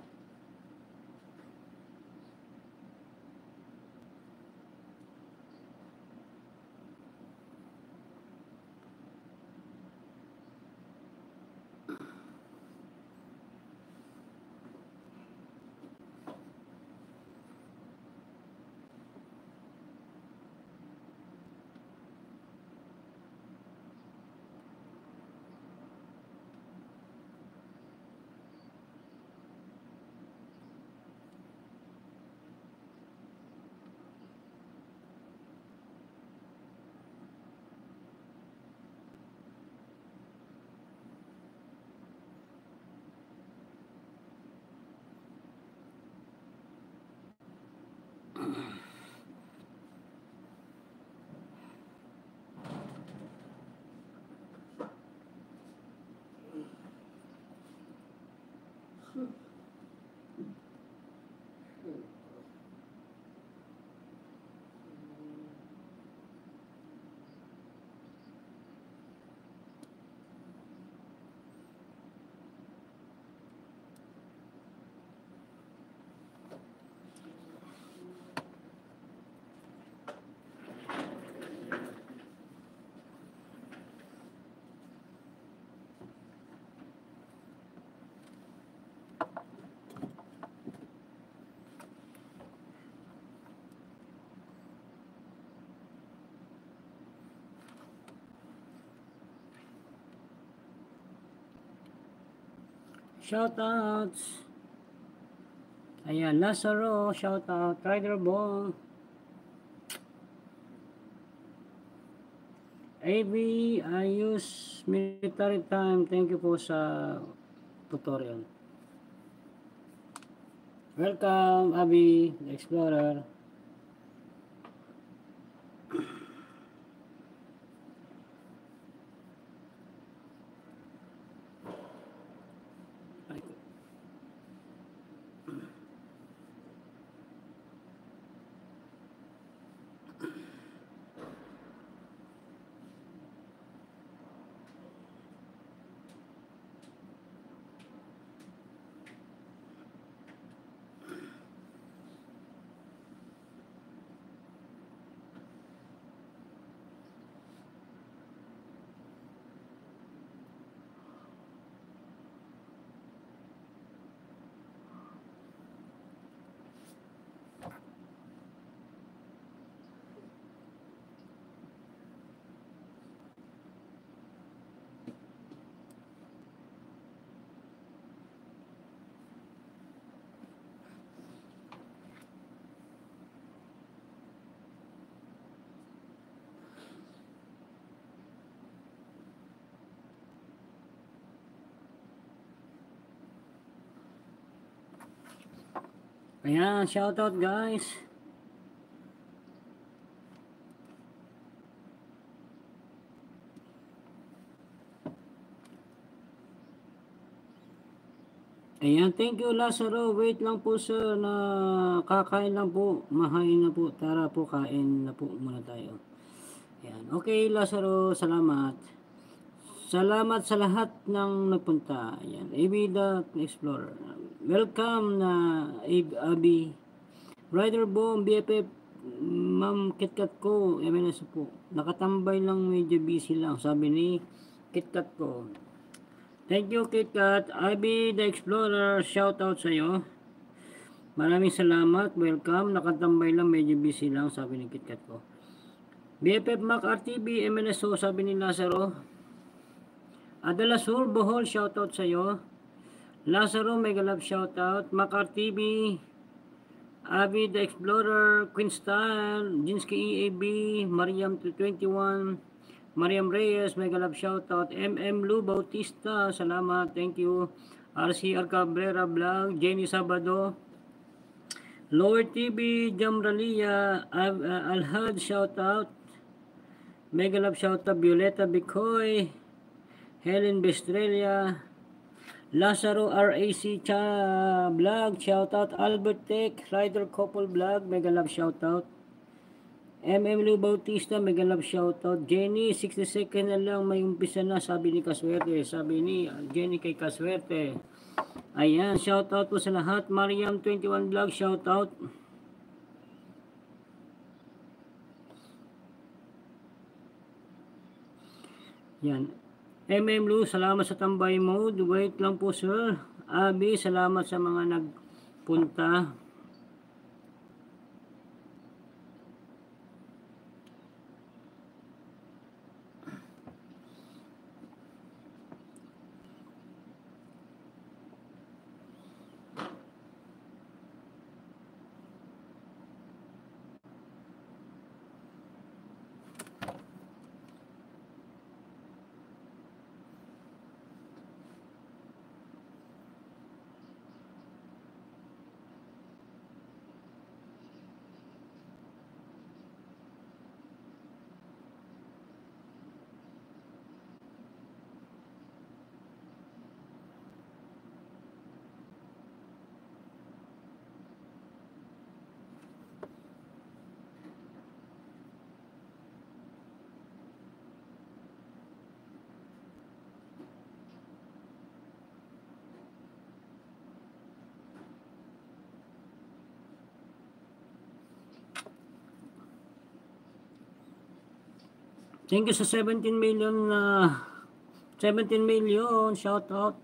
Shoutouts. Ayan, Lazaro, shoutout Rider Bong. AB, I use military time. Thank you po sa tutorial. Welcome, Abby, the Explorer. Ayan, shoutout guys. Ayan, thank you Lazaro. Wait lang po sir, na kakain lang po. Mahain na po. Tara po, kain na po muna tayo. Ayan, okay Lazaro, salamat. Salamat sa lahat ng nagpunta. Ayan, AB the Explorer. Welcome na Abi. Rider Boom, BFF, Ma'am KitKat ko, MNS po. Nakatambay lang, medyo busy lang, sabi ni KitKat ko. Thank you KitKat. Abi the Explorer, shout out sa iyo. Maraming salamat, welcome. Nakatambay lang, medyo busy lang, sabi ni KitKat ko. BFF Mac RTV, MNSO, sabi ni Lazaro. Adela Sur, Bohol, shout out sa iyo. Lazaro, mega love shout out. Mac RTV, Avi the Explorer, Queen Style, Jinsky EAB, Mariam 221, Mariam Reyes, mega love shoutout, MM Lu Bautista, salamat, thank you. RCR Cabrera Vlog, Jenny Sabado, Lower TV, Jamralia, Alhad, shout out, Megalab, shout out, Violeta Bicoy, Helen Bestrelia, Lazaro RAC Vlog, shout out, Albert Tech, Rider Couple Vlog, Megalab, shout out, Lou Bautista, Megalab, shout out, Jenny, 60 second na lang, may umpisa na, sabi ni Kaswerte, sabi ni Jenny kay Kaswerte. Ayan, shout out po sa lahat. Mariam 21 Vlog, shout out. Yan. Lou, salamat sa tambay mode. Wait lang po sir. Abi, salamat sa mga nagpunta. Thank you sa 17 million 17 million shout out.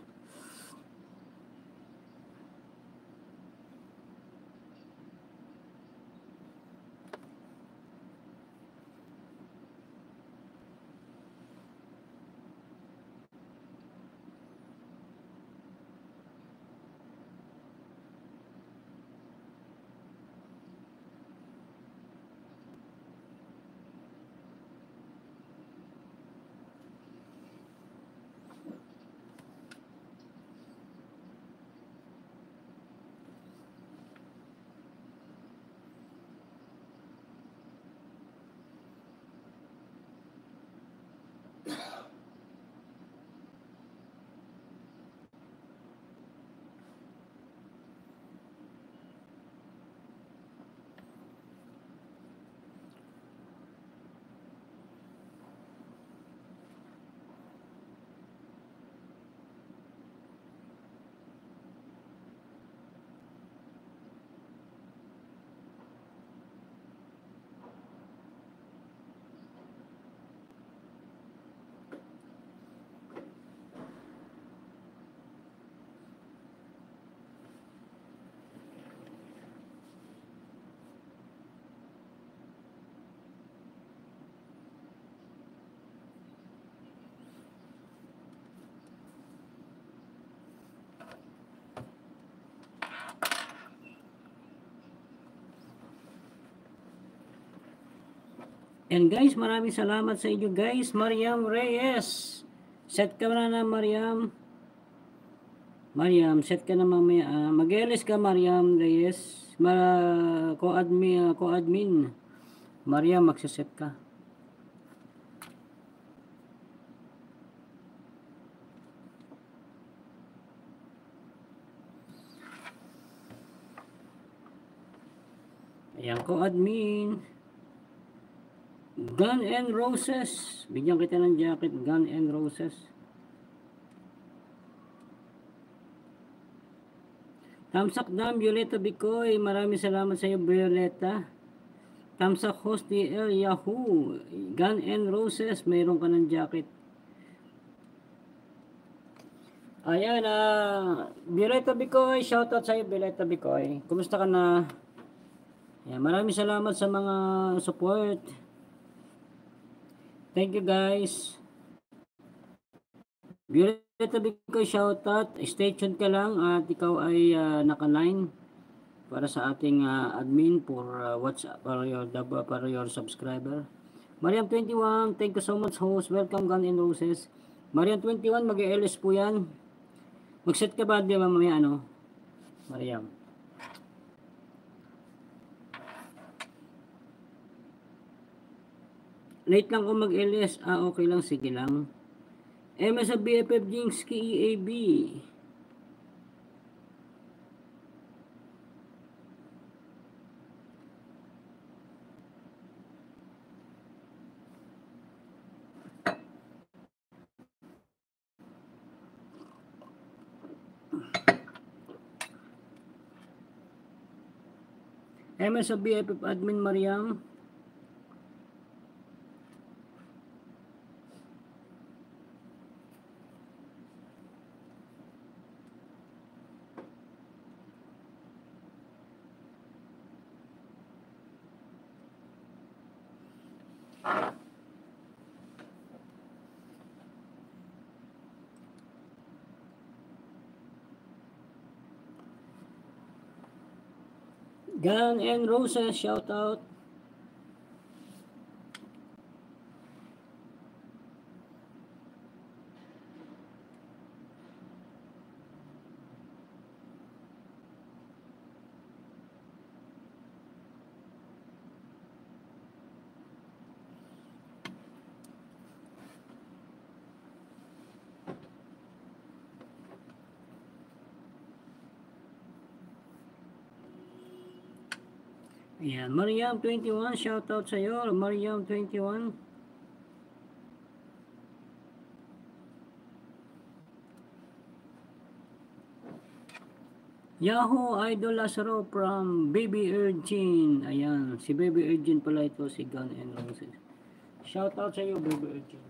And guys, maraming salamat sa inyo guys. Mariam Reyes. Set ka na Mariam. Mariam, set ka na mamaya. Mag-LS ka Mariam Reyes. Co-admin. Mariam, magsaset ka. Ayan, co-admin. Gun and Roses. Bigyan kita ng jacket. Gun and Roses. Tamsak Dam, Violeta Bicoy. Maraming salamat sa iyo, Violeta. Tamsak Host DL Yahoo. Gun and Roses. Mayroon ka ng jacket. Ayan, Violeta Bicoy. Shoutout sa iyo, Violeta Bicoy. Kumusta ka na? Ayan, maraming salamat sa mga support. Thank you guys. Violeta Bicoy, shoutout. Stay tuned ka lang at ikaw ay naka-line para sa ating admin for WhatsApp para your subscriber. Mariam 21, thank you so much host. Welcome Gun and Roses. Mariam 21, mag-LS po yan. Mag-set ka ba, di ba, mamaya, ano, Mariam? Late lang kung mag-LS. Okay lang, sige lang. MS sa BFF Jinx EAB. MS sa BFF Admin Mariam. Gan and Roses, shout out. Ayan, Mariam 21, shout out sa iyo, Mariam 21. Yahoo Idol Lazaro from Baby Urgin. Ayan, si Baby Urgin pala ito, si Gun and Roses. Shout out sa iyo, Baby Urgin.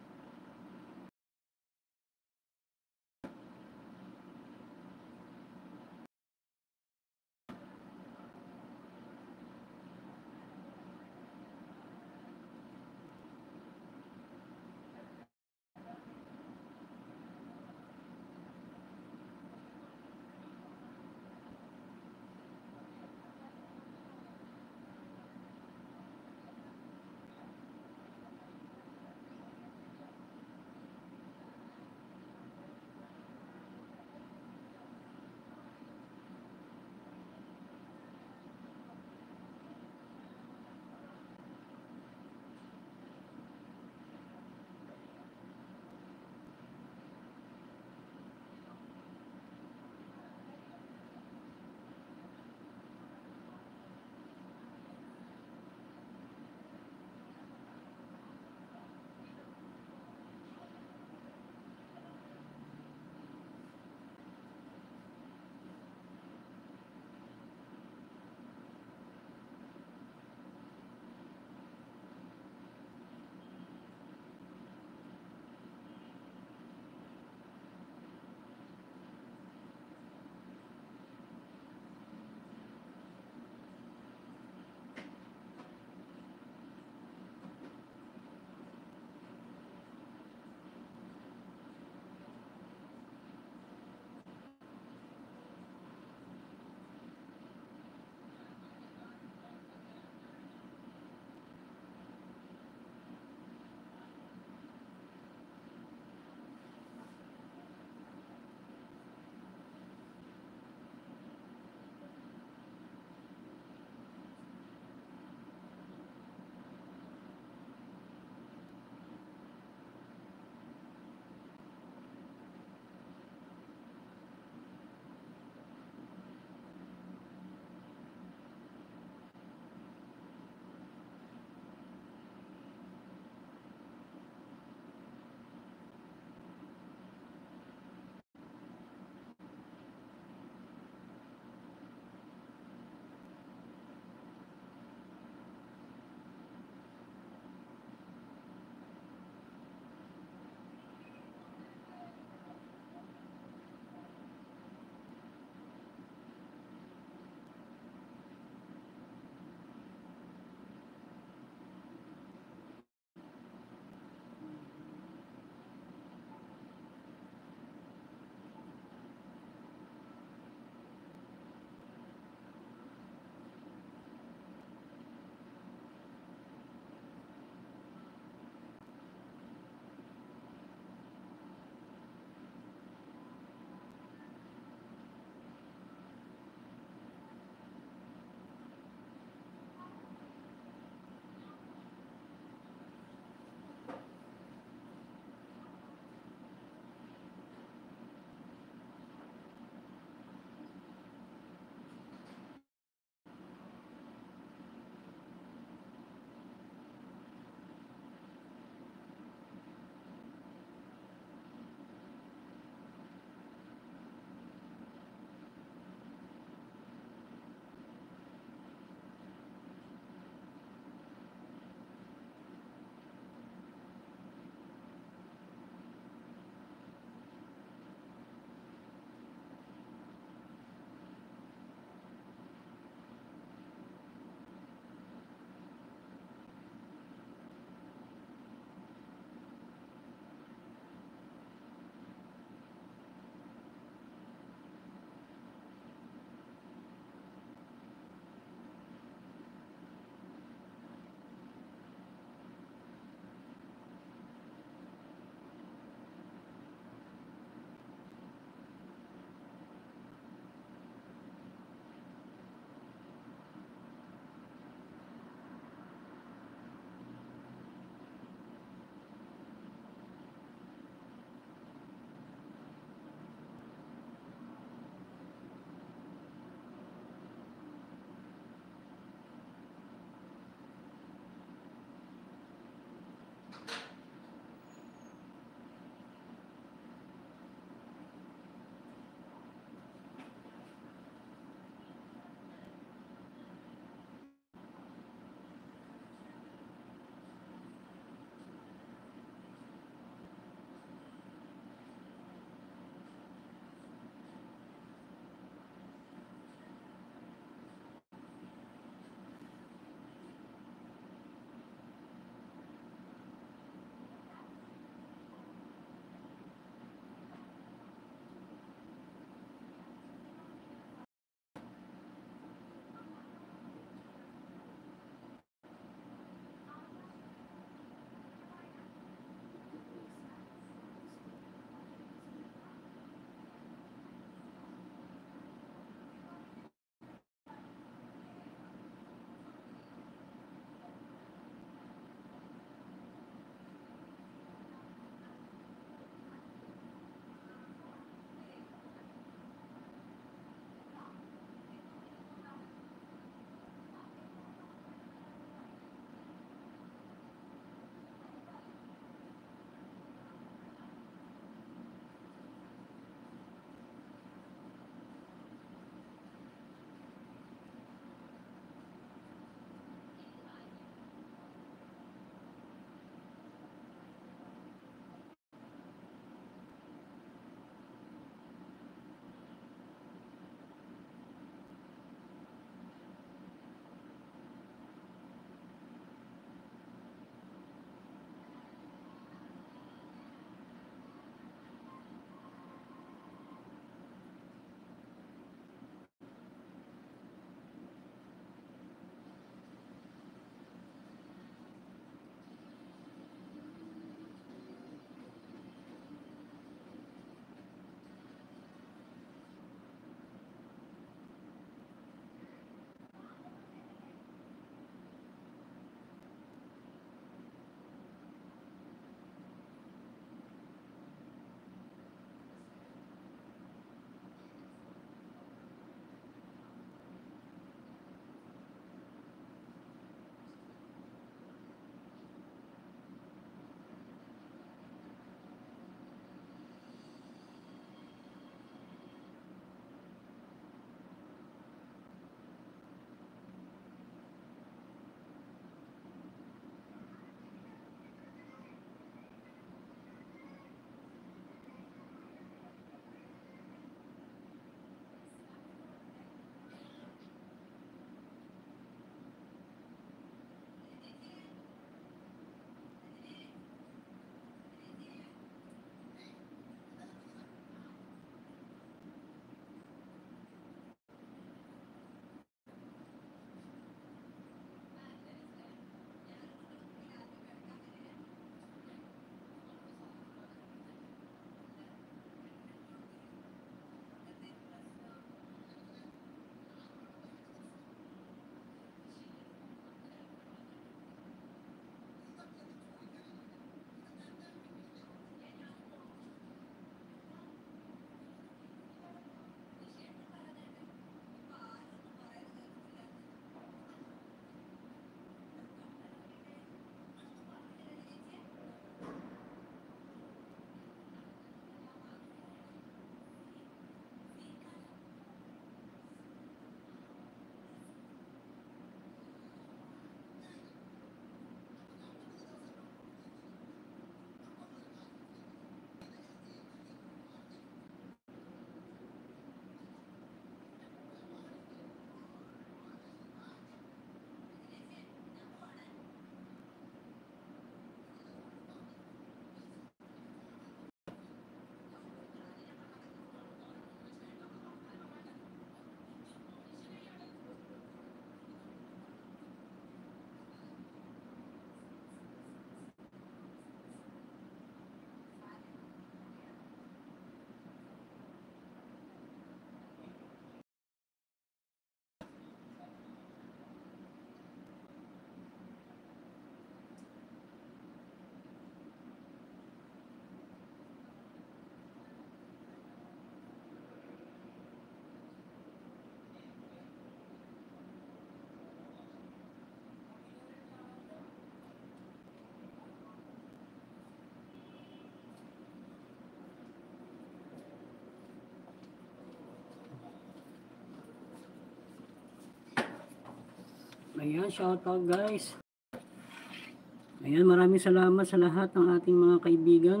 Ayan, shoutout guys. Ayan, maraming salamat sa lahat ng ating mga kaibigan.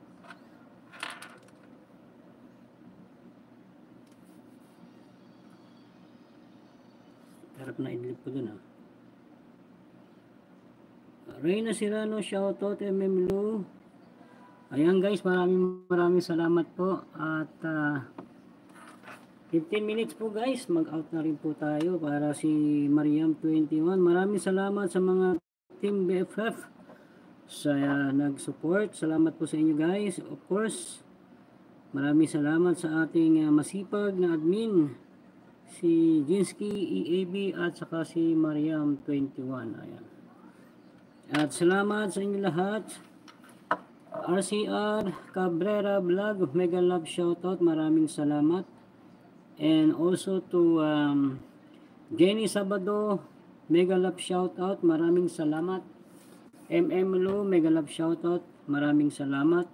Harap na idlip ko dun Reyna Serrano, shoutout MM Lu. Ayan guys, maraming salamat po. At 15 minutes po guys, mag-out na rin po tayo para si Mariam 21. Maraming salamat sa mga Team BFF sa nag-support. Salamat po sa inyo guys. Of course, maraming salamat sa ating masipag na admin, si Jinsky EAB at saka si Mariam 21. Ayan. At salamat sa inyo lahat. RCR Cabrera Vlog, mega love shoutout. Maraming salamat. And also to Jenny Sabado, mega love shoutout, maraming salamat. MM Lu, mega love shoutout, maraming salamat.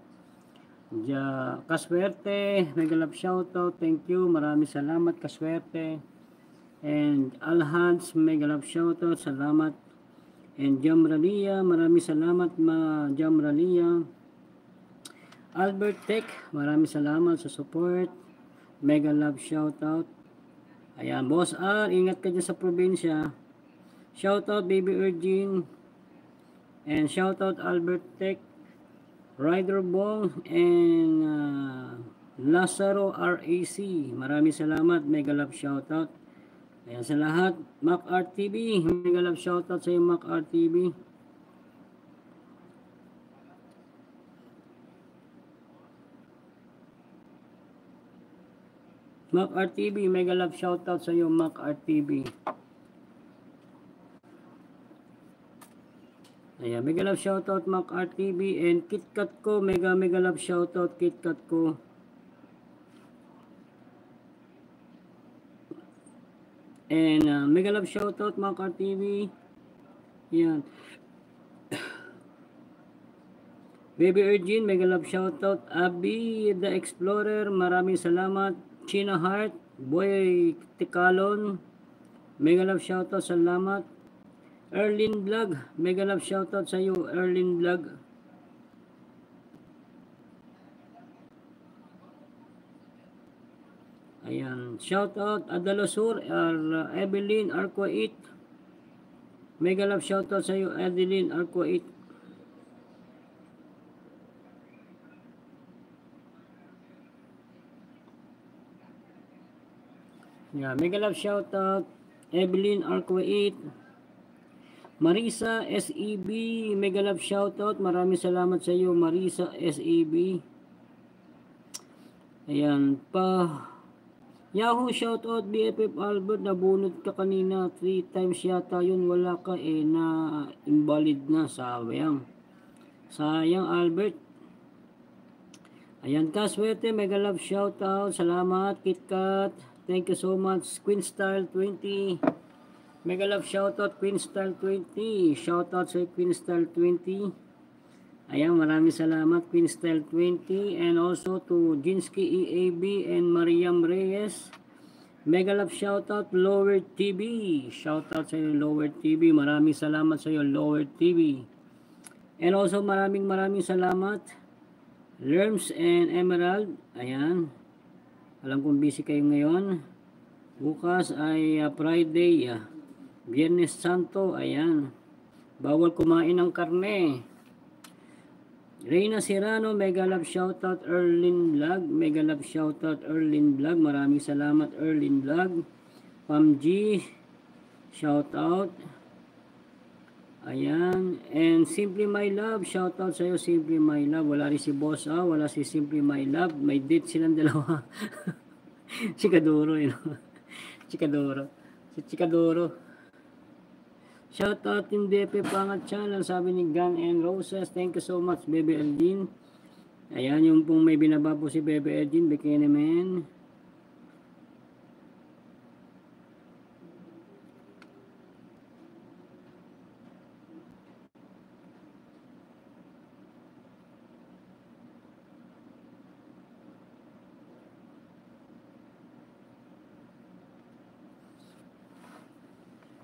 Kaswerte, mega love shoutout, thank you, maraming salamat Kaswerte. And Alhans, mega love shoutout, salamat. And Jamralia, maraming salamat Jamralia. Albert Tech, maraming salamat sa support. Mega love shoutout. Ayan, Boss R, ingat ka dyan sa probinsya. Shoutout Baby Urgin. And shoutout Albert Tech, Rider Bong, and Lazaro RAC. Maraming salamat, mega love shoutout. Ayan sa lahat. Mac RTV, mega love shoutout sa iyo Mac RTV. Mac RTV, mega love shoutout sa iyo Mac RTV. Ayan, mega love shoutout Mac RTV. And KitKat ko, mega love shoutout KitKat ko. And mega love shoutout Mac RTV. Ayan. Baby Urgin, mega love shoutout. Abby the Explorer, maraming salamat. China Heart, Boy Tikalon, mega love shoutout, salamat. Erlin Vlog, mega love shoutout sa iyo Erlin Vlog. Ayan, shoutout Adalosur, Evelyn Arquait, mega love shoutout sa iyo Evelyn Arquait. Yeah, mega love shoutout Evelyn Arquait. Marisa SEB, mega love shoutout. Maraming salamat sa iyo Marisa SEB. Ayan pa. Yahoo shoutout BFF Albert, nabunot ka kanina 3 times yata yun, wala ka na invalid na, sayang. Sayang Albert. Ayan ka, swerte, mega love shoutout. Salamat KitKat. Thank you so much. Queen Style 20. Mega love shoutout Queen Style 20. Shoutout sa Queen Style 20. Ayan, maraming salamat Queen Style 20. And also to Jinsky EAB and Mariam Reyes. Mega love shoutout Lower TV. Shoutout sa iyo Lower TV. Maraming salamat sa iyo Lower TV. And also maraming salamat Lerms and Emerald. Ayan. Alam kong busy kayo ngayon. Bukas ay Friday, Biyernes Santo, ayan. Bawal kumain ng karne. Reyna Serrano, mega love shoutout Erlin Vlog, mega love shoutout Erlin Vlog. Maraming salamat Erlin Vlog. Pam G, shoutout. Ayan. And Simply My Love, shoutout sa iyo Simply My Love. Wala rin si Boss wala si Simply My Love. May date silang dalawa. Chikadoro yun. Chikadoro. Si Chikadoro. Shoutout Team DP Pangat Channel, sabi ni Gun and Roses. Thank you so much Bebe Eldin. Ayan yung pong may binaba po si Bebe Eldin, Bikini Man.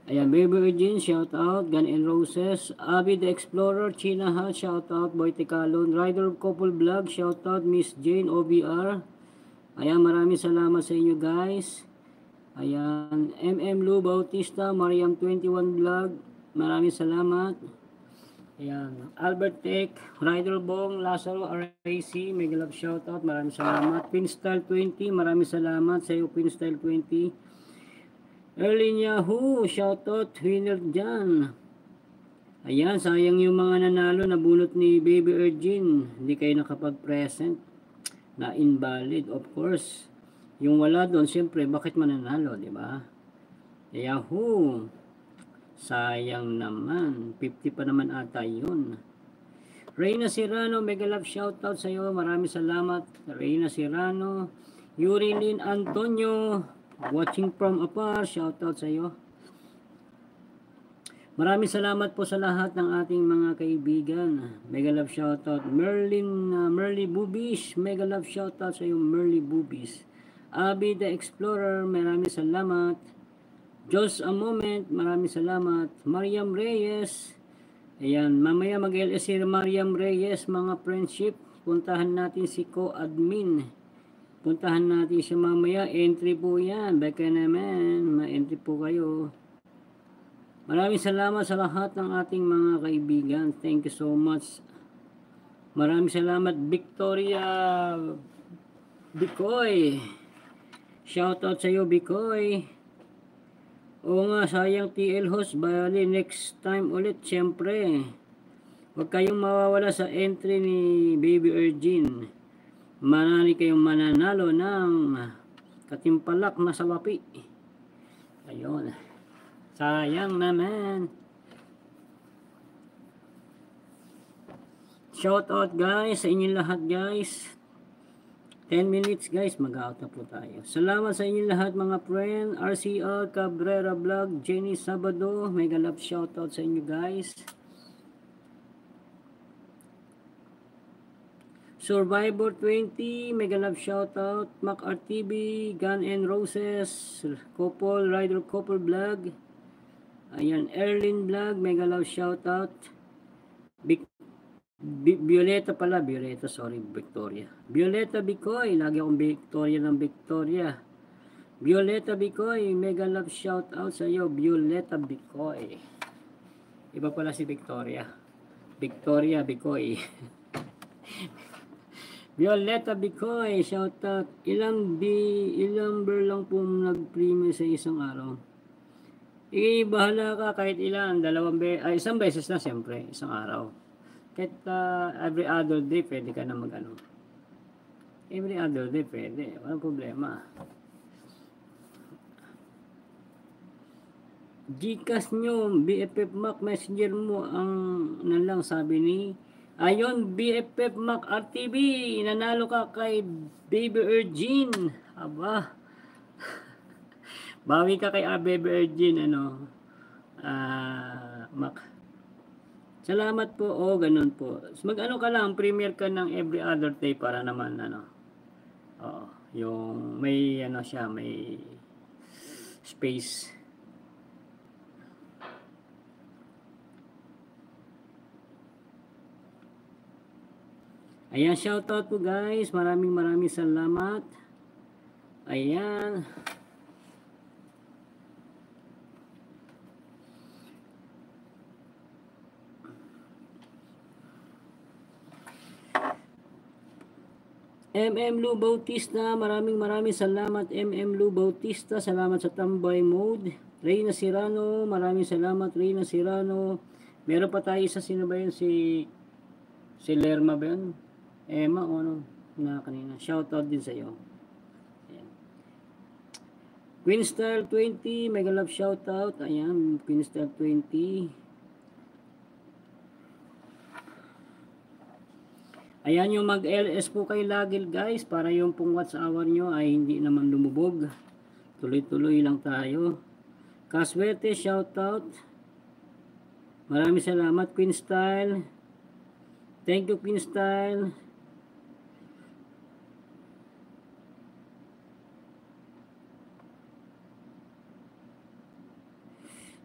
Ayan, Baby Virgin, shout out. Gun and Roses. Abby the Explorer, China Hat, shout out. Boy Tecalon. Rider Couple Vlog, shout out. Miss Jane OBR. Ayan, maraming salamat sa inyo guys. Ayan, MM Lou Bautista, Mariam 21 Vlog. Maraming salamat. Ayan, Albert Tech, Rider Bong, Lazaro RAC, mega love shout out. Maraming salamat. Queen Style 20, maraming salamat sa iyo Queen Style 20. Erlin Yahoo, shoutout, winner dyan. Ayan, sayang yung mga nanalo na bunot ni Baby Virgin. Hindi kayo nakapag-present. Na invalid, of course. Yung wala doon, siyempre, bakit mananalo, di ba? Yahoo! Sayang naman. 50 pa naman ata yun. Reyna Serrano, mega love shoutout sa iyo. Maraming salamat. Reyna Serrano. Yurilin Antonio, watching from afar, shoutout sa iyo. Maraming salamat po sa lahat ng ating mga kaibigan. Mega love shoutout. Merly Boobies, mega love shoutout sa iyo Merly Boobies. Abby the Explorer, maraming salamat. Just a moment, maraming salamat. Mariam Reyes. Ayan, mamaya mag-LS si Mariam Reyes, mga friendship. Puntahan natin si co-admin. Puntahan natin siya mamaya. Entry po yan. Baka naman. Ma-entry po kayo. Maraming salamat sa lahat ng ating mga kaibigan. Thank you so much. Maraming salamat. Victoria Bicoy. Shoutout sa iyo, Bicoy. Oo nga, sayang TL host. Bali, next time ulit, syempre. Huwag kayong mawawala sa entry ni Baby Virgin. Marami kayong mananalo ng katimpalak na salapi. Ayun. Sayang naman. Shout out guys sa inyong lahat guys. 10 minutes guys, mag-out na po tayo. Salamat sa inyong lahat mga friend. RCR Cabrera Vlog, Jenny Sabado, mega love shout out sa inyo guys. Survivor 20, mega love shoutout. Mac RTV, Gun and Roses, Couple, Rider Couple Vlog. Ayan, Erlin Vlog, mega love shoutout. Violeta pala, Violeta, sorry, Victoria. Violeta Bicoy, lagi akong Victoria ng Victoria. Violeta Bicoy, mega love shoutout sa iyo, Violeta Bicoy. Iba pala si Victoria. Victoria Bicoy. Violeta Bicoy, shoutout. Ilang ber lang po nag-premium sa isang araw. Bahala ka kahit ilan, isang beses na siyempre, isang araw. Kahit every other day, pwede ka na mag-ano. Every other day, pwede. Walang problema. Gcash nyo, BFF Mac Messenger mo ang nalang sabi ni Ayon, BFF Mac RTV, nanalo ka kay Baby Virgin. Aba. Bawi ka kay Baby Virgin, Mac. Salamat po. Ganun po. Mag-ano ka lang, premiere ka ng every other day para naman, yung may, siya, may space. Ayan, shoutout po guys. Maraming salamat. Ayan. MM Lou Bautista, maraming salamat. MM Lou Bautista, salamat sa tambay mode. Reyna Serrano, maraming salamat. Reyna Serrano. Meron pa tayo isa, sino ba yun? Si Lerma ba yun? Emma o na kanina. Shoutout din sa iyo. Ayan. Queen Style 20, mega love shoutout. Ayan, Queen Style 20. Ayan, yung mag-LS po kayo lagi guys para yung pong watch hour nyo ay hindi naman lumubog. Tuloy-tuloy lang tayo. Kaswerte, shoutout. Maraming salamat Queen Style. Thank you Queen Style.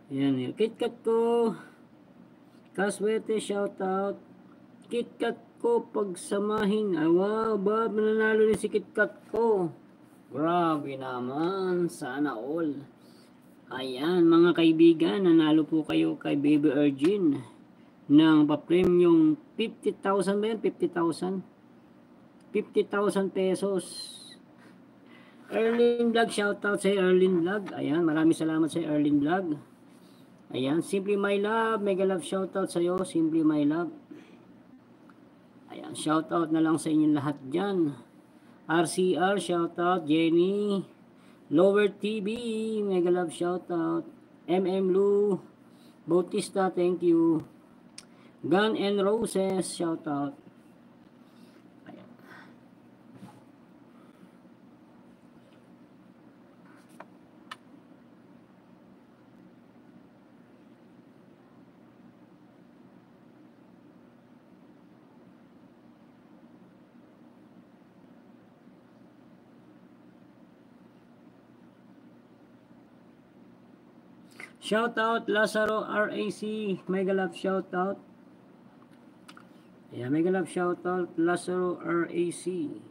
Yan, yung KitKat ko. Kaswerte, shoutout. KitKat ko, pagsamahin. Ay, wow, Bob, nanalo rin si KitKat ko. Grabe naman, sana all. Ayan, mga kaibigan, nanalo po kayo kay Baby Urgin ng pa-premium 50,000 ba yan? 50,000? 50,000 pesos. Erlin Vlog, shoutout sa Erlin Vlog. Ayan, maraming salamat sa Erlin Vlog. Ayan, Simply My Love, mega love shoutout sa iyo, Simply My Love. Ayan, shoutout na lang sa inyong lahat dyan. RCR, shoutout. Jenny, Lower TV, mega love shoutout. MM Lu, Bautista, thank you. Gun and Roses, shoutout. Ayan. Shoutout Lazaro RAC, mega love shoutout. Yeah, mega love shoutout Lazaro RAC.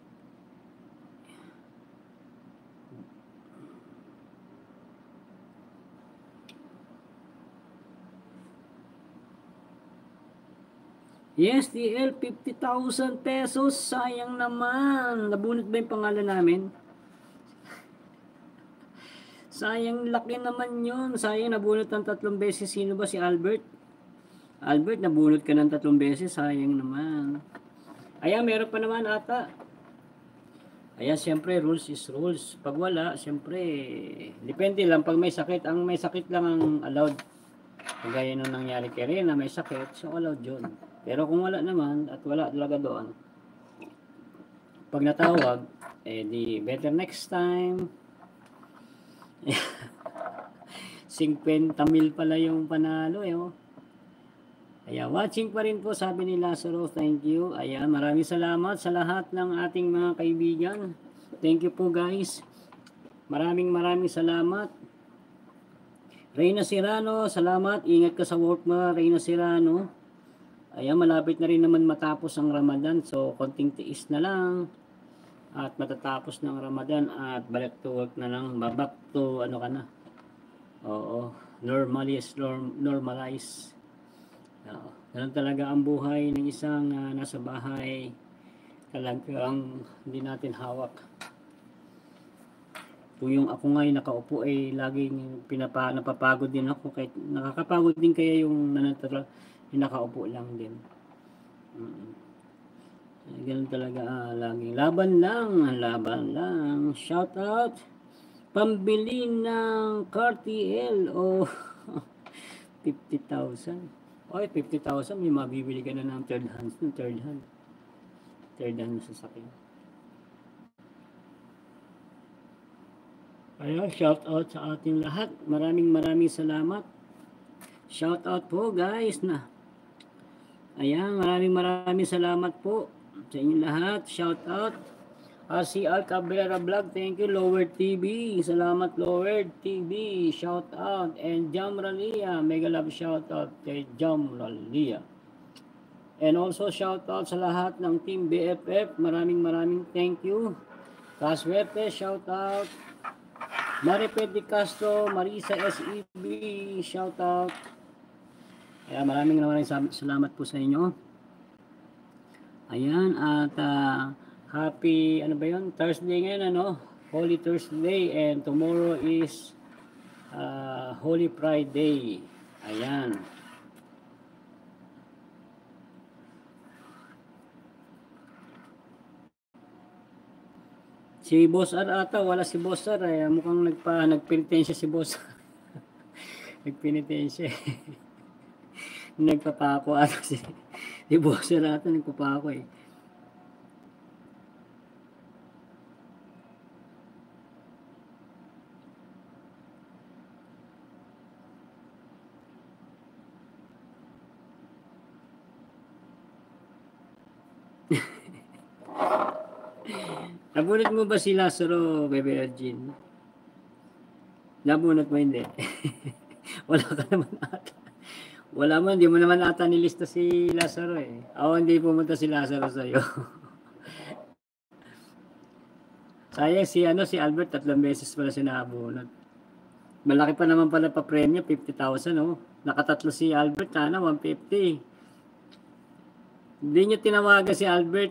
Yes, DL, 50,000 pesos. Sayang naman. Nabunot ba yung pangalan namin? Sayang, laki naman yun. Sayang, nabunot ng 3 beses. Sino ba? Si Albert? Albert, nabunot ka ng 3 beses. Sayang naman. Ayan, meron pa naman ata. Ayan, siyempre, rules is rules. Pag wala, siyempre, depende lang. Pag may sakit, ang may sakit lang ang allowed. Kagaya nung nangyari kay Rena, may sakit, so allowed yun. Pero kung wala naman, at wala talaga doon, pag natawag, eh di better next time. 50,000 pala yung panalo eh. Oh. Ayan, watching pa rin po, sabi ni Lazaro, thank you. Ayan, maraming salamat sa lahat ng ating mga kaibigan. Thank you po guys. Maraming salamat. Reyna Serrano, salamat. Ingat ka sa work mo, Reyna Serrano. Ayan, malapit na rin naman matapos ang Ramadan. So, konting tiis na lang. At matatapos ng Ramadan at balik to work na lang. Back to ano ka na. Oo, normalize. Ganun talaga ang buhay ng isang nasa bahay. Talagang hindi natin hawak. Kung yung ako ngayon nakaupo ay laging napapagod din ako. Kahit nakakapagod din kaya yung nakaupo lang din. Ganun talaga laging laban lang. Shout out. Pambili ng Cartier o 50,000. Oy, 50,000 may mabibili ka na ng third hand na sasakyan. Ayan, shout out sa ating lahat. Maraming salamat. Shout out po guys na. Ayan, maraming salamat po sa inyong lahat. Shout out. RCR Cabrera Vlog, thank you. Lower TV, salamat Lower TV. Shout out. And Jam Ralia, mega love shout out kay Jam Ralia. And also shout out sa lahat ng Team BFF. Maraming thank you. Kaswerte, shout out. Maripet Di Castro, Marisa SEB, shout out. Kaya maraming salamat po sa inyo. Ayan, at happy, ano ba yun? Thursday ngayon, ano? Holy Thursday, and tomorrow is Holy Friday. Ayan. Si Boss R ata, wala si Boss R. Mukhang nagpenitensya si Boss. Nagpenitensya. Nagpapako ata si Boss R ata, nagpapako eh. Nabunot mo ba si Lazaro, Bebe Ergin? Nabunot mo hindi? Wala ka naman ata. Wala man, hindi mo naman ata nilista si Lazaro eh. Ako hindi pumunta si Lazaro sa'yo. Sayang si Albert 3 beses pala siya nakabunot. Malaki pa naman pala pa premyo, 50,000 oh. Nakatatlo si Albert, sana 150. Hindi niyo tinawagan si Albert.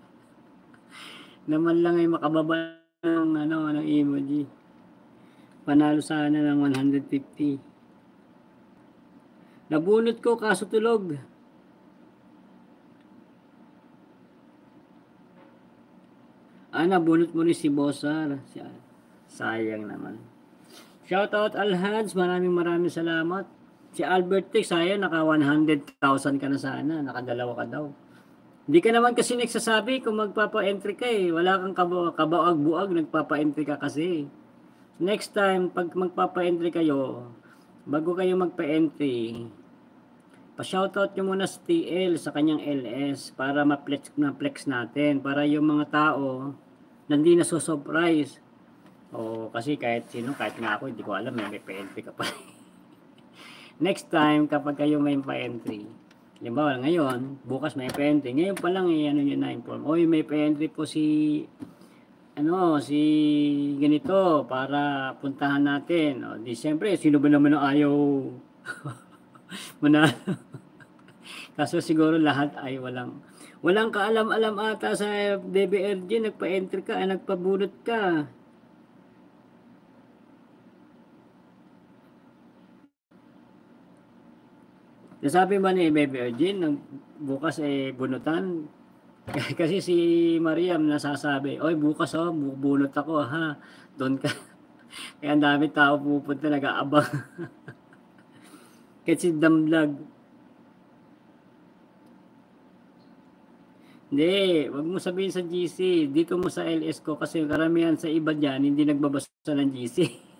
Naman lang ay makababa ng emoji. Panalo sana ng 150. Nabunot ko kaso tulog. Nabunot mo rin si Bossar. Sayang naman. Shoutout Alhans, maraming salamat. Si Albert Tix, sayang naka 100,000 ka na sana. Nakadalawa ka daw. Hindi ka naman kasi nagsasabi kung magpapa-entry ka eh. Wala kang kabaag-buag, nagpapa-entry ka kasi. Next time, pag magpapa-entry kayo, bago kayo magpa-entry, pa-shoutout nyo muna sa TL sa kanyang LS para ma-flex natin. Para yung mga tao hindi na so-surprise. Kasi kahit sino, kahit nga ako, hindi ko alam, may pa-entry ka pa. Next time, kapag kayo may pa-entry, halimbawa ngayon, bukas may pa-entry. Ngayon pa lang nyo na-inform. May pa-entry po si ganito para puntahan natin. Di siyempre, sino ba naman ang ayaw manalo? Kaso siguro lahat ay walang kaalam-alam ata sa DBRG, nagpa-entry ka, nagpabunot ka. Nasabi ba ni Baby Ergin, bukas bunutan? Kasi si Mariam nasasabi, bukas bunot ako ha, doon ka. Kaya ang dami tao pupunta, nag-aabang. Kasi damlag. Hindi, wag mo sabihin sa GC, dito mo sa LS ko kasi karamihan sa iba dyan, hindi nagbabasa ng GC.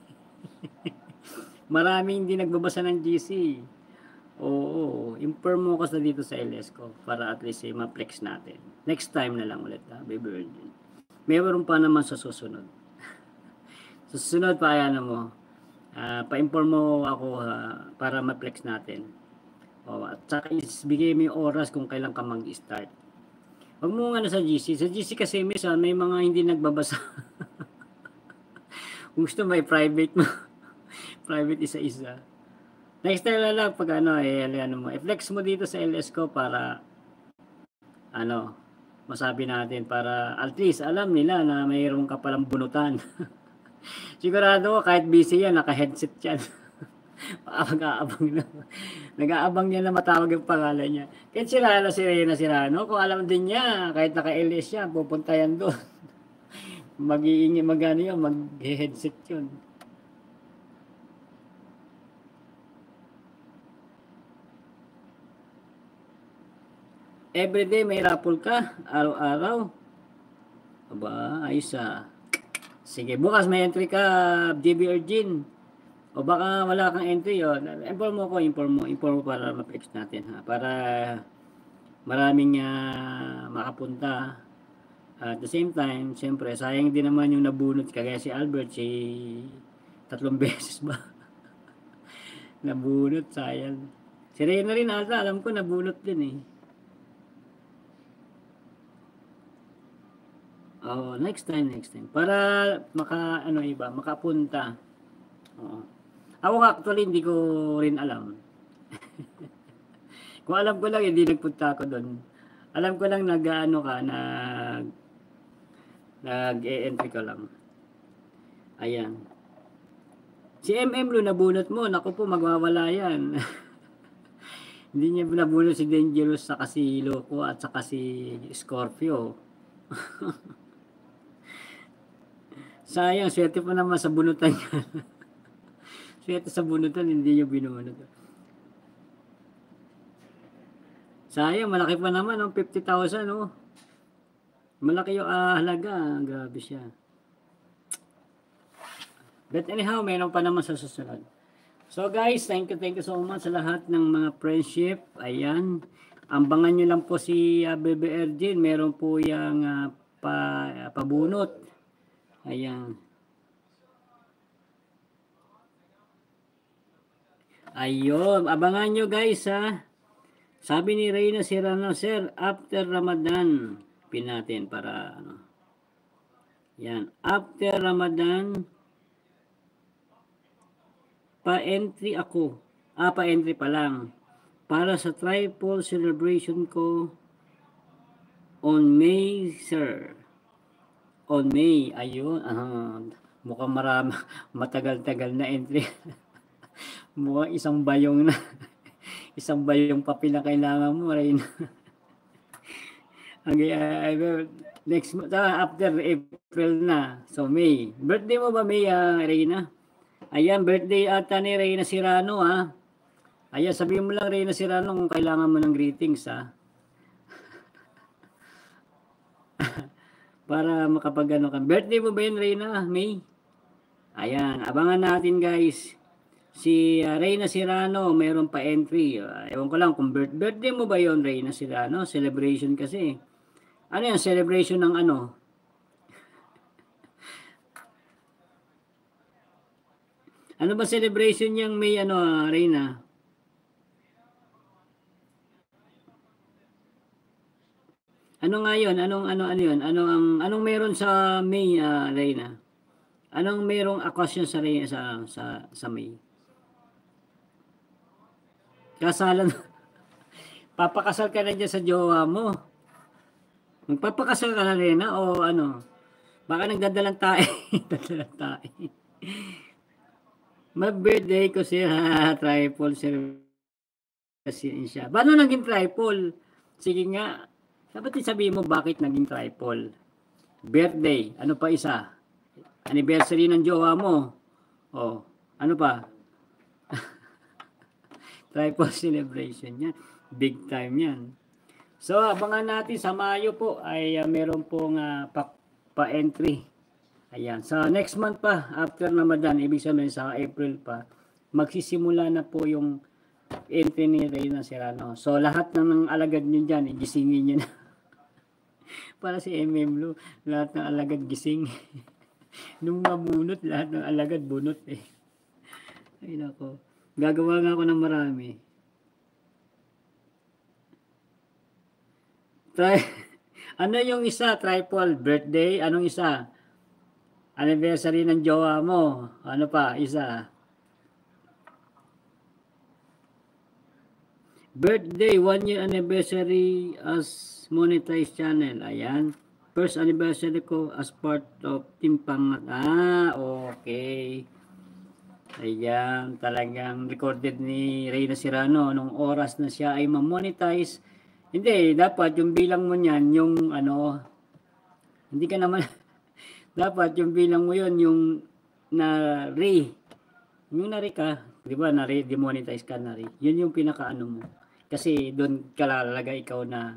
Maraming hindi nagbabasa ng GC. Oo, inform mo kasi dito sa LS ko para at least ma-flex natin. Next time na lang ulit Baby Virgin. Meron pa naman sa susunod. Sa susunod pa mo. Pa-inform mo ako para ma-flex natin. At saka bigay mo yung oras kung kailan ka mag-start. Huwag mo sa GC. Sa GC kasi may mga hindi nagbabasa. Kung gusto may private mo. Private isa-isa. Next time lang pag i-flex mo dito sa LS ko para masabi natin para at least alam nila na mayroon ka palang bunutan. Sigurado ko kahit busy yan, naka-headset yan. Nag-aabang niya na matawag yung pangalan niya. Kahit si Reyna Sirano, kung alam din niya, kahit naka-LS yan, pupunta yan doon. Mag-headset yun. Everyday may raffle ka, araw-araw. Aba, ayos Sige, bukas may entry ka, JB Ergin. O baka wala kang entry yun. Inform mo para ma-flex natin para maraming makapunta. At the same time, siyempre, sayang din naman yung nabunot kagaya si Albert, 3 beses ba? Nabunot, sayang. Si Reyna rin alam ko nabunot din next time. Para makapunta. Ako actually hindi ko rin alam. Kung alam ko lang, hindi nagpunta ako doon. Alam ko lang nag-e-entry ka lang. Ayan. Si MM Lu nabunot mo, naku po magwawala yan. Hindi niya nabunot si Dangerous sa si Loco at saka si Scorpio. Sayang, swerte pa naman sa bunutan yan. Swerte sa bunutan, hindi niya binunot. Sayang, malaki pa naman, 50,000, Malaki yung halaga, grabe siya. But anyhow, mayroon pa naman sa susunod. So guys, thank you so much sa lahat ng mga friendship. Ayan. Ambangan nyo lang po si Baby Ergin. Meron po yung pabunot. Ayan. Ayun, abangan nyo guys ha. Sabi ni Reyna Serrano, Sir, after Ramadan, pin natin para ano. Yan, after Ramadan, pa-entry ako. Pa-entry pa lang. Para sa triple celebration ko on May, sir. On May, ayun. Mukhang marami, matagal-tagal na entry. Mukhang isang bayong na. Isang bayong papel na kailangan mo, Reyna. Next month, after April na. So, May. Birthday mo ba, May, Reyna? Ayan, birthday ata ni Reyna Serrano, ha? Ayan, sabihin mo lang, Reyna Serrano, kung kailangan mo ng greetings, ha? Para makapag-ano ka. Birthday mo ba yun, Reyna? May? Ayan, abangan natin, guys. Si Reyna Serrano, mayroon pa entry. Ewan ko lang kung birthday mo ba yun, Reyna Serrano? Celebration kasi. Ano yan? Celebration ng ano? Ano ba celebration niyang may ano, Reyna? Ano nga yun? Ano yun? Anong meron sa May, Reyna? Anong merong occasion sa Reyna sa May? Kasalan. Papakasal ka na dyan sa jowa mo. Magpapakasal ka na rin, o ano? Baka nagdadalang tayo. Nagdadalang tayo. Mag-birthday ko siya. Triple celebration siya. Paano naging triple? Sige nga. Dapat sabihin mo bakit naging triple. Birthday. Ano pa isa? Anniversary ng jowa mo. O, ano pa? Triple celebration yan. Big time yan. So, abangan natin sa Mayo po ay meron pong pa-entry. Ayan. Sa next month pa, after Ramadan, ibig sabihin sa April pa, magsisimula na po yung entry ni Reyna Serrano. So, lahat ng alagad nyo dyan, gisingin nyo na. Para si MM Lu, lahat ng alagad gising. Nung mabunot, lahat ng alagad bunot eh. Ay nako. Gagawa nga ako ng marami. Ano yung isa? Triple birthday? Anong isa? Anniversary ng jowa mo? Ano pa? Isa. Birthday, 1 year anniversary as monetized channel. Ayan. First anniversary ko as part of Team Pangat. Okay. Ayan, talagang recorded ni Reyna Serrano nung oras na siya ay ma-monetize. Hindi, dapat yung bilang mo niyan, yung ano, hindi ka naman, dapat yung bilang mo yun, yung yung na-re ka, di ba, demonetize ka na-re. Yun yung pinaka-ano mo. Kasi doon kalalagay ikaw na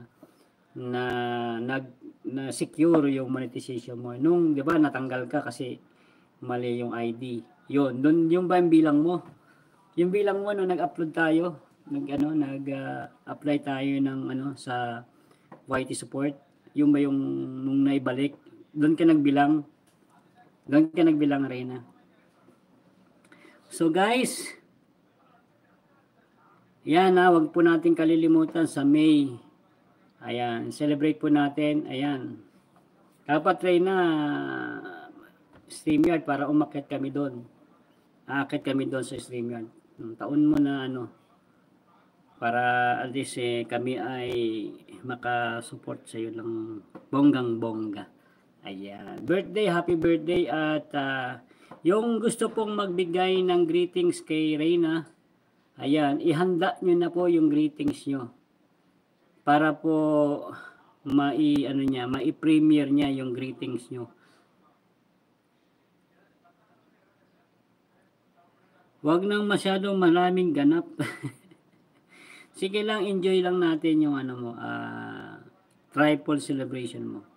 secure yung monetization mo. Nung, di ba, natanggal ka kasi mali yung ID. Yun, doon yung ba yung bilang mo? Yung bilang mo nung nag-upload tayo, nag-apply tayo ng sa YT support, yung ba yung nung naibalik, doon ka nagbilang. Doon ka nagbilang, Reyna. So guys, yan wag po natin kalilimutan sa May. Ayan, celebrate po natin. Ayan. Dapat Reyna, StreamYard para umakyat kami doon. Aakyat kami doon sa StreamYard. Taon mo na para at least kami ay makasupport sa iyo ng bonggang-bongga. Ayan. Birthday, happy birthday at yung gusto pong magbigay ng greetings kay Reyna, ayan, ihanda nyo na po yung greetings nyo para po mai-premiere niya yung greetings nyo. Wag nang masyadong maraming ganap. Sige lang, enjoy lang natin yung triple celebration mo.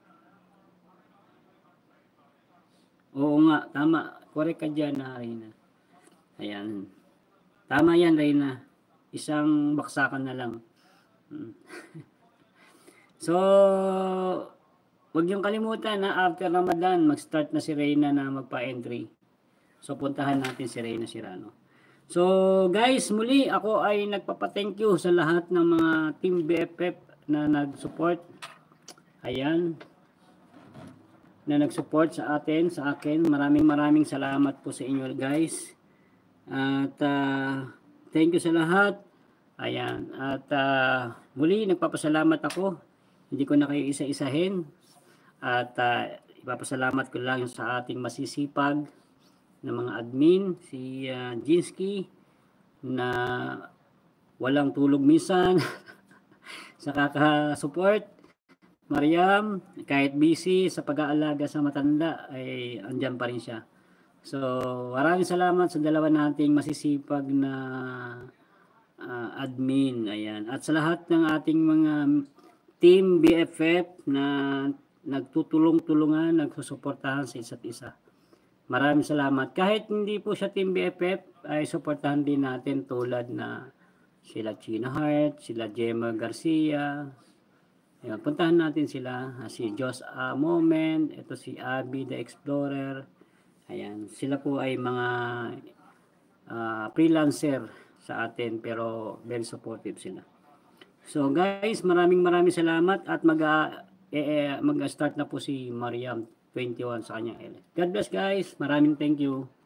Oo nga, tama. Correct ka dyan, Reyna. Ayan. Tama yan, Reyna. Isang baksakan na lang. So, wag yung kalimutan na after Ramadan, mag-start na si Reyna na magpa-entry. So, puntahan natin si Reyna Serrano. So guys, muli ako ay nagpapa-thank you sa lahat ng mga Team BFF na nag-support. Ayan. Na nag-support sa akin. Maraming salamat po sa inyo guys. At thank you sa lahat. Ayan. At muli nagpapasalamat ako. Hindi ko na kayo isa-isahin. At ipapasalamat ko lang sa ating masisipag na mga admin, si Jinsky na walang tulog minsan sa kaka-support. Mariam, kahit busy sa pag-aalaga sa matanda, ay andyan pa rin siya. So, maraming salamat sa dalawa nating masisipag na admin. Ayan. At sa lahat ng ating mga Team BFF na nagtutulong-tulungan, nagsusuportahan sa isa't isa. Maraming salamat. Kahit hindi po siya Team BFF, ay suportahan din natin tulad na sila China Hart, sila Gemma Garcia. Ayan, puntahan natin sila. Si Jos Moment, ito si Abby the Explorer. Ayan, sila po ay mga freelancer sa atin pero very supportive sila. So guys, maraming salamat at mag-start na po si Mariam 21 sa kanya. God bless guys. Maraming thank you.